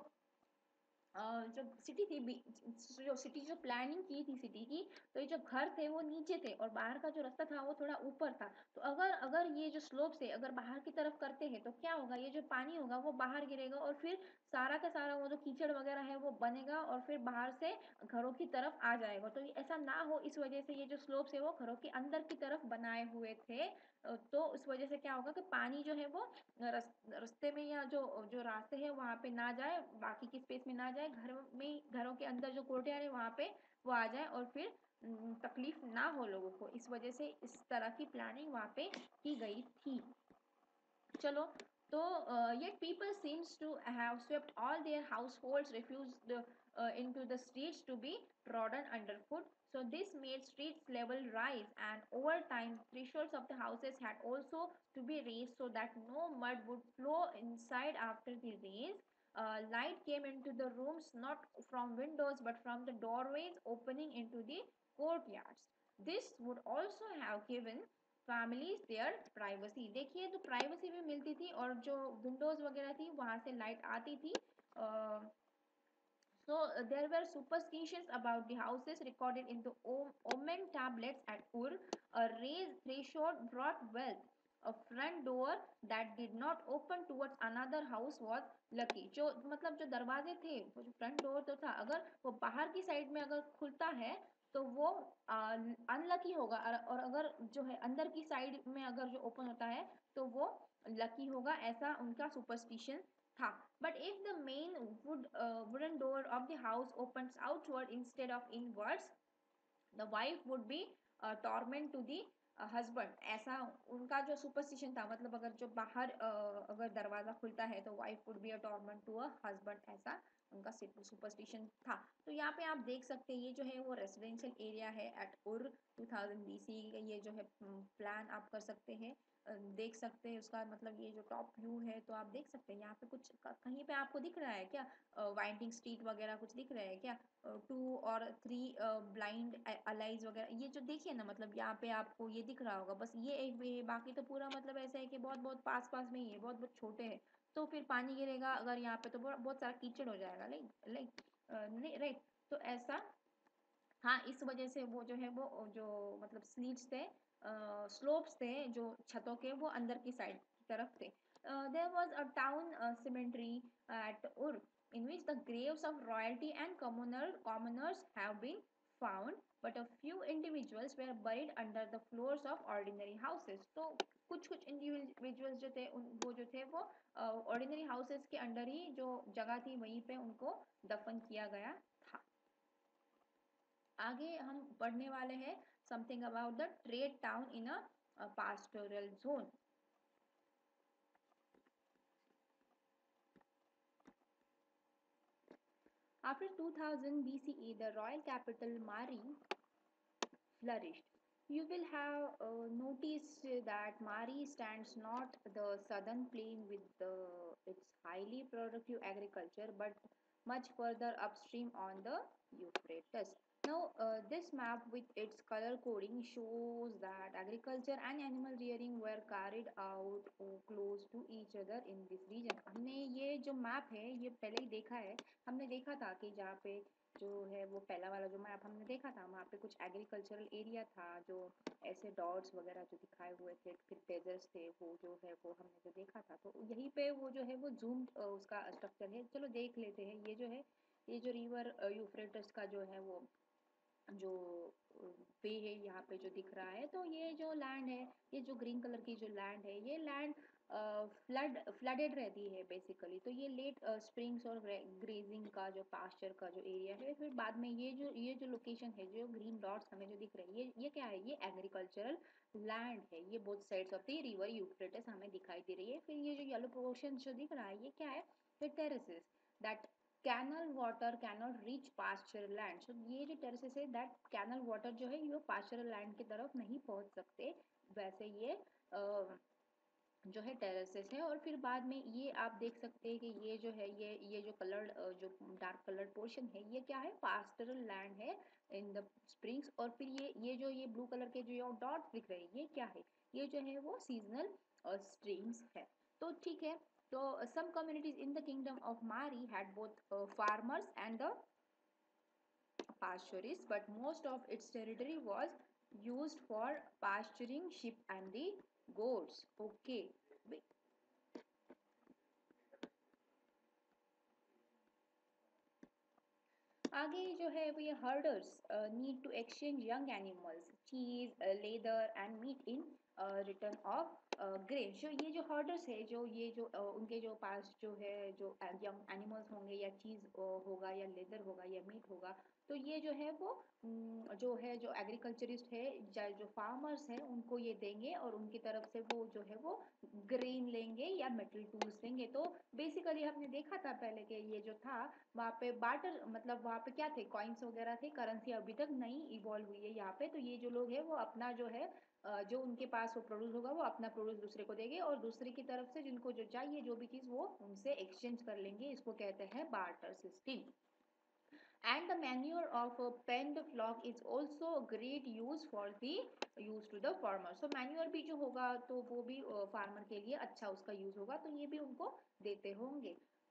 जो सिटी थी, जो सिटी जो प्लानिंग की थी सिटी की, तो ये जो घर थे वो नीचे थे और बाहर का जो रास्ता था वो थोड़ा ऊपर था। तो अगर अगर ये जो स्लोप से अगर बाहर की तरफ करते हैं तो क्या होगा, ये जो पानी होगा वो बाहर गिरेगा और फिर सारा का सारा वो जो कीचड़ वगैरह है वो बनेगा और फिर बाहर से घरों की तरफ आ जाएगा। तो ऐसा ना हो इस वजह से ये जो स्लोप है वो घरों के अंदर की तरफ बनाए हुए थे। तो उस वजह से क्या होगा कि पानी जो है वो रास्ते में या जो जो रास्ते हैं वहाँ पे ना जाए, बाकी की स्पेस में ना जाए, घर में घरों के अंदर जो कोर्टयार्ड है वहाँ पे वो आ जाए और फिर तकलीफ ना हो लोगों को, इस वजह से इस तरह की प्लानिंग वहाँ पे की गई थी। चलो, तो uh, yet people seems to have swept all their households refused the, uh, into the streets to be trodden underfoot. So this made streets level rise, and over time thresholds of the houses had also to be raised so that no mud would flow inside after the rains. Uh, light came into the rooms not from windows but from the doorways opening into the courtyards. This would also have given families their privacy. देखिए तो privacy भी मिलती थी और जो Windows वगैरह थी वहां से लाइट आती थी। So uh, there were superstitions about the houses recorded in the Om- Omen tablets at Ur. A raised threshold brought wealth. A front door that did not open towards another house was lucky. जो मतलब जो दरवाजे थे वो जो front door तो था, अगर वो बाहर की साइड में अगर खुलता है तो वो अनलकी होगा, और अगर जो है अंदर की साइड में अगर जो ओपन होता है तो वो लकी होगा, ऐसा उनका सुपरस्टिशन था. But if the main wood uh, wooden door of the house opens outward instead of inwards, the wife would be uh, torment to the husband. ऐसा उनका जो सुपरस्टिशन था, मतलब अगर जो बाहर uh, अगर दरवाजा खुलता है तो wife would be a torment to a husband, ऐसा उनका सुपरस्टिशन था. तो यहाँ पे आप देख सकते हैं ये जो है वो रेसिडेंशियल एरिया है at Ur two thousand B C. ये जो है प्लान आप कर सकते हैं, देख सकते हैं उसका, मतलब ये जो टॉप व्यू है तो आप देख सकते हैं यहाँ पे कुछ कहीं पे आपको दिख रहा है क्या, वाइंडिंग स्ट्रीट वगैरह कुछ दिख रहा है क्या, टू और थ्री ब्लाइंड अलाइज वगैरह, ये जो देखिए ना, मतलब यहाँ पे आपको ये दिख रहा होगा, बस ये एक वे है, बाकी तो पूरा मतलब ऐसा है कि बहुत बहुत पास पास में ही है, बहुत बहुत छोटे हैं. तो फिर पानी गिरेगा अगर यहाँ पे तो बहुत बहुत सारा कीचड़ हो जाएगा, लाइक लाइक नहीं राइट. तो ऐसा, हाँ, इस वजह से वो जो है वो जो मतलब स्लीट्स थे, स्लोप्स थे जो छतों के, वो अंदर की साइड की तरफ थे. There was a town cemetery at Ur in which the graves of royalty and commoner commoners have been found, but a few individuals were buried under the floors of ordinary houses. तो कुछ कुछ individuals जो थे उन वो जो थे वो ऑर्डिनरी uh, हाउसेस के अंडर ही जो जगह थी वहीं पे उनको दफन किया गया था. आगे हम पढ़ने वाले हैं something about the trade town in a pastoral zone. After two thousand B C E, the royal capital Mari flourished. You will have uh, noticed that Mari stands not the southern plain with the, its highly productive agriculture, but much further upstream on the Euphrates. Now, uh, this map with its color coding shows that agriculture and animal rearing were carried out oh, close to each other in this region. हमने ये जो map है ये पहले ही देखा है. हमने देखा था कि जहाँ पे जो है वो पहला वाला जो मैप हमने देखा था वहाँ पे कुछ एग्रीकल्चरल एरिया था, जो ऐसे डॉट्स वगैरह जो दिखाए हुए थे, फिर डेजर्ट्स थे, वो जो है वो हमने जो देखा था. तो यहीं पे वो जो है वो जूम उसका स्ट्रक्चर है. चलो देख लेते हैं. ये जो है ये जो रिवर यूफ्रेटस का जो है वो जो वे है यहाँ पे जो दिख रहा है, तो ये जो लैंड है, ये जो ग्रीन कलर की जो लैंड है, ये लैंड फ्लड फ्लडेड रहती है बेसिकली. तो ये लेट स्प्रिंग्स और ग्रेजिंग का जो पास्चर का जो एरिया है. फिर बाद में ये जो ये जो लोकेशन है, जो ग्रीन डॉट्स हमें जो दिख रहे हैं, ये ये क्या है, ये एग्रीकल्चरल लैंड है. ये both sides of the river Euphrates हमें दिखाई दे रही है. फिर ये जो येलो पोर्शन जो दिख रहा है, ये क्या है, ये terraces that canal water cannot reach pasture land. So ये जो टेरेसेस है दैट कैनल वाटर जो है ये पास्चर लैंड की तरफ नहीं पहुंच सकते, वैसे ये uh, जो है टेरेसेस है. और फिर बाद में ये आप देख सकते हैं कि ये जो है ये ये जो कलर्ड जो डार्क कलर्ड पोर्शन है, ये क्या है, पास्टरल लैंड है इन द स्प्रिंग्स. और फिर ये ये जो ये ब्लू कलर के जो डॉट्स दिख रहे हैं, ये क्या है, ये जो है वो सीजनल स्ट्रीम्स है. तो ठीक है. So uh, some communities in the kingdom of Mari had both uh, farmers and the pasturists, but most of its territory was used for pasturing sheep and the goats. Okay. आगे जो है वो ये herders need to exchange young animals, cheese, leather and meat in return of grain. जो ये जो herders है, जो ये जो uh, उनके जो पास जो है जो यंग एनिमल्स होंगे या चीज uh, होगा या लेदर होगा या मीट होगा, तो ये जो है वो um, जो है जो एग्रीकल्चरिस्ट है, जो फार्मर्स है, उनको ये देंगे और उनकी तरफ से वो जो है वो ग्रेन लेंगे या मेटल टूल्स लेंगे. तो बेसिकली हमने देखा था पहले कि ये जो था वहाँ पे बार्टर, मतलब वहाँ पे क्या थे, कॉइन्स वगैरह थे, करेंसी अभी तक नहीं इवॉल्व हुई है यहाँ पे. तो ये जो लोग हैं वो अपना जो है जो उनके पास वो प्रोड्यूस होगा वो अपना प्रोड्यूस दूसरे को देंगे, और दूसरे की तरफ से जिनको जो चाहिए जो भी चीज़ वो उनसे एक्सचेंज कर लेंगे. इसको कहते हैं barter system. And the manure of a penned flock is also a great use for the use to the farmer. So manure भी जो होगा तो वो भी फार्मर के लिए अच्छा उसका यूज होगा, तो ये भी उनको देते होंगे.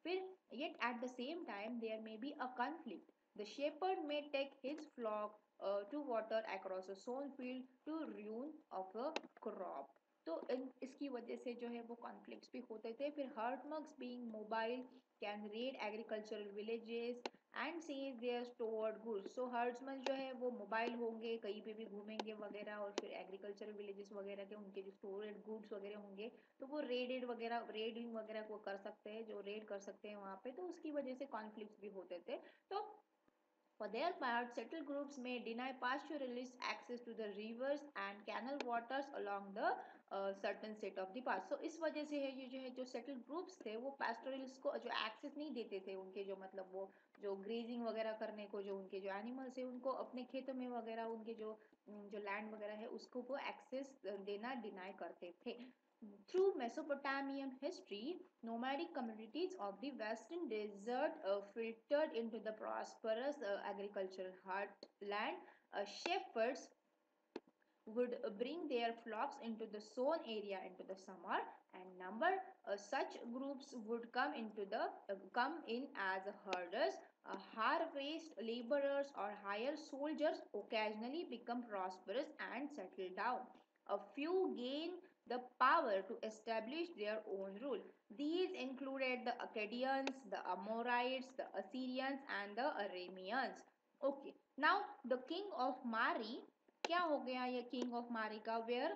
फिर yet at the same time there may be a conflict. The shepherd may take his flock uh, to water across a sown field to ruin of a crop. तो इन इसकी वजह से जो है वो कॉन्फ्लिक्ट्स भी होते थे. फिर हर्टमग्स being mobile can raid agricultural villages and seize their stored goods. So herdsmen जो है वो मोबाइल होंगे, कहीं पे भी घूमेंगे वगैरह, और फिर एग्रीकल्चरल विलेजेस वगैरह के उनके जो स्टोरेड गुड्स वगैरह होंगे तो वो रेडेड वगैरह रेडिंग वगैरह को कर सकते हैं, जो रेड कर सकते हैं वहाँ पे. तो उसकी वजह से कॉन्फ्लिक्ट्स भी होते थे. तो for their part, settled groups may deny pastoralists access to the rivers and canal waters along the uh, certain set of the path. So इस वजह से है ये जो है जो settled groups थे वो pastoralists को जो access नहीं देते थे, उनके जो मतलब वो जो grazing वगैरह करने को, जो उनके जो animals है उनको अपने खेतों में वगैरह उनके जो जो land वगैरह है उसको वो access देना deny करते थे. Through Mesopotamian history, nomadic communities of the western desert uh, filtered into the prosperous uh, agricultural heartland. Uh, shepherds would bring their flocks into the sown area into the summer, and number uh, such groups would come into the uh, come in as herders, uh, harvest laborers, or hire soldiers. Occasionally become prosperous and settle down. A few gain the power to establish their own rule. These included the Akkadians, the Amorites, the Assyrians, and the Arameans. Okay, now the king of Mari, क्या हो गया ये king of Mari का, where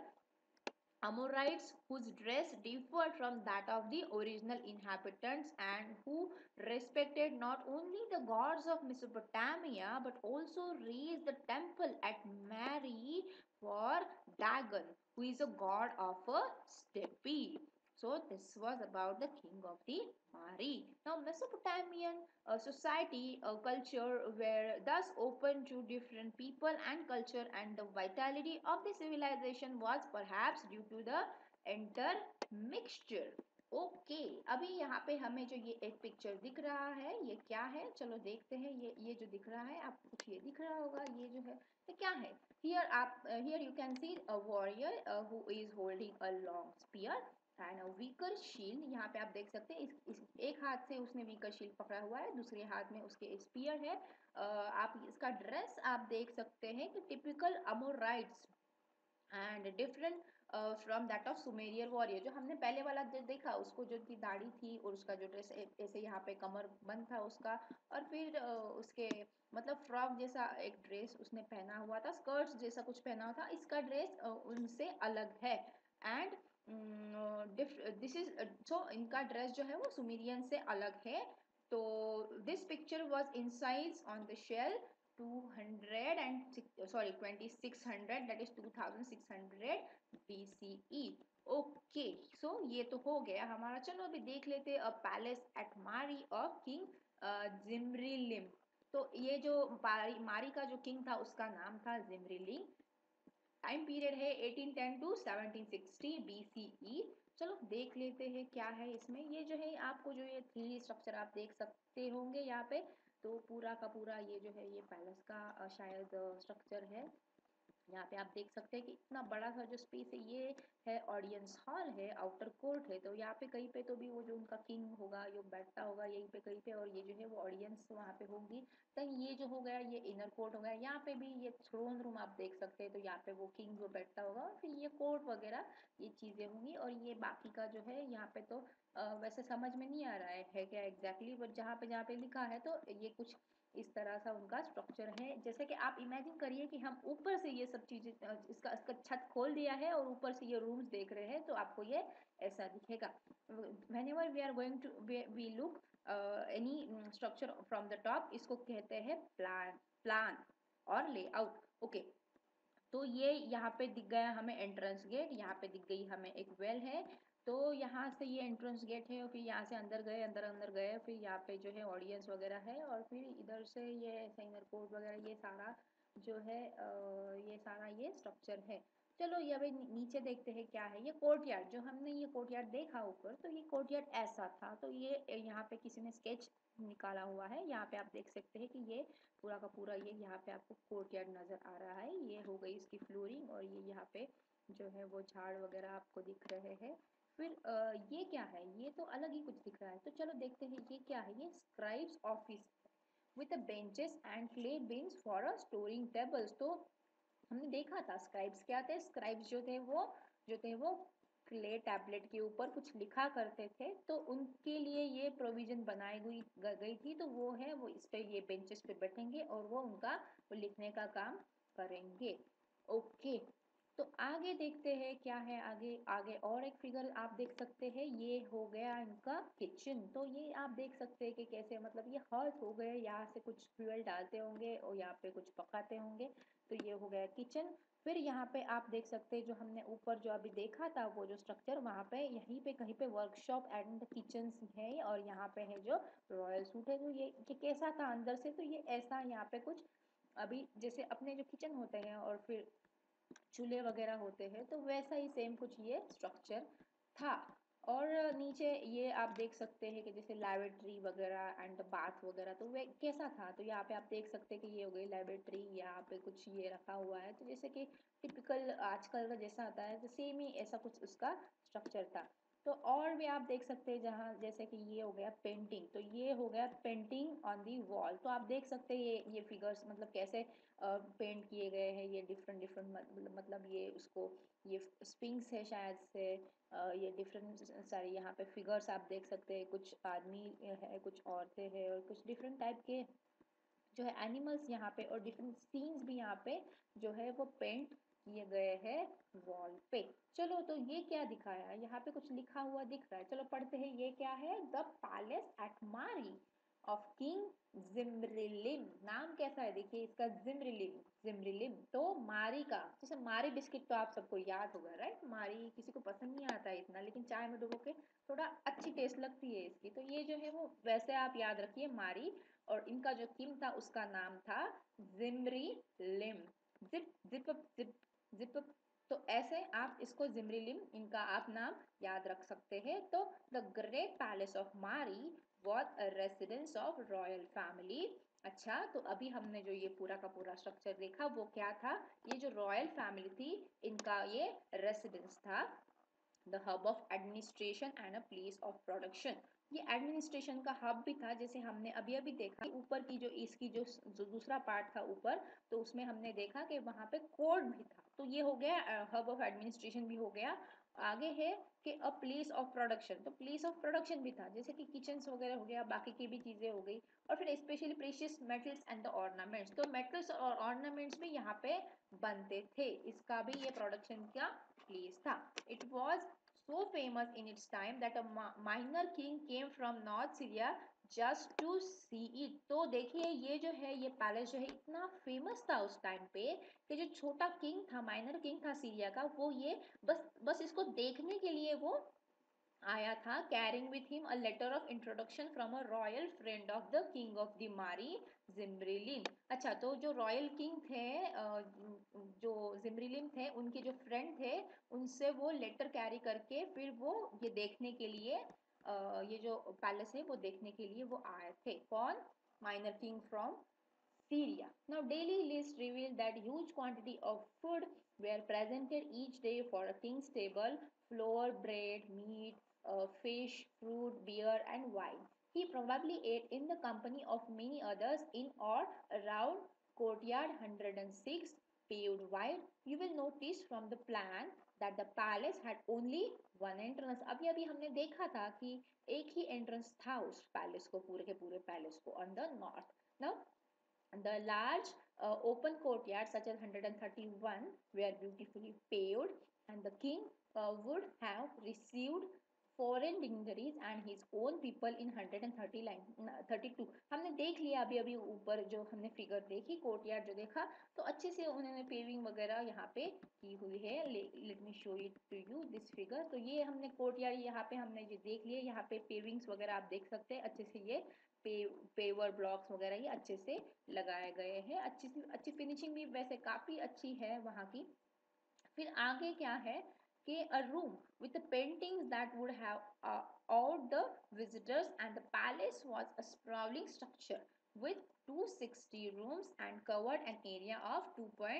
Amorites whose dress differed from that of the original inhabitants and who respected not only the gods of Mesopotamia but also raised the temple at Mari for Dagon, who is a god of a steppe. So this was about the king of the Mari. Now Mesopotamian uh, society, uh, culture were thus open to different people and culture, and the vitality of the civilization was perhaps due to the intermixture. Okay okay, अभी यहाँ पे हमें जो ये एक picture दिख रहा है ये क्या है, चलो देखते हैं. ये ये जो दिख रहा है आपको कुछ ये दिख रहा होगा, ये जो है ये क्या है. हियर आप here you can see a warrior who is holding a long spear and a wicker shield. यहाँ पे आप देख सकते हैं इस, इस एक हाथ से उसने वीकर शील्ड पकड़ा हुआ है, दूसरे हाथ में उसके स्पीयर है. uh, आप इसका ड्रेस आप देख सकते हैं कि typical Amorites and different from that of Sumerian warrior. जो हमने पहले वाला जो देखा उसको जो की दाढ़ी थी और उसका जो ड्रेस ऐसे यहाँ पे कमर बंद था उसका, और फिर uh, उसके मतलब फ्रॉक जैसा एक ड्रेस उसने पहना हुआ था, स्कर्ट्स जैसा कुछ पहना हुआ था. इसका ड्रेस uh, उनसे अलग है. एंड दिस इज सो इनका ड्रेस जो है वो सुमेरियन से अलग है. तो this picture was incise on the shell two hundred and sorry twenty-six hundred, that is twenty-six hundred B C E. Okay so ये तो हो गया हमारा. चलो अभी देख लेते a palace at Mari of king Zimrilim. तो ये जो मारी, मारी का जो किंग था उसका नाम था जिम्रिलिम. टाइम पीरियड है eighteen ten to seventeen sixty B C E. चलो देख लेते हैं क्या है इसमें. ये जो है आपको जो ये थ्री स्ट्रक्चर आप देख सकते होंगे यहाँ पे, तो पूरा का पूरा ये जो है ये पैलेस का शायद स्ट्रक्चर है. यहाँ पे आप देख सकते हैं कि इतना बड़ा सा जो स्पेस है ये है ऑडियंस हॉल है, आउटर कोर्ट है. तो यहाँ पे कहीं पे तो भी वो जो उनका किंग होगा ये बैठता होगा यहीं पे कहीं पे, और ये जो है वो ऑडियंस वहाँ पे होगी. तो ये जो हो गया ये इनर कोर्ट हो गया. यहाँ पे भी ये थ्रोन रूम आप देख सकते हैं, तो यहाँ पे वो किंग वो बैठता होगा, और फिर ये कोर्ट वगैरह ये चीज़ें होंगी. और ये बाकी का जो है यहाँ पे तो आ, वैसे समझ में नहीं आ रहा है, है क्या एग्जैक्टली, बट जहाँ पे जहाँ पे लिखा है तो ये कुछ इस तरह सा उनका स्ट्रक्चर है. जैसे कि आप इमेजिन करिए कि हम ऊपर से ये सब चीजें इसका इसका छत खोल दिया है और ऊपर से ये रूम्स देख रहे हैं, तो आपको ये ऐसा दिखेगा. whenever we are going to we, we look uh, any structure from the top, इसको कहते हैं प्लान प्लान और लेआउट. ओके तो ये यहाँ पे दिख गया हमें एंट्रेंस गेट, यहाँ पे दिख गई हमें एक वेल है. तो यहाँ से ये एंट्रेंस गेट है, और फिर यहाँ से अंदर गए अंदर अंदर गए, फिर यहाँ पे जो है ऑडियंस वगैरह है, और फिर इधर से ये साइनर कोड वगैरह ये सारा जो है ये सारा ये स्ट्रक्चर है. चलो ये अभी नीचे देखते हैं क्या है. ये कोर्टयार्ड जो हमने ये कोर्टयार्ड देखा ऊपर, तो ये कोर्टयार्ड ऐसा था. तो ये यहाँ पे किसी ने स्केच निकाला हुआ है. यहाँ पे आप देख सकते हैं कि ये पूरा का पूरा ये यहाँ पे आपको कोर्टयार्ड नजर आ रहा है. ये हो गई इसकी फ्लोरिंग, और ये यहाँ पे जो है वो झाड़ वगैरह आपको दिख रहे हैं. फिर अ, ये क्या है, ये तो अलग ही कुछ दिख रहा है, तो चलो देखते हैं ये क्या है। ये scribes office with benches and clay bins for a storing tables. तो हमने देखा था स्क्राइब्स क्या थे, स्क्राइब्स जो थे वो जो थे वो क्ले टैबलेट के ऊपर कुछ लिखा करते थे, तो उनके लिए ये प्रोविजन बनाई गई गई थी। तो वो है वो इस पे ये बेंचेस पे बैठेंगे और वो उनका वो लिखने का काम करेंगे। ओके, तो आगे देखते हैं क्या है आगे। आगे और एक फिगर आप देख सकते हैं, ये हो गया इनका किचन। तो ये आप देख सकते हैं कि कैसे मतलब ये हर्थ हो गए, यहाँ से कुछ फ्यूल डालते होंगे और यहाँ पे कुछ पकाते होंगे। तो ये हो गया किचन। फिर यहाँ पे आप देख सकते हैं जो हमने ऊपर जो अभी देखा था वो जो स्ट्रक्चर, वहाँ पे यहीं पे कहीं पे वर्कशॉप एंड किचन है और यहाँ पे है जो रॉयल सूट है। तो ये ये कैसा था अंदर से, तो ये ऐसा यहाँ पे कुछ अभी जैसे अपने जो किचन होते हैं और फिर चूल्हे वगैरह होते हैं, तो वैसा ही सेम कुछ ये स्ट्रक्चर था। और नीचे ये आप देख सकते हैं कि जैसे लैबोरेटरी वगैरह एंड बाथ वगैरह, तो वे कैसा था। तो यहाँ पे आप देख सकते हैं कि ये हो गई लैबोरेटरी, यहाँ पे कुछ ये रखा हुआ है, तो जैसे कि टिपिकल आजकल का जैसा आता है तो सेम ही ऐसा कुछ उसका स्ट्रक्चर था। तो और भी आप देख सकते हैं जहाँ जैसे कि ये हो गया पेंटिंग, तो ये हो गया पेंटिंग ऑन दी वॉल। तो आप देख सकते हैं ये ये फिगर्स मतलब कैसे पेंट किए गए हैं, ये डिफरेंट डिफरेंट मतलब मतलब ये उसको ये स्पिंक्स है शायद से, ये डिफरेंट सारी यहाँ पे फिगर्स आप देख सकते हैं, कुछ आदमी है कुछ औरतें हैं और कुछ डिफरेंट टाइप के जो है एनिमल्स यहाँ पे, और डिफरेंट सीन्स भी यहाँ पे जो है वो पेंट किए गए हैं वॉल पे। चलो तो ये क्या दिखाया है, यहाँ पे कुछ लिखा हुआ दिख रहा है, चलो पढ़ते हैं ये क्या है। The palace at Mari of king Zimrilim. नाम कैसा है देखिए इसका, जिम्रिलिम। जिम्रिलिम तो मारी का, जैसे मारी बिस्किट तो आप सबको याद होगा राइट। मारी किसी को पसंद नहीं आता है इतना, लेकिन चाय में डुबो के थोड़ा अच्छी टेस्ट लगती है इसकी, तो ये जो है वो वैसे आप याद रखिए मारी। और इनका जो किंग था उसका नाम था जिम्री लिम। जिप जिप जिप जिप। तो ऐसे आप इसको जिम्री लिम इनका आप नाम याद रख सकते हैं। तो the great palace of Mari was a residence of royal family. अच्छा, तो अभी हमने जो ये पूरा का पूरा स्ट्रक्चर देखा वो क्या था, ये जो रॉयल फैमिली थी इनका ये रेसिडेंस था, the hub of administration and a place of production. ये एडमिनिस्ट्रेशन का हब भी था, जैसे हमने अभी अभी देखा ऊपर की जो इसकी जो, जो दूसरा पार्ट था ऊपर, तो उसमें हमने देखा कि वहां पे कोर्ट भी था, तो ये हो गया हब ऑफ एडमिनिस्ट्रेशन भी हो गया। आगे है कि अ प्लेस ऑफ प्रोडक्शन, तो प्लेस ऑफ प्रोडक्शन भी था, जैसे कि किचन वगैरह हो गया, बाकी की भी चीजें हो गई। और फिर specially precious metals and the ornaments, तो मेटल्स और ऑर्नामेंट्स भी यहाँ पे बनते थे, इसका भी ये प्रोडक्शन का प्लेस था। It was so famous in its time that a minor king came from North Syria just to see it। तो देखिए ये जो है ये पैलेस जो है इतना फेमस था उस टाइम पे कि जो छोटा किंग था, माइनर किंग था सीरिया का, वो ये बस बस इसको देखने के लिए वो आया था, carrying with him a letter of introduction from a royal friend of the king of the Mari, Zimrilin. अच्छा, तो जो रॉयल किंग थे जो जिम्रिलिन थे उनके जो फ्रेंड थे, उनसे वो लेटर कैरी करके फिर वो ये देखने के लिए ये जो पैलेस है वो देखने के लिए वो आए थे। कौन, minor king from Syria. Now, daily lists reveal that huge quantity of food were presented each day for a king's table: flour, bread, meat, uh, fish, fruit, beer, and wine. He probably ate in the company of many others in or around courtyard one hundred six paved wide. You will notice from the plan that the palace had only one entrance. अभी अभी हमने देखा था कि एक ही entrance था उस palace को, पूरे के पूरे palace को, on the north. Now, the large uh, open courtyards, such as one hundred thirty-one, were beautifully paved, and the king uh, would have received foreign dignitaries and his own people in one hundred thirty line thirty-two। हमने देख लिया अभी अभी ऊपर जो हमने figure देखी, courtyard जो देखा, तो अच्छे से उन्होंने पेविंग वगैरह यहाँ पे की हुई है। Let me show it to you this figure. तो ये हमने कोर्टयार्ड यहाँ पे हमने ये देख लिया, यहाँ पे पेविंग्स वगैरह आप देख सकते हैं अच्छे से, ये पे पेवर ब्लॉक्स वगैरह ये अच्छे से लगाए गए हैं, अच्छी सी अच्छी फिनिशिंग भी वैसे काफी अच्छी है वहां की। फिर आगे क्या है कि a room with the paintings that would have uh, awed the visitors, and the palace was a sprawling structure with two hundred sixty rooms and covered an area of two point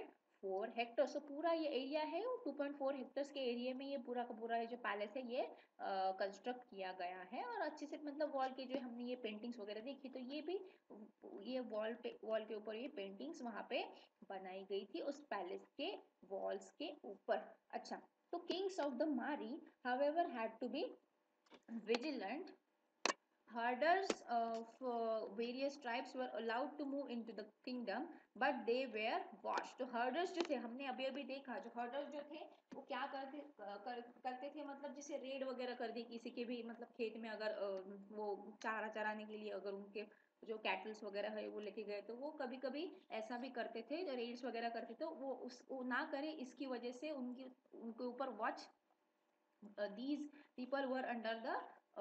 four hectare. So पूरा ये area है वो two point four hectares के area में ये पूरा का पूरा जो पैलेस है ये कंस्ट्रक्ट किया गया है। और अच्छे से मतलब वॉल के जो हमने ये पेंटिंग्स वगैरह देखी तो ये भी ये वॉल पे वॉल के ऊपर ये पेंटिंग्स वहां पे बनाई गई थी उस पैलेस के वॉल्स के ऊपर। अच्छा, तो kings of the Mari however had to be vigilant. Herders of uh, various tribes were allowed to move into the kingdom, but they were watched. तो herders जो थे, हमने अभी अभी देखा, जो herders जो थे वो क्या करते कर, करते थे, मतलब जैसे रेड वगैरह कर दी किसी के भी मतलब खेत में, अगर वो चारा चराने के लिए अगर उनके जो कैटल्स वगैरह है वो लेके गए तो वो कभी कभी ऐसा भी करते थे, जो रेड्स वगैरह करते थे वो उस वो ना करे, इसकी वजह से उनकी उनके ऊपर watch these people were under the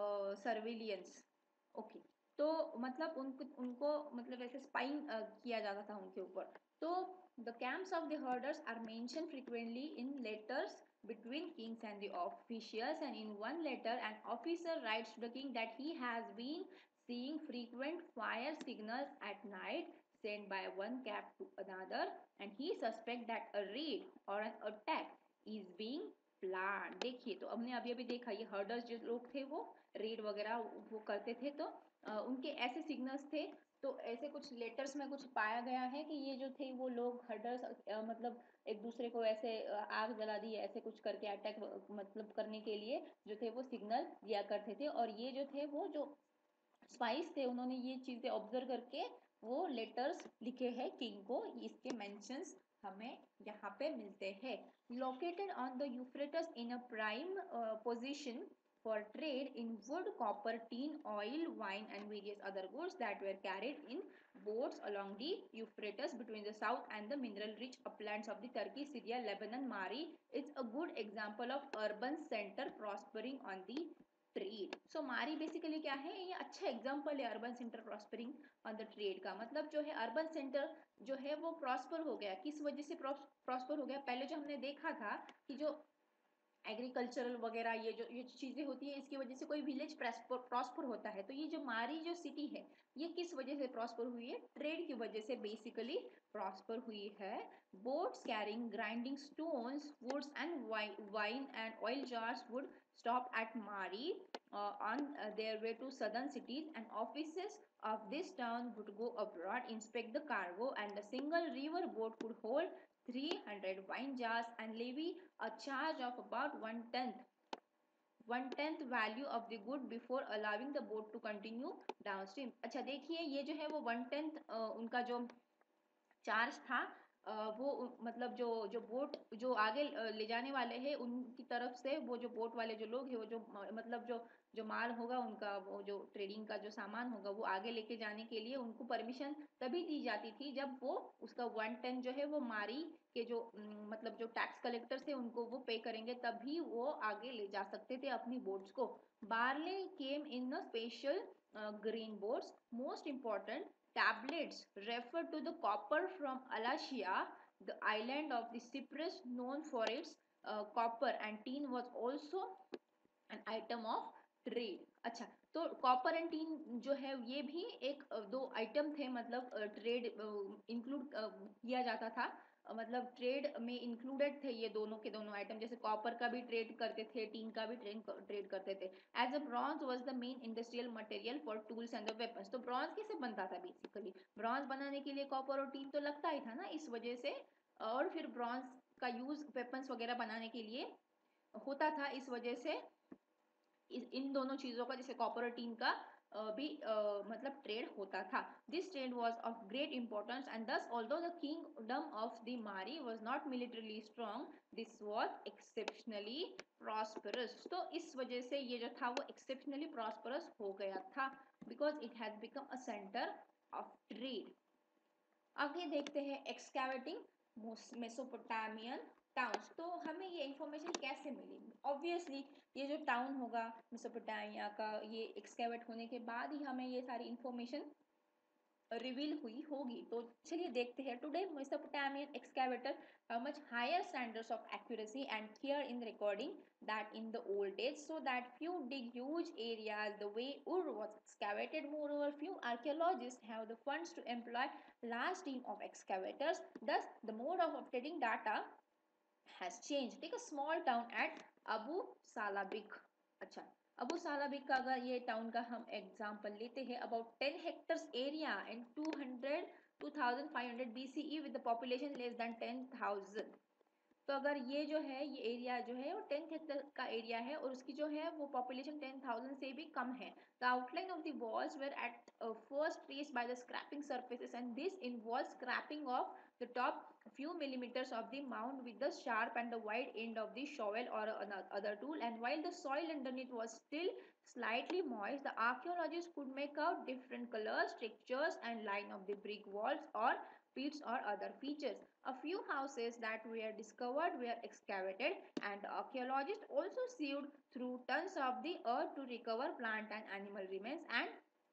surveillance. Okay, तो मतलब उनको उनको मतलब ऐसे स्पाइंग uh, किया जाता था उनके ऊपर। तो the camps of the herders are mention frequently in letters between kings and the officials, and in one letter an officer writes to the king that he has been seeing frequent fire signals at night sent by one camp to another, and he suspects that a raid or an attack is being plan. देखिए, तो हमने अभी अभी देखा ये herders जो लोग थे वो रेड वगैरह वो करते थे, तो आ, उनके ऐसे सिग्नल्स थे। तो ऐसे कुछ लेटर्स में कुछ पाया गया है कि ये जो थे वो लोग हर्डर्स मतलब एक दूसरे को ऐसे आग जला दी ऐसे कुछ करके अटैक मतलब करने के लिए जो थे वो सिग्नल दिया करते थे। और ये जो थे वो जो स्पाइस थे उन्होंने ये चीजें ऑब्जर्व करके वो लेटर्स लिखे हैं किंग को, इसके मेंशंस हमें यहाँ पे मिलते हैं। Located on the Euphrates in a prime position for trade in wood, copper, tin, oil, wine and various other goods that were carried in boats along the Euphrates between the south and the mineral rich uplands of the Turkey, Syria, Lebanon. Mari is a good example of urban center prospering on the trade. So Mari basically क्या है, ये अच्छा example है urban center prospering on the trade का। मतलब जो है urban centre जो है वो प्रॉस्पर हो गया, किस वजह से प्रॉस्पर हो गया, पहले जो हमने देखा था कि जो एग्रीकल्चरल वगैरह ये जो ये चीजें होती है इसकी वजह से कोई विलेज प्रॉस्पर होता है। तो ये जो मारी जो सिटी है ये किस वजह से प्रॉस्पर हुई है, ट्रेड की वजह से बेसिकली प्रॉस्पर हुई है। Boats carrying grinding stones woods and wine and oil jars would stop at Mari uh, on uh, their way to southern cities, and offices of this town would go abroad, inspect the cargo, and a single river boat could hold three hundred wine jars and levy a charge of about one tenth one tenth value of the good before allowing the boat to continue downstream। अच्छा देखिए, ये जो है वो one tenth उनका जो charge था वो मतलब जो जो बोट जो आगे ले जाने वाले हैं उनकी तरफ से वो जो बोट वाले जो लोग हैं वो जो मतलब जो जो माल होगा उनका वो जो ट्रेडिंग का जो सामान होगा वो आगे लेके जाने के लिए उनको परमिशन तभी दी जाती थी जब वो उसका वन टन जो है वो मारी के जो मतलब जो टैक्स कलेक्टर थे उनको वो पे करेंगे, तभी वो आगे ले जा सकते थे अपनी बोट्स को। Barley came in a special green boats. Most important tablets refer to the copper from Alasia, the island of the Cyprus known for its uh, copper, and tin was also an item of trade। अच्छा, तो copper and teen जो है ये भी एक दो item थे, मतलब ट्रेड इंक्लूड किया जाता था, मतलब ट्रेड में इंक्लूडेड थे ये दोनों के दोनों आइटम। जैसे कॉपर का भी ट्रेड करते थे, टीन का भी ट्रेड ट्रेड करते थे। As a bronze was the main industrial material for tools and the weapons. तो ब्रॉन्ज कैसे बनता था, बेसिकली ब्रॉन्ज बनाने के लिए कॉपर और टीन तो लगता ही था ना, इस वजह से। और फिर ब्रॉन्ज का यूज वेपन्स वगैरह बनाने के लिए होता था, इस वजह से इन दोनों चीजों का जैसे कॉपर और टीन का भी uh, मतलब ट्रेड होता था। This trade was of great importance and thus although the kingdom of the Mari was not militarily strong, this was exceptionally prosperous. तो इस वजह से ये जो था वो एक्सेप्शनली प्रॉस्परस हो गया था, because it has become a center of trade. आगे देखते हैं एक्सकैवेटिंग मेसोपोटामियन टाउन्स। तो हमें ये इंफॉर्मेशन कैसे मिली, ऑब्वियसली ये जो टाउन होगा मेसोपोटामिया का ये एक्सकैवेट होने के बाद ही हमें ये सारी इंफॉर्मेशन रिवील हुई होगी। तो चलिए देखते हैं। Today Mesopotamian excavator have much higher standards of accuracy and care in recording that in the old days, so that few dig huge areas the way Ur was excavated. Moreover, few archaeologists have the funds to employ large team of excavators. Thus the mode of obtaining data has changed. Take a small town at Abu Salabik. अच्छा, अबू सालाबिक का अगर ये town का हम example लेते हैं, about ten hectares area and two hundred two thousand five hundred BCE with the population less than ten thousand. तो अगर ये जो है ये एरिया जो है वो टेन हेक्टर का एरिया है और उसकी जो है वो पॉपुलेशन टेन थाउजेंड से भी कम है। The outline of the walls were at first traced by the scraping surfaces and this involve scraping of the top few millimeters of the mound with the sharp and the wide end of the shovel or other tool, and while the soil underneath was still slightly moist, the archaeologists could make out different colors, textures and line of the brick walls or pits or other features. A few houses that were discovered were excavated, and archaeologists also sieved through tons of the earth to recover plant and animal remains, and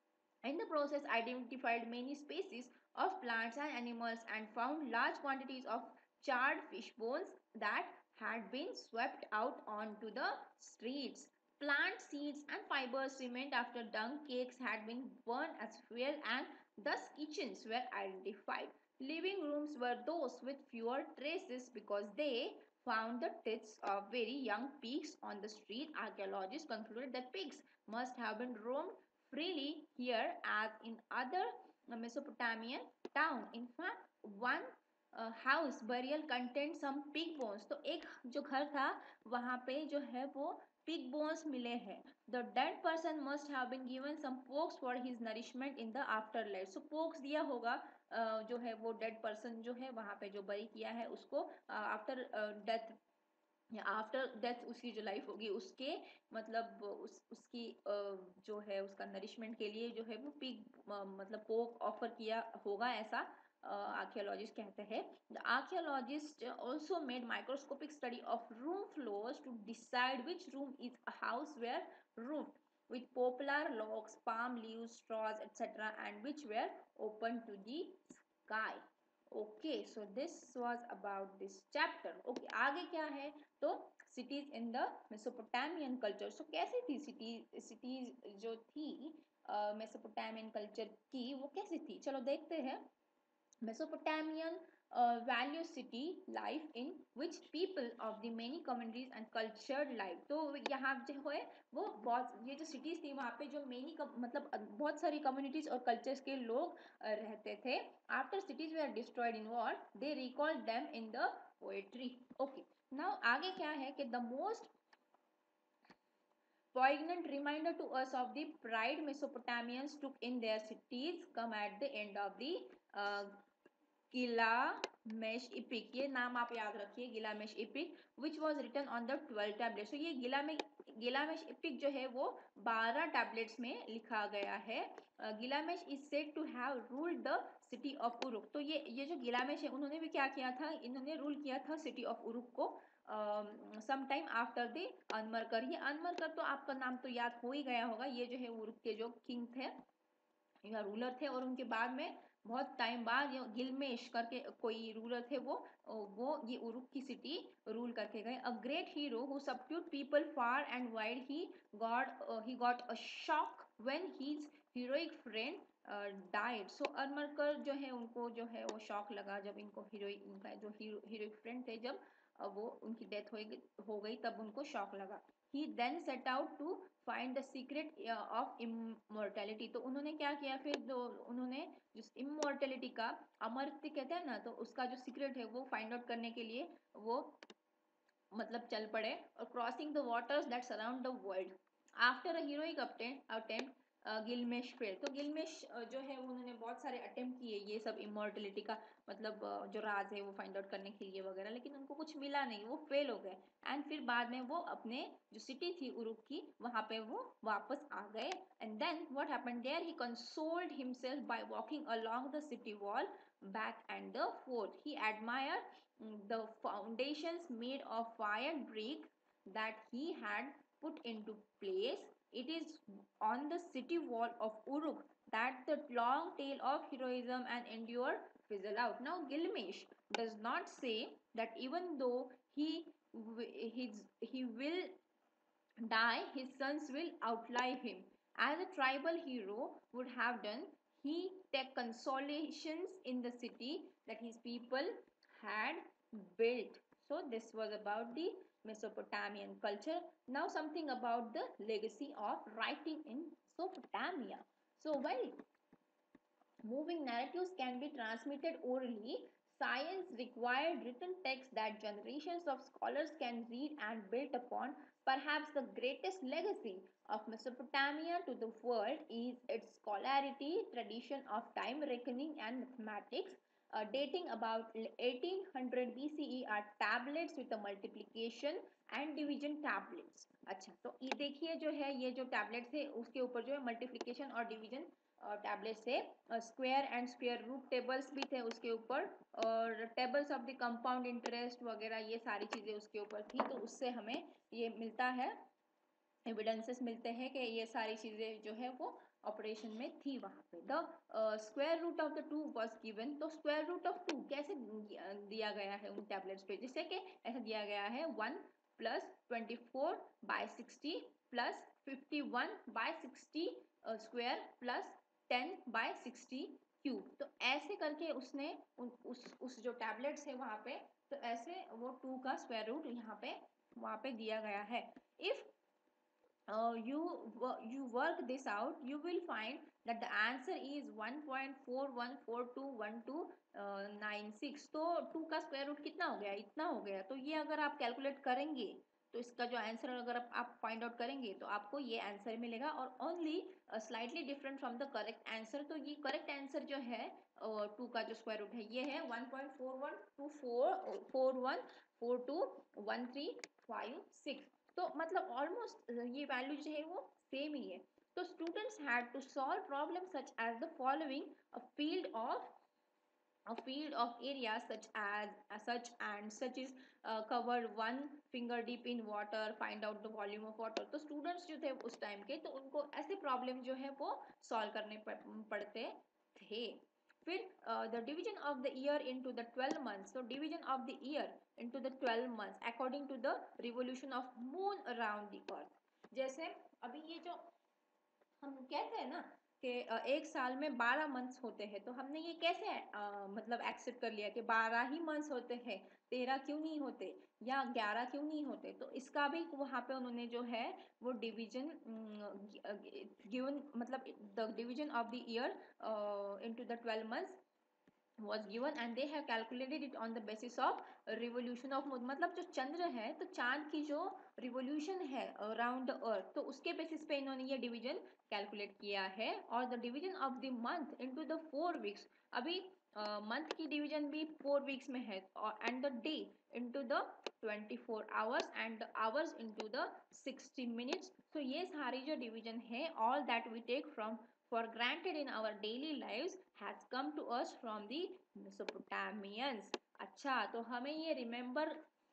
in the process identified many species of plants and animals and found large quantities of charred fish bones that had been swept out onto the streets. Plant seeds and fibers remained after dung cakes had been burned as fuel, and thus kitchens were identified. Living rooms were those with fewer traces because they found the teeth of very young pigs on the street. Archaeologists concluded that pigs must have been roamed freely here as in other Mesopotamian town. In fact, one uh, house burial contained some pig bones. तो एक जो घर था वहाँ पे जो है वो pig bones मिले हैं. The dead person must have been given some pokes for his nourishment in the afterlife. So pokes दिया होगा uh, जो है वो dead person जो है वहाँ पे जो बरी किया है उसको uh, after uh, death after death उसकी जो लाइफ होगी उसके मतलब उस उसकी जो है उसका नरिशमेंट के लिए जो है वो पिग मतलब पोक ऑफर किया होगा, ऐसा आर्कियोलॉजिस्ट कहते हैं. The archaeologist also made microscopic study of room floors to decide which room is a house where roofed with poplar logs, palm leaves, straws, et cetera, and which were open to the sky. Okay, so this was about this chapter. Okay, आगे क्या है तो cities in the Mesopotamian culture. So कैसी थी city cities जो थी Mesopotamian culture की, वो कैसी थी चलो देखते हैं. Mesopotamian uh, value city life in which people of the many communities and cultured life. तो यहाँ जो है वो बहुत ये जो cities थी वहाँ पे जो many मतलब बहुत सारी communities और cultures के लोग रहते थे. After cities were destroyed in war, they recalled them in the poetry. Okay, now आगे क्या है कि the most poignant reminder to us of the pride Mesopotamians took in their cities come at the end of the uh, Gilgamesh epic. ये नाम आप याद रखिए, Gilgamesh epic, which was written on the twelve tablets. तो ये गिलामेश गिलामेश EPIC जो है वो बारह टैबलेट्स में लिखा गया है. Gilgamesh is said to have ruled the city of Uruk. तो ये ये जो गिलामेश है उन्होंने भी क्या किया था, इन्होंने रूल किया था सिटी ऑफ उरुक को some time after the Enmerkar. ये अनमरकर तो आपका नाम तो याद हो ही गया होगा. ये जो है उरुक के जो किंग थे या रूलर थे, और उनके बाद में बहुत टाइम बाद ये गिलमेश करके कोई रूलर थे, वो वो ये उरुक की सिटी रूल करके गए. A great hero who subdued people far and wide, he got he got a shock when his heroic friend died. So Enmerkar जो है उनको जो है वो शॉक लगा जब इनको हीरोइक उनका जो हीरोइक फ्रेंड थे जब वो उनकी डेथ हो गई हो गई तब उनको शॉक लगा. He then set out to find the secret of immortality. तो उन्होंने क्या किया फिर, जो उन्होंने जिस immortality का, अमरत्व कहते हैं ना, तो उसका जो सीक्रेट है वो फाइंड आउट करने के लिए वो मतलब चल पड़े. और crossing the waters that surround the world after a heroic attempt Gilgamesh failed. तो गिलमेश जो है उन्होंने बहुत सारे अटेम्प्ट किए ये सब इमोर्टेलिटी का मतलब जो राज है वो फाइंड आउट करने के लिए वगैरह, लेकिन उनको कुछ मिला नहीं, वो फेल हो गए. एंड फिर बाद में वो अपने जो सिटी थी उरुक की वहां पे वो वापस आ गए. And then what happened there, he consoled himself by walking along the city wall back and the fort. He admired the foundations made of fired brick that he had put into place. It is on the city wall of Uruk that the long tale of heroism and endure fizzle out. Now Gilgamesh does not say that even though he his, he will die, his sons will outlive him. As a tribal hero would have done, he took consolations in the city that his people had built. So this was about the Mesopotamian culture. Now something about the legacy of writing in Mesopotamia. So while moving narratives can be transmitted orally, science required written text that generations of scholars can read and build upon. Perhaps the greatest legacy of Mesopotamia to the world is its scholarity, tradition of time reckoning and mathematics. Uh, dating about eighteen hundred B C E are tablets with a multiplication and division tablets. अच्छा, तो ये देखिए जो है ये जो tablets है उसके ऊपर जो है मल्टीप्लिकेशन और डिवीजन टैबलेट से square and square root tables भी थे उसके ऊपर, और tables of the compound interest वगैरह ये सारी चीज़ें उसके ऊपर थी. तो उससे हमें ये मिलता है, एविडेंसेस मिलते हैं कि ये सारी चीज़ें जो है वो ऑपरेशन में थी वहाँ पे. The square root of the two was given. तो स्क्वायर रूट ऑफ टू कैसे दिया गया है उन टैबलेट्स पे, जैसे कि ऐसा दिया गया है one plus twenty four by sixty plus fifty one by sixty square plus ten by sixty cube. तो ऐसे करके उसने उन, उस उस जो टैबलेट्स है वहाँ पे, तो ऐसे वो टू का स्क्वायर रूट यहाँ पे वहाँ पे दिया गया है. If uh, you you work this out, you will find that the answer is one point four one four two one two nine six. तो टू का स्क्वायर रूट कितना हो गया, इतना हो गया. तो ये अगर आप कैलकुलेट करेंगे तो इसका जो आंसर अगर आप, आप फाइंड आउट करेंगे तो आपको ये आंसर मिलेगा, और only slightly different from the correct answer. तो ये करेक्ट आंसर जो है टू uh, का जो स्क्वायर रूट है ये है one point four one two four four one four two one three five six. तो मतलब ऑलमोस्ट ये वैल्यू जो है वो सेम ही है. तो students had to solve problem such as the following. A field of a field of area such as uh, such and such is uh, covered one finger deep in water, find out the volume of water. तो students जो थे उस time के, तो उनको ऐसे problem जो है वो सॉल्व करने पड़ते थे. फिर the division of the year into the twelve months. तो division of the year into the twelve months according to the revolution of moon around the earth. जैसे अभी ये जो हम कहते हैं ना कि एक साल में बारह मंथ्स होते हैं, तो हमने ये कैसे आ, मतलब एक्सेप्ट कर लिया कि बारह ही मंथ्स होते हैं, तेरह क्यों नहीं होते या ग्यारह क्यों नहीं होते. तो इसका भी वहाँ पे उन्होंने जो है वो डिवीजन गिवन, मतलब the division of the year into the twelve months was given and they have calculated it on the basis of revolution of moon. मतलब जो चंद्र है तो चांद की जो रिवोल्यूशन है अराउंड द अर्थ, तो उसके बेसिस पे इन्होंने ये डिवीजन कैलकुलेट किया है. और the division of the month into the four weeks. अभी मंथ uh, की डिवीजन भी फोर वीक्स में है, and the day into the twenty four hours and the hours into the sixty minutes. तो ये सारी जो डिवीजन है, all that we take from for granted in our daily lives has come to us from the Mesopotamians. अच्छा, तो हमें ये remember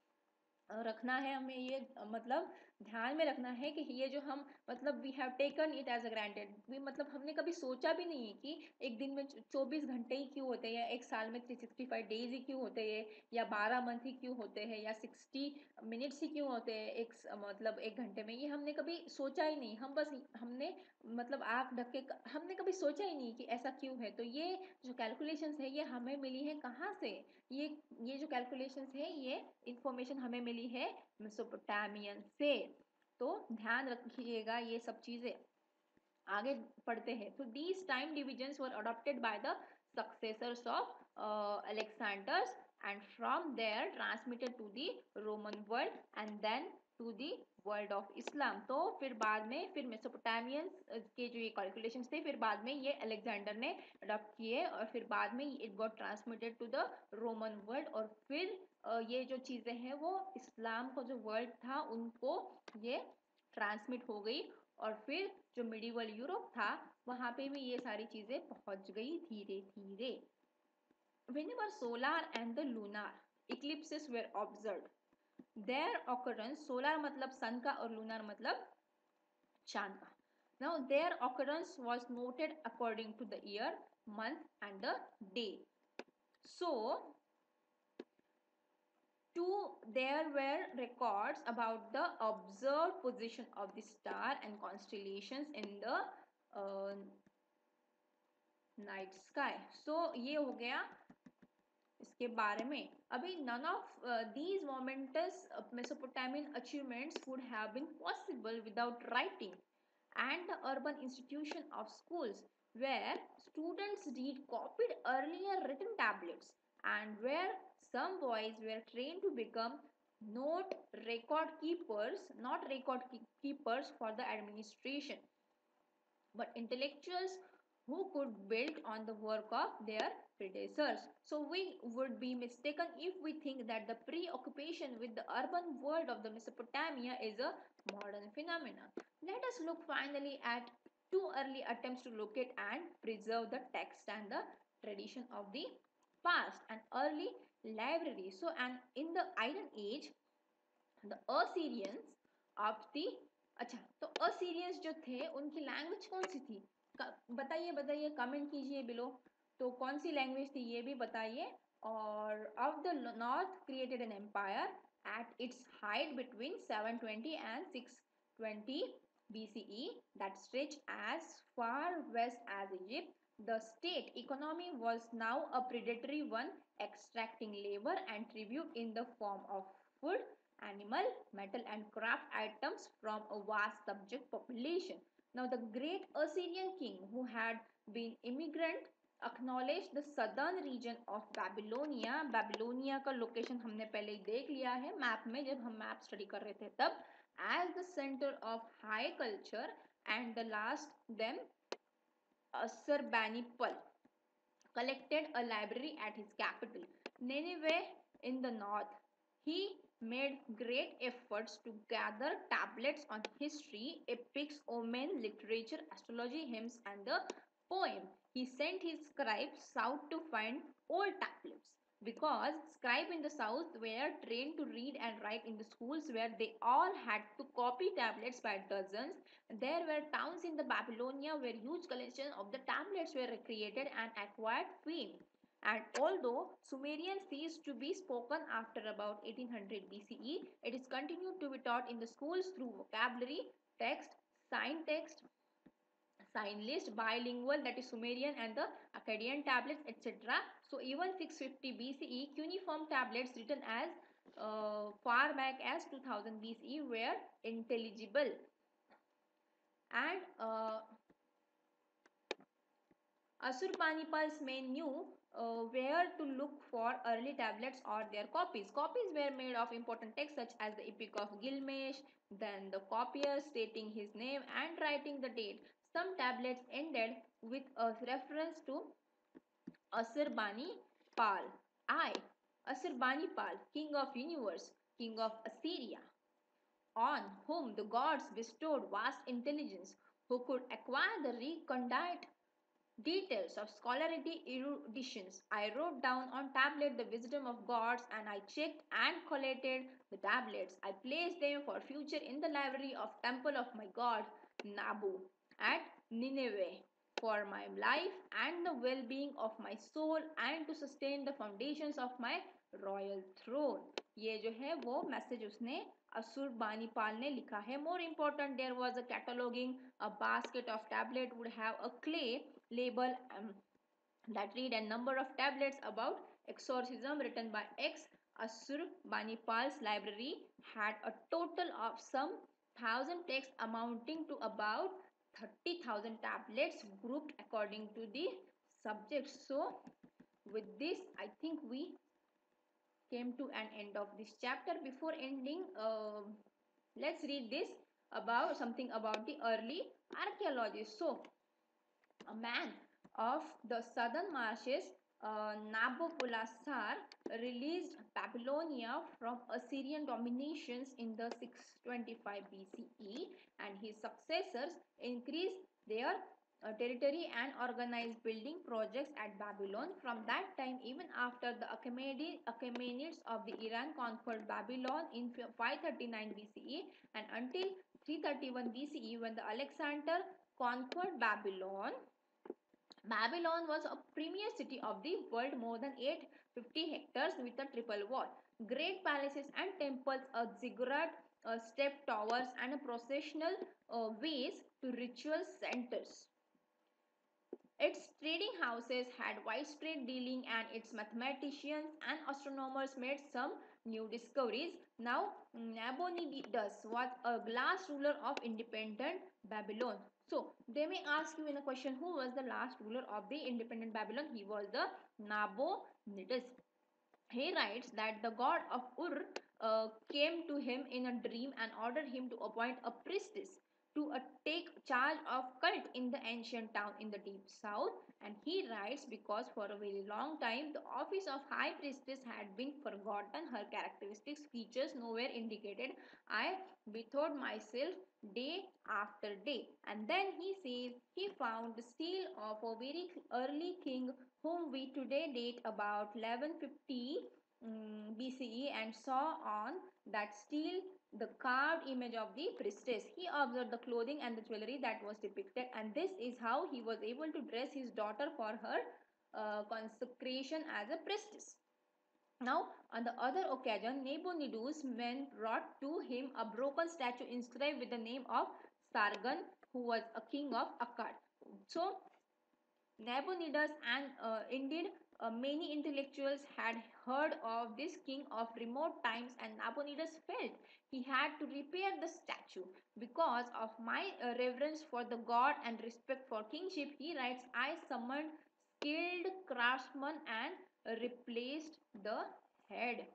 रखना है, हमें ये मतलब ध्यान में रखना है कि ये जो हम मतलब we have taken it as a granted, मतलब हमने कभी सोचा भी नहीं है कि एक दिन में चौबीस घंटे ही क्यों होते हैं, या एक साल में थ्री सिक्सटी फाइव डेज ही क्यों होते हैं, या बारह मंथ ही क्यों होते हैं, या सिक्सटी मिनट्स ही क्यों होते हैं एक मतलब एक घंटे में. ये हमने कभी सोचा ही नहीं. हम बस हमने मतलब आँख ढक के हमने कभी सोचा ही नहीं कि ऐसा क्यों है. तो ये जो कैलकुलेशंस है ये हमें मिली है कहाँ से, ये ये जो कैलकुलेशंस है ये इंफॉर्मेशन हमें मिली है मेसोपोटामियन से. तो ध्यान रखिएगा ये सब चीजें. आगे पढ़ते हैं. तो these time divisions were adopted by the successors of Alexanders and from there transmitted to the Roman world and then to the world of Islam. तो फिर बाद में फिर मेसोपोटामियंस के जो ये कैलकुलेशंस थे फिर बाद में ये अलेक्जेंडर ने अडॉप्ट किए, और फिर बाद में it got transmitted to the Roman world, और फिर ये जो चीज़ें हैं वो इस्लाम का जो वर्ल्ड था उनको ये ट्रांसमिट हो गई, और फिर जो मिडिवल यूरोप था वहाँ पे भी ये सारी चीज़ें पहुँच गई धीरे धीरे. Whenever solar and the lunar eclipses were observed, their occurrence, solar मतलब सन का और लूनर मतलब चांद का, Now their occurrence was noted according to the year, month and the day. So two, there were records about the observed position of the star and constellations in the uh, night sky. So ये हो गया इसके बारे में. अभी none of uh, these momentous uh, Mesopotamian achievements would have been possible without writing and the urban institution of schools where students read copied earlier written tablets and where some boys were trained to become note record keepers, not record keepers for the administration, but intellectuals who could build on the work of their predecessors. So we would be mistaken if we think that the preoccupation with the urban world of the Mesopotamia is a modern phenomenon. Let us look finally at two early attempts to locate and preserve the text and the tradition of the past, an early library. So, and in the Iron Age, the Assyrians of the अच्छा तो Assyrians जो थे उनकी language कौन सी थी? बताइए बताइए comment कीजिए बिलो. तो कौन सी लैंग्वेज थी ये भी बताइए. और of the north created an empire at its height between seven twenty and six twenty B C E that stretched as far west as Egypt. The state economy was now a predatory one, extracting labor and tribute in the form of food, animal, metal and craft items from a vast subject population. Now the great Assyrian king who had been immigrant acknowledged the southern region of Babylonia. Babylonia का location हमने पहले ही देख लिया है map में जब हम map study कर रहे थे तब, as the center of high culture, and the last them Assurbanipal collected a library at his capital, Nineveh in the north. He made great efforts to gather tablets on history, epics, omen, literature, astrology, hymns, and the poem. He sent his scribes south to find old tablets because scribes in the south were trained to read and write in the schools where they all had to copy tablets by dozens. There were towns in the Babylonia where huge collections of the tablets were created and acquired fame. And although Sumerian ceased to be spoken after about eighteen hundred B C E, it is continued to be taught in the schools through vocabulary, text, sign text, sign list, bilingual, that is Sumerian and the Akkadian tablets, et cetera. So even six fifty B C E, cuneiform tablets written as uh, far back as two thousand B C E were intelligible. And uh, Assurbanipal's men knew uh, where to look for early tablets or their copies. Copies were made of important texts such as the Epic of Gilgamesh, then the copier stating his name and writing the date. Some tablets ended with a reference to Assurbanipal. I, Assurbanipal, king of universe, king of Assyria, on whom the gods bestowed vast intelligence, who could acquire the recondite details of scholarly eruditions. I wrote down on tablet the wisdom of gods and I checked and collated the tablets. I placed them for future in the library of temple of my god Nabu at Nineveh for my life and the well-being of my soul and to sustain the foundations of my royal throne. ये जो है वो message उसने Assurbanipal ने लिखा है. More important, there was a cataloging. A basket of tablet would have a clay label um, that read a number of tablets about exorcism written by X. Assurbanipal's library had a total of some thousand texts amounting to about thirty thousand tablets grouped according to the subjects. So with this I think we came to an end of this chapter. Before ending, uh, let's read this about something about the early archaeology. So a man of the southern marshes, uh, Nabopolassar, released Babylonia from Assyrian dominations in the six twenty-five B C E, and his successors increased their uh, territory and organized building projects at Babylon. From that time, even after the Achaemenids, Achaemenids of the Iran conquered Babylon in five thirty-nine B C E and until three thirty-one B C E when the Alexander conquered Babylon. Babylon was a premier city of the world, more than eight hundred fifty hectares with a triple wall, great palaces and temples, a ziggurat, uh, step towers, and a processional uh, ways to ritual centers. Its trading houses had widespread dealing, and its mathematicians and astronomers made some new discoveries. Now, Nabonidus was a last ruler of independent Babylon. So, they may ask you in a question, who was the last ruler of the independent Babylon? He was the Nabonidus. He writes that the god of Ur uh, came to him in a dream and ordered him to appoint a priestess to uh, take charge of cult in the ancient town in the deep south. And he writes, because for a very long time the office of high priestess had been forgotten, her characteristics features nowhere indicated. I bethought myself day after day. And then he says he found the seal of a very early king whom we today date about eleven fifty um, B C E, and saw on that steel the carved image of the priestess. He observed the clothing and the jewelry that was depicted, and this is how he was able to dress his daughter for her uh, consecration as a priestess. Now, on the other occasion, Nabonidus' men brought to him a broken statue inscribed with the name of Sargon, who was a king of Akkad. So, Nabonidus and uh, indeed uh, many intellectuals had heard of this king of remote times, and Nabonidus felt he had to repair the statue. Because of my uh, reverence for the god and respect for kingship, he writes, I summoned skilled craftsmen and replaced the head.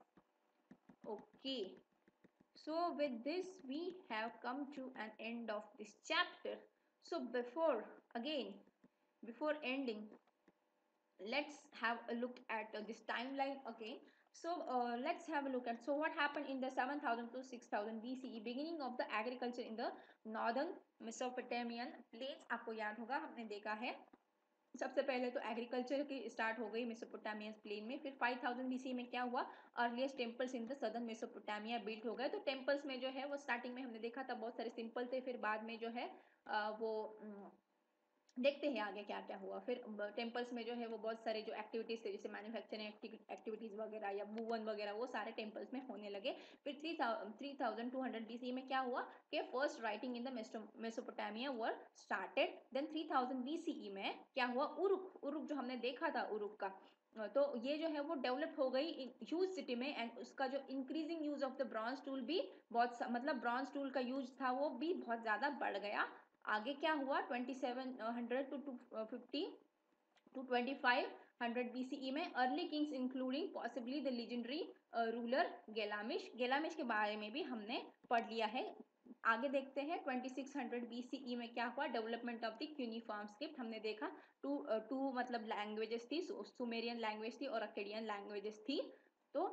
Okay, so with this we have come to an end of this chapter. So before again before ending, let's have a look at uh, this timeline again. So uh, let's have a look at so what happened in the seven thousand to six thousand B C E, beginning of the agriculture in the northern Mesopotamian plains. आपको याद होगा हमने देखा है सबसे पहले तो agriculture की स्टार्ट हो गई मेसोपोटामियन प्लेन में. फिर फाइव थाउजेंड बीसी में क्या हुआ, earliest temples in the southern Mesopotamia built हो गए. तो टेम्पल्स में जो है वो स्टार्टिंग में हमने देखा था बहुत सारे सिंपल थे, फिर बाद में जो है आ, वो देखते हैं आगे क्या क्या हुआ. फिर टेम्पल्स में जो है वो बहुत सारे जो एक्टिविटीज थे जैसे मैन्युफैक्चरिंग एक्टिविटीज वगैरह या वूवन वगैरह वो सारे टेम्पल्स में होने लगे. फिर three three thousand two hundred BC में क्या हुआ कि first writing in the Mesopotamia were started. Then three thousand BCE में क्या हुआ, उरुक उरुक जो हमने देखा था उरुक का, तो ये जो है वो डेवलप हो गई ह्यूज सिटी में. एंड उसका जो increasing use of the bronze tool भी बहुत मतलब ब्रॉन्ज टूल का यूज था वो भी बहुत ज़्यादा बढ़ गया. आगे क्या हुआ twenty seven hundred to two fifty to twenty five hundred BCE में early kings including possibly the legendary ruler Gilgamesh. Gilgamesh के बारे में भी हमने पढ़ लिया है. आगे देखते हैं ट्वेंटी सिक्स हंड्रेड बीसीई में क्या हुआ, development of the cuneiform script हमने देखा. टू टू मतलब लैंग्वेजेस थी, सुमेरियन लैंग्वेज थी और अकेडियन लैंग्वेजेस थी. तो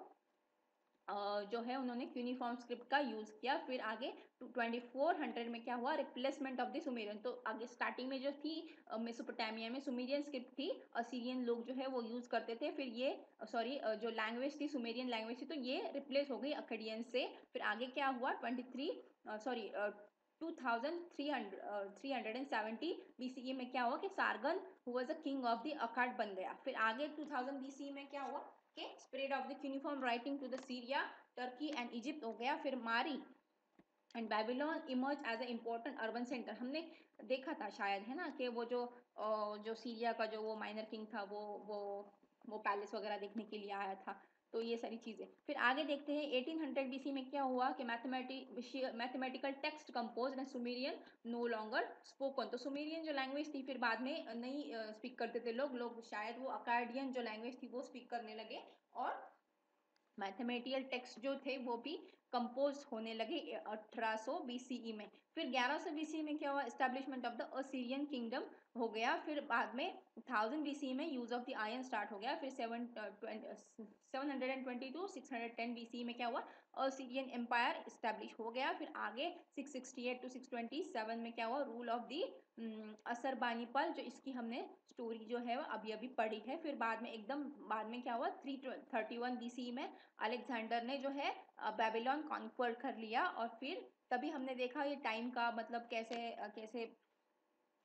जो है उन्होंने क्यूनिफॉर्म स्क्रिप्ट का यूज किया. फिर आगे ट्वेंटी फोर हंड्रेड में क्या हुआ, रिप्लेसमेंट ऑफ द सुमेरियन. तो आगे स्टार्टिंग में जो थी मेसोपोटामिया में सुमेरियन स्क्रिप्ट थी, असीरियन लोग जो है वो यूज करते थे. फिर ये सॉरी जो लैंग्वेज थी सुमेरियन लैंग्वेज थी तो ये रिप्लेस हो गई अकेडियन से. फिर आगे क्या हुआ twenty three sorry two thousand three hundred seventy BCE में क्या हुआ कि Sargon who was a king of the Akkad बन गया. फिर आगे टू थाउजेंड बीसीई में क्या हुआ कि spread of the cuneiform writing to the Syria, Turkey and Egypt हो गया. फिर Mari and Babylon emerge as a important urban center. हमने देखा था शायद है ना कि वो जो जो सीरिया का जो वो माइनर किंग था वो वो वो पैलेस वगैरह देखने के लिए आया था. तो ये सारी चीज़ें. फिर आगे देखते हैं एटीन हंड्रेड बीसी में क्या हुआ कि mathematic mathematical text compose and Sumerian no longer spoken. तो सुमेरियन जो लैंग्वेज थी फिर बाद में नहीं स्पीक करते थे लोग लोग शायद वो अकाडियन जो लैंग्वेज थी वो स्पीक करने लगे. और मैथमेटिकल टेक्स्ट जो थे वो भी कंपोज होने लगे अठारह सौ बीसीई में. फिर ग्यारह सौ बीसीई में क्या हुआ, establishment of the Assyrian kingdom हो गया. फिर बाद में थाउजेंड बीसी में use of the iron start हो गया. फिर seven seven hundred and twenty to six hundred ten BC में क्या हुआ, असीरियन एम्पायर इस्टेब्लिश हो गया. फिर आगे six sixty eight to six twenty seven में क्या हुआ, रूल ऑफ दी असरबानीपल, जो इसकी हमने स्टोरी जो है वो अभी अभी पढ़ी है. फिर बाद में एकदम बाद में क्या हुआ थ्री थर्टी वन बीसी में अलेक्जेंडर ने जो है बेबीलोन कॉन्क्वर कर लिया. और फिर तभी हमने देखा ये टाइम का मतलब कैसे कैसे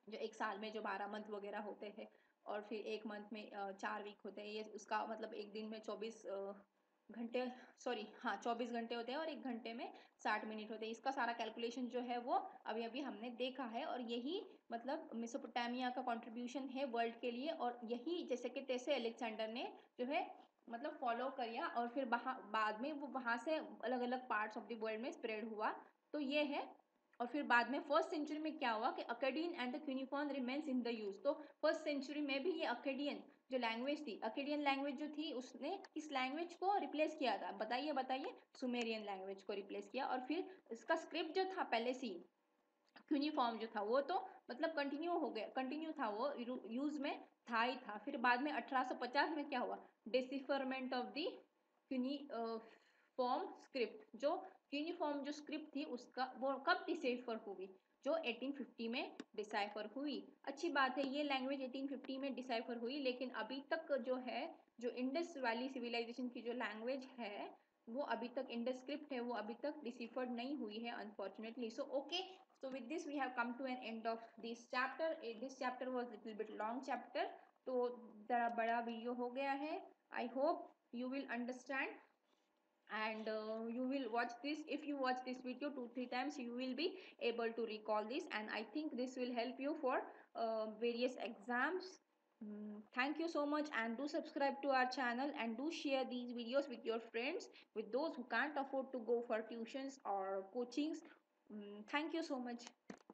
जो एक साल में जो बारह मंथ वगैरह होते हैं और फिर एक मंथ में चार वीक होते हैं, ये उसका मतलब एक दिन में चौबीस घंटे, सॉरी हाँ चौबीस घंटे होते हैं और एक घंटे में साठ मिनट होते हैं। इसका सारा कैलकुलेशन जो है वो अभी अभी हमने देखा है और यही मतलब मेसोपोटामिया का कंट्रीब्यूशन है वर्ल्ड के लिए। और यही जैसे कि तैसे अलेक्जेंडर ने जो है मतलब फॉलो किया और फिर बाद में वो वहाँ से अलग अलग पार्ट्स ऑफ द वर्ल्ड में स्प्रेड हुआ। तो ये है। और फिर बाद में फर्स्ट सेंचुरी में क्या हुआ कि Akkadian and the cuneiform remains in the use. तो फर्स्ट सेंचुरी में भी ये अकेडियन जो लैंग्वेज थी, अकेडियन लैंग्वेज जो थी, उसने इस लैंग्वेज को रिप्लेस किया था। बताइए बताइए सुमेरियन लैंग्वेज को रिप्लेस किया। और फिर इसका स्क्रिप्ट जो था पहले से क्यूनिफॉर्म जो था वो तो मतलब कंटिन्यू हो गया, कंटिन्यू था, वो यूज में था ही था। फिर बाद में अठारह सौ पचास में क्या हुआ, decipherment of the cuneiform script. जो क्यूनिफॉर्म जो स्क्रिप्ट थी उसका वो कब डिसाइफर हुई, जो अठारह सौ पचास में डिसाइफर हुई। अच्छी बात है, ये लैंग्वेज अठारह सौ पचास में डिसाइफर हुई, लेकिन अभी तक जो है जो इंडस वैली सिविलाइजेशन की जो लैंग्वेज है वो अभी तक इंडस स्क्रिप्ट है वो अभी तक डिसिफर्ड नहीं हुई है unfortunately. So okay, so with this we have come to an end of this chapter. This chapter was little bit long chapter, तो ज़रा बड़ा वीडियो हो गया है। I hope you will understand and uh, you will watch this. If you watch this video two three times you will be able to recall this, and I think this will help you for uh, various exams. Mm, thank you so much, and do subscribe to our channel and do share these videos with your friends, with those who can't afford to go for tuitions or coachings. Mm, thank you so much.